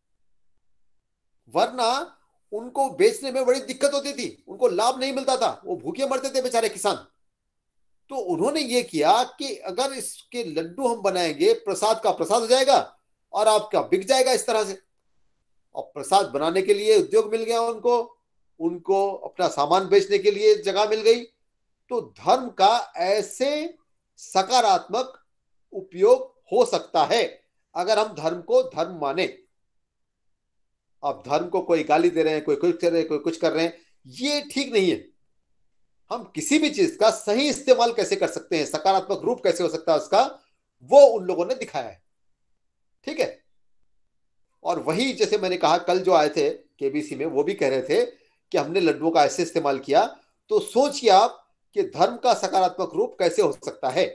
वरना उनको बेचने में बड़ी दिक्कत होती थी, उनको लाभ नहीं मिलता था, वो भूखे मरते थे बेचारे किसान। तो उन्होंने ये किया कि अगर इसके लड्डू हम बनाएंगे, प्रसाद का प्रसाद हो जाएगा और आपका बिक जाएगा इस तरह से। और प्रसाद बनाने के लिए उद्योग मिल गया उनको अपना सामान बेचने के लिए जगह मिल गई। तो धर्म का ऐसे सकारात्मक उपयोग हो सकता है अगर हम धर्म को धर्म माने। अब धर्म को कोई गाली दे रहे हैं, कोई कुछ कर रहे हैं, कोई कुछ कर रहे हैं, ये ठीक नहीं है। हम किसी भी चीज का सही इस्तेमाल कैसे कर सकते हैं, सकारात्मक रूप कैसे हो सकता है उसका, वो उन लोगों ने दिखाया है। ठीक है? और वही जैसे मैंने कहा, कल जो आए थे केबीसी में, वो भी कह रहे थे कि हमने लड्डुओं का ऐसे इस्तेमाल किया। तो सोचिए आप कि धर्म का सकारात्मक रूप कैसे हो सकता है।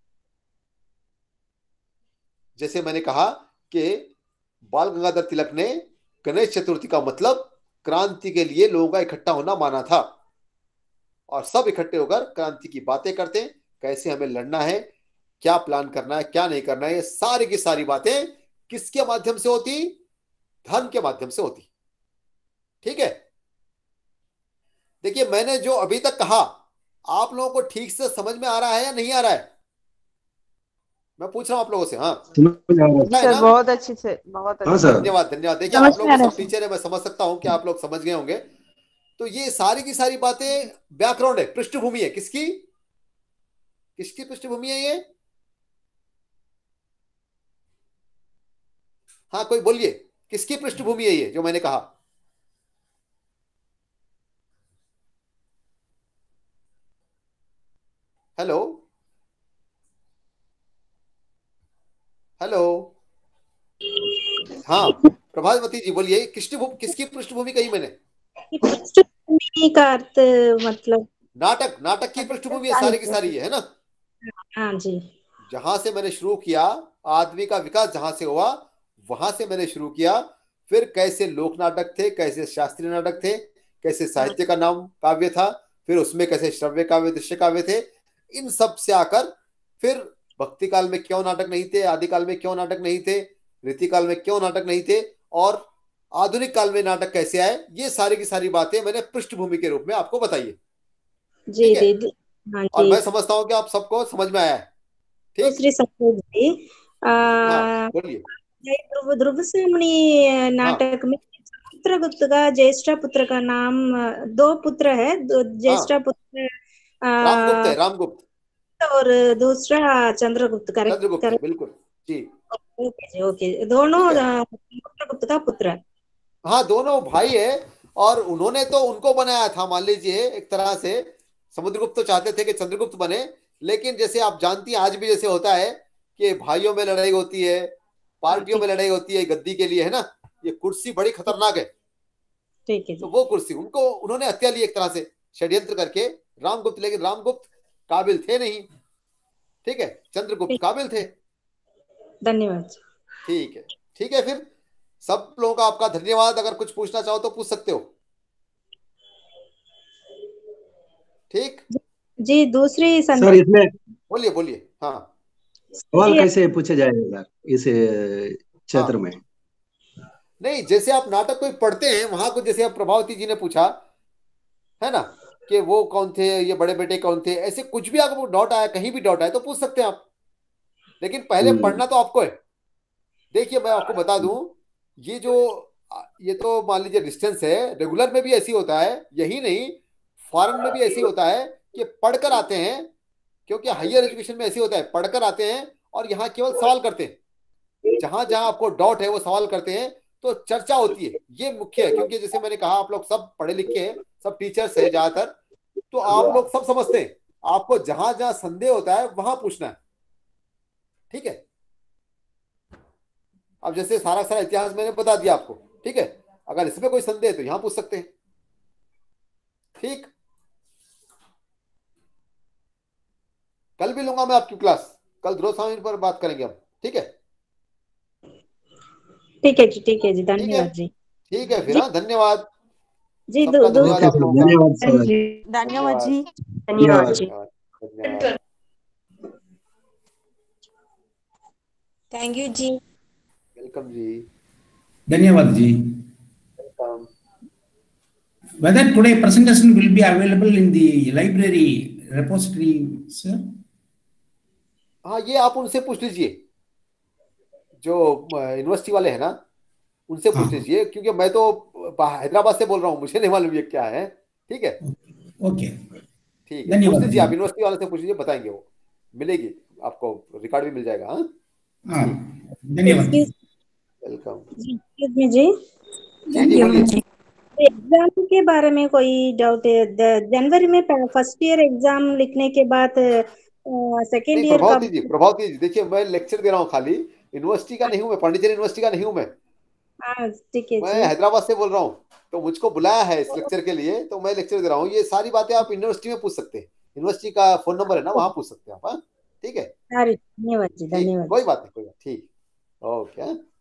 जैसे मैंने कहा कि बाल गंगाधर तिलक ने गणेश चतुर्थी का मतलब क्रांति के लिए लोगों का इकट्ठा होना माना था, और सब इकट्ठे होकर क्रांति की बातें करते, कैसे हमें लड़ना है, क्या प्लान करना है, क्या नहीं करना है। ये सारी की सारी बातें किसके माध्यम से होती? धर्म के माध्यम से होती। ठीक है? देखिए, मैंने जो अभी तक कहा, आप लोगों को ठीक से समझ में आ रहा है या नहीं आ रहा है? मैं पूछ रहा हूं आप लोगों से। हाँ सर, बहुत अच्छे से, बहुत अच्छे। धन्यवाद धन्यवाद। देखिए, आप लोग सब टीचर है, मैं समझ सकता हूं कि आप लोग समझ गए होंगे। तो ये सारी की सारी बातें बैकग्राउंड है, पृष्ठभूमि है। किसकी पृष्ठभूमि है ये? हाँ, कोई बोलिए, किसकी पृष्ठभूमि है ये जो मैंने कहा? हेलो हेलो, हाँ प्रभावती जी बोलिए, किसकी पृष्ठभूमि कही मैंने? पृष्ठभूमि का अर्थ मतलब नाटक की पृष्ठभूमि है सारी की सारी, है ना? हाँ जी। जहां से मैंने शुरू किया, आदमी का विकास जहां से हुआ, वहां से मैंने शुरू किया। फिर कैसे लोक नाटक थे, कैसे शास्त्रीय नाटक थे, कैसे साहित्य का नाम काव्य था, फिर उसमें कैसे श्रव्य काव्य, दृश्य काव्य थे। इन सब से आकर फिर भक्ति काल में क्यों नाटक नहीं थे, आदिकाल में क्यों नाटक नहीं थे, रीति काल में क्यों नाटक नहीं थे, और आधुनिक काल में नाटक कैसे आए, ये सारी की सारी बातें मैंने पृष्ठभूमि के रूप में आपको बताई है। जी जी। हाँ, और मैं समझता हूँ कि आप सबको समझ में आया है। ठीक, दूसरी सपोज जी, बोलिए। ध्रुव ध्रुव से मुनि नाटक में समुद्रगुप्त का ज्येष्ठ पुत्र का नाम, दो पुत्र है, ज्येष्ठ पुत्र रामगुप्त है, रामगुप्त और दूसरा चंद्रगुप्त। करेक्ट चंद्रगुप्त है, बिल्कुल जी। ओके जी, ओके, दोनों समुद्रगुप्त का पुत्र। हाँ, दोनों भाई है और उन्होंने तो उनको बनाया था, मान लीजिए एक तरह से समुद्रगुप्त तो चाहते थे कि चंद्रगुप्त बने, लेकिन जैसे आप जानती हैं आज भी जैसे होता है कि भाइयों में लड़ाई होती है, पार्टियों में लड़ाई होती है गद्दी के लिए, है ना। ये कुर्सी बड़ी खतरनाक है, ठीक है। तो वो कुर्सी उनको उन्होंने हत्या ली एक तरह से षड्यंत्र करके रामगुप्त, लेकिन रामगुप्त काबिल थे नहीं, ठीक है, चंद्रगुप्त काबिल थे। धन्यवाद। ठीक है, ठीक है, फिर सब लोगों का आपका धन्यवाद। अगर कुछ पूछना चाहो तो पूछ सकते हो। ठीक जी, दूसरी सर इसमें बोलिए बोलिए। हाँ, सवाल कैसे पूछे जाएगा सर इस क्षेत्र में? नहीं, जैसे आप नाटक कोई पढ़ते हैं वहां कुछ, जैसे आप प्रभावती जी ने पूछा है ना कि वो कौन थे, ये बड़े बेटे कौन थे, ऐसे कुछ भी आपको डाउट आया, कहीं भी डाउट आया तो पूछ सकते हैं आप, लेकिन पहले पढ़ना तो आपको है। देखिए मैं आपको बता दूं, ये जो ये तो मान लीजिए डिस्टेंस है, रेगुलर में भी ऐसी होता है, यही नहीं फॉरेन में भी ऐसी होता है कि पढ़कर आते हैं, क्योंकि हायर एजुकेशन में ऐसे होता है, पढ़कर आते हैं और यहाँ केवल सवाल करते हैं, जहां जहां आपको डाउट है वो सवाल करते हैं, तो चर्चा होती है, ये मुख्य है। क्योंकि जैसे मैंने कहा आप लोग सब पढ़े लिखे हैं, सब टीचर्स हैं ज्यादातर, तो आप लोग सब समझते हैं, आपको जहां जहां संदेह होता है वहां पूछना है, ठीक है। अब जैसे सारा सारा इतिहास मैंने बता दिया आपको, ठीक है, अगर इसमें कोई संदेह है तो यहां पूछ सकते हैं, ठीक। कल भी लूंगा मैं आपकी क्लास, कल ध्रुव स्वामी पर बात करेंगे हम, ठीक है। ठीक है जी, ठीक है जी, धन्यवाद जी। ठीक है फिर, हाँ, धन्यवाद जी। सबका, धन्यवाद आप लोगों का। धन्यवाद जी। धन्यवाद जी। धन्यवाद। थैंक यू जी। वेलकम जी। धन्यवाद जी। Welcome. Whether today presentation will be available in the library repository, sir? हाँ, ये आप उनसे पूछ लीजिए, जो यूनिवर्सिटी वाले हैं ना, उनसे पूछ लीजिए, क्योंकि मैं तो हैदराबाद से बोल रहा हूँ, मुझे नहीं मालूम ये क्या है, ठीक है। ओके, ठीक है, पूछ लीजिए आप, यूनिवर्सिटी वाले से पूछ लीजिए, बताएंगे, वो मिलेगी आपको, रिकॉर्ड भी मिल जाएगा। हाँ, धन्यवाद। वेलकम जी। जी, बोलिए। एग्जाम के बारे में कोई डाउट है? जनवरी में फर्स्ट ईयर एग्जाम लिखने के बाद सेकेंड ईयर का? प्रभावती जी देखिए, मैं लेक्चर दे रहा हूँ खाली, यूनिवर्सिटी का नहीं हूँ मैं, पांडिचेरी यूनिवर्सिटी का नहीं हूँ मैं। ठीक है, मैं हैदराबाद से बोल रहा हूँ, तो मुझको बुलाया है इस लेक्चर के लिए, तो मैं लेक्चर दे रहा हूँ। ये सारी बातें आप यूनिवर्सिटी में पूछ सकते हैं, यूनिवर्सिटी का फोन नंबर है ना, वहां पूछ सकते हैं आप। हाँ, ठीक है, धन्यवाद जी, धन्यवाद। कोई बात नहीं, कोई बात, ठीक, ओके।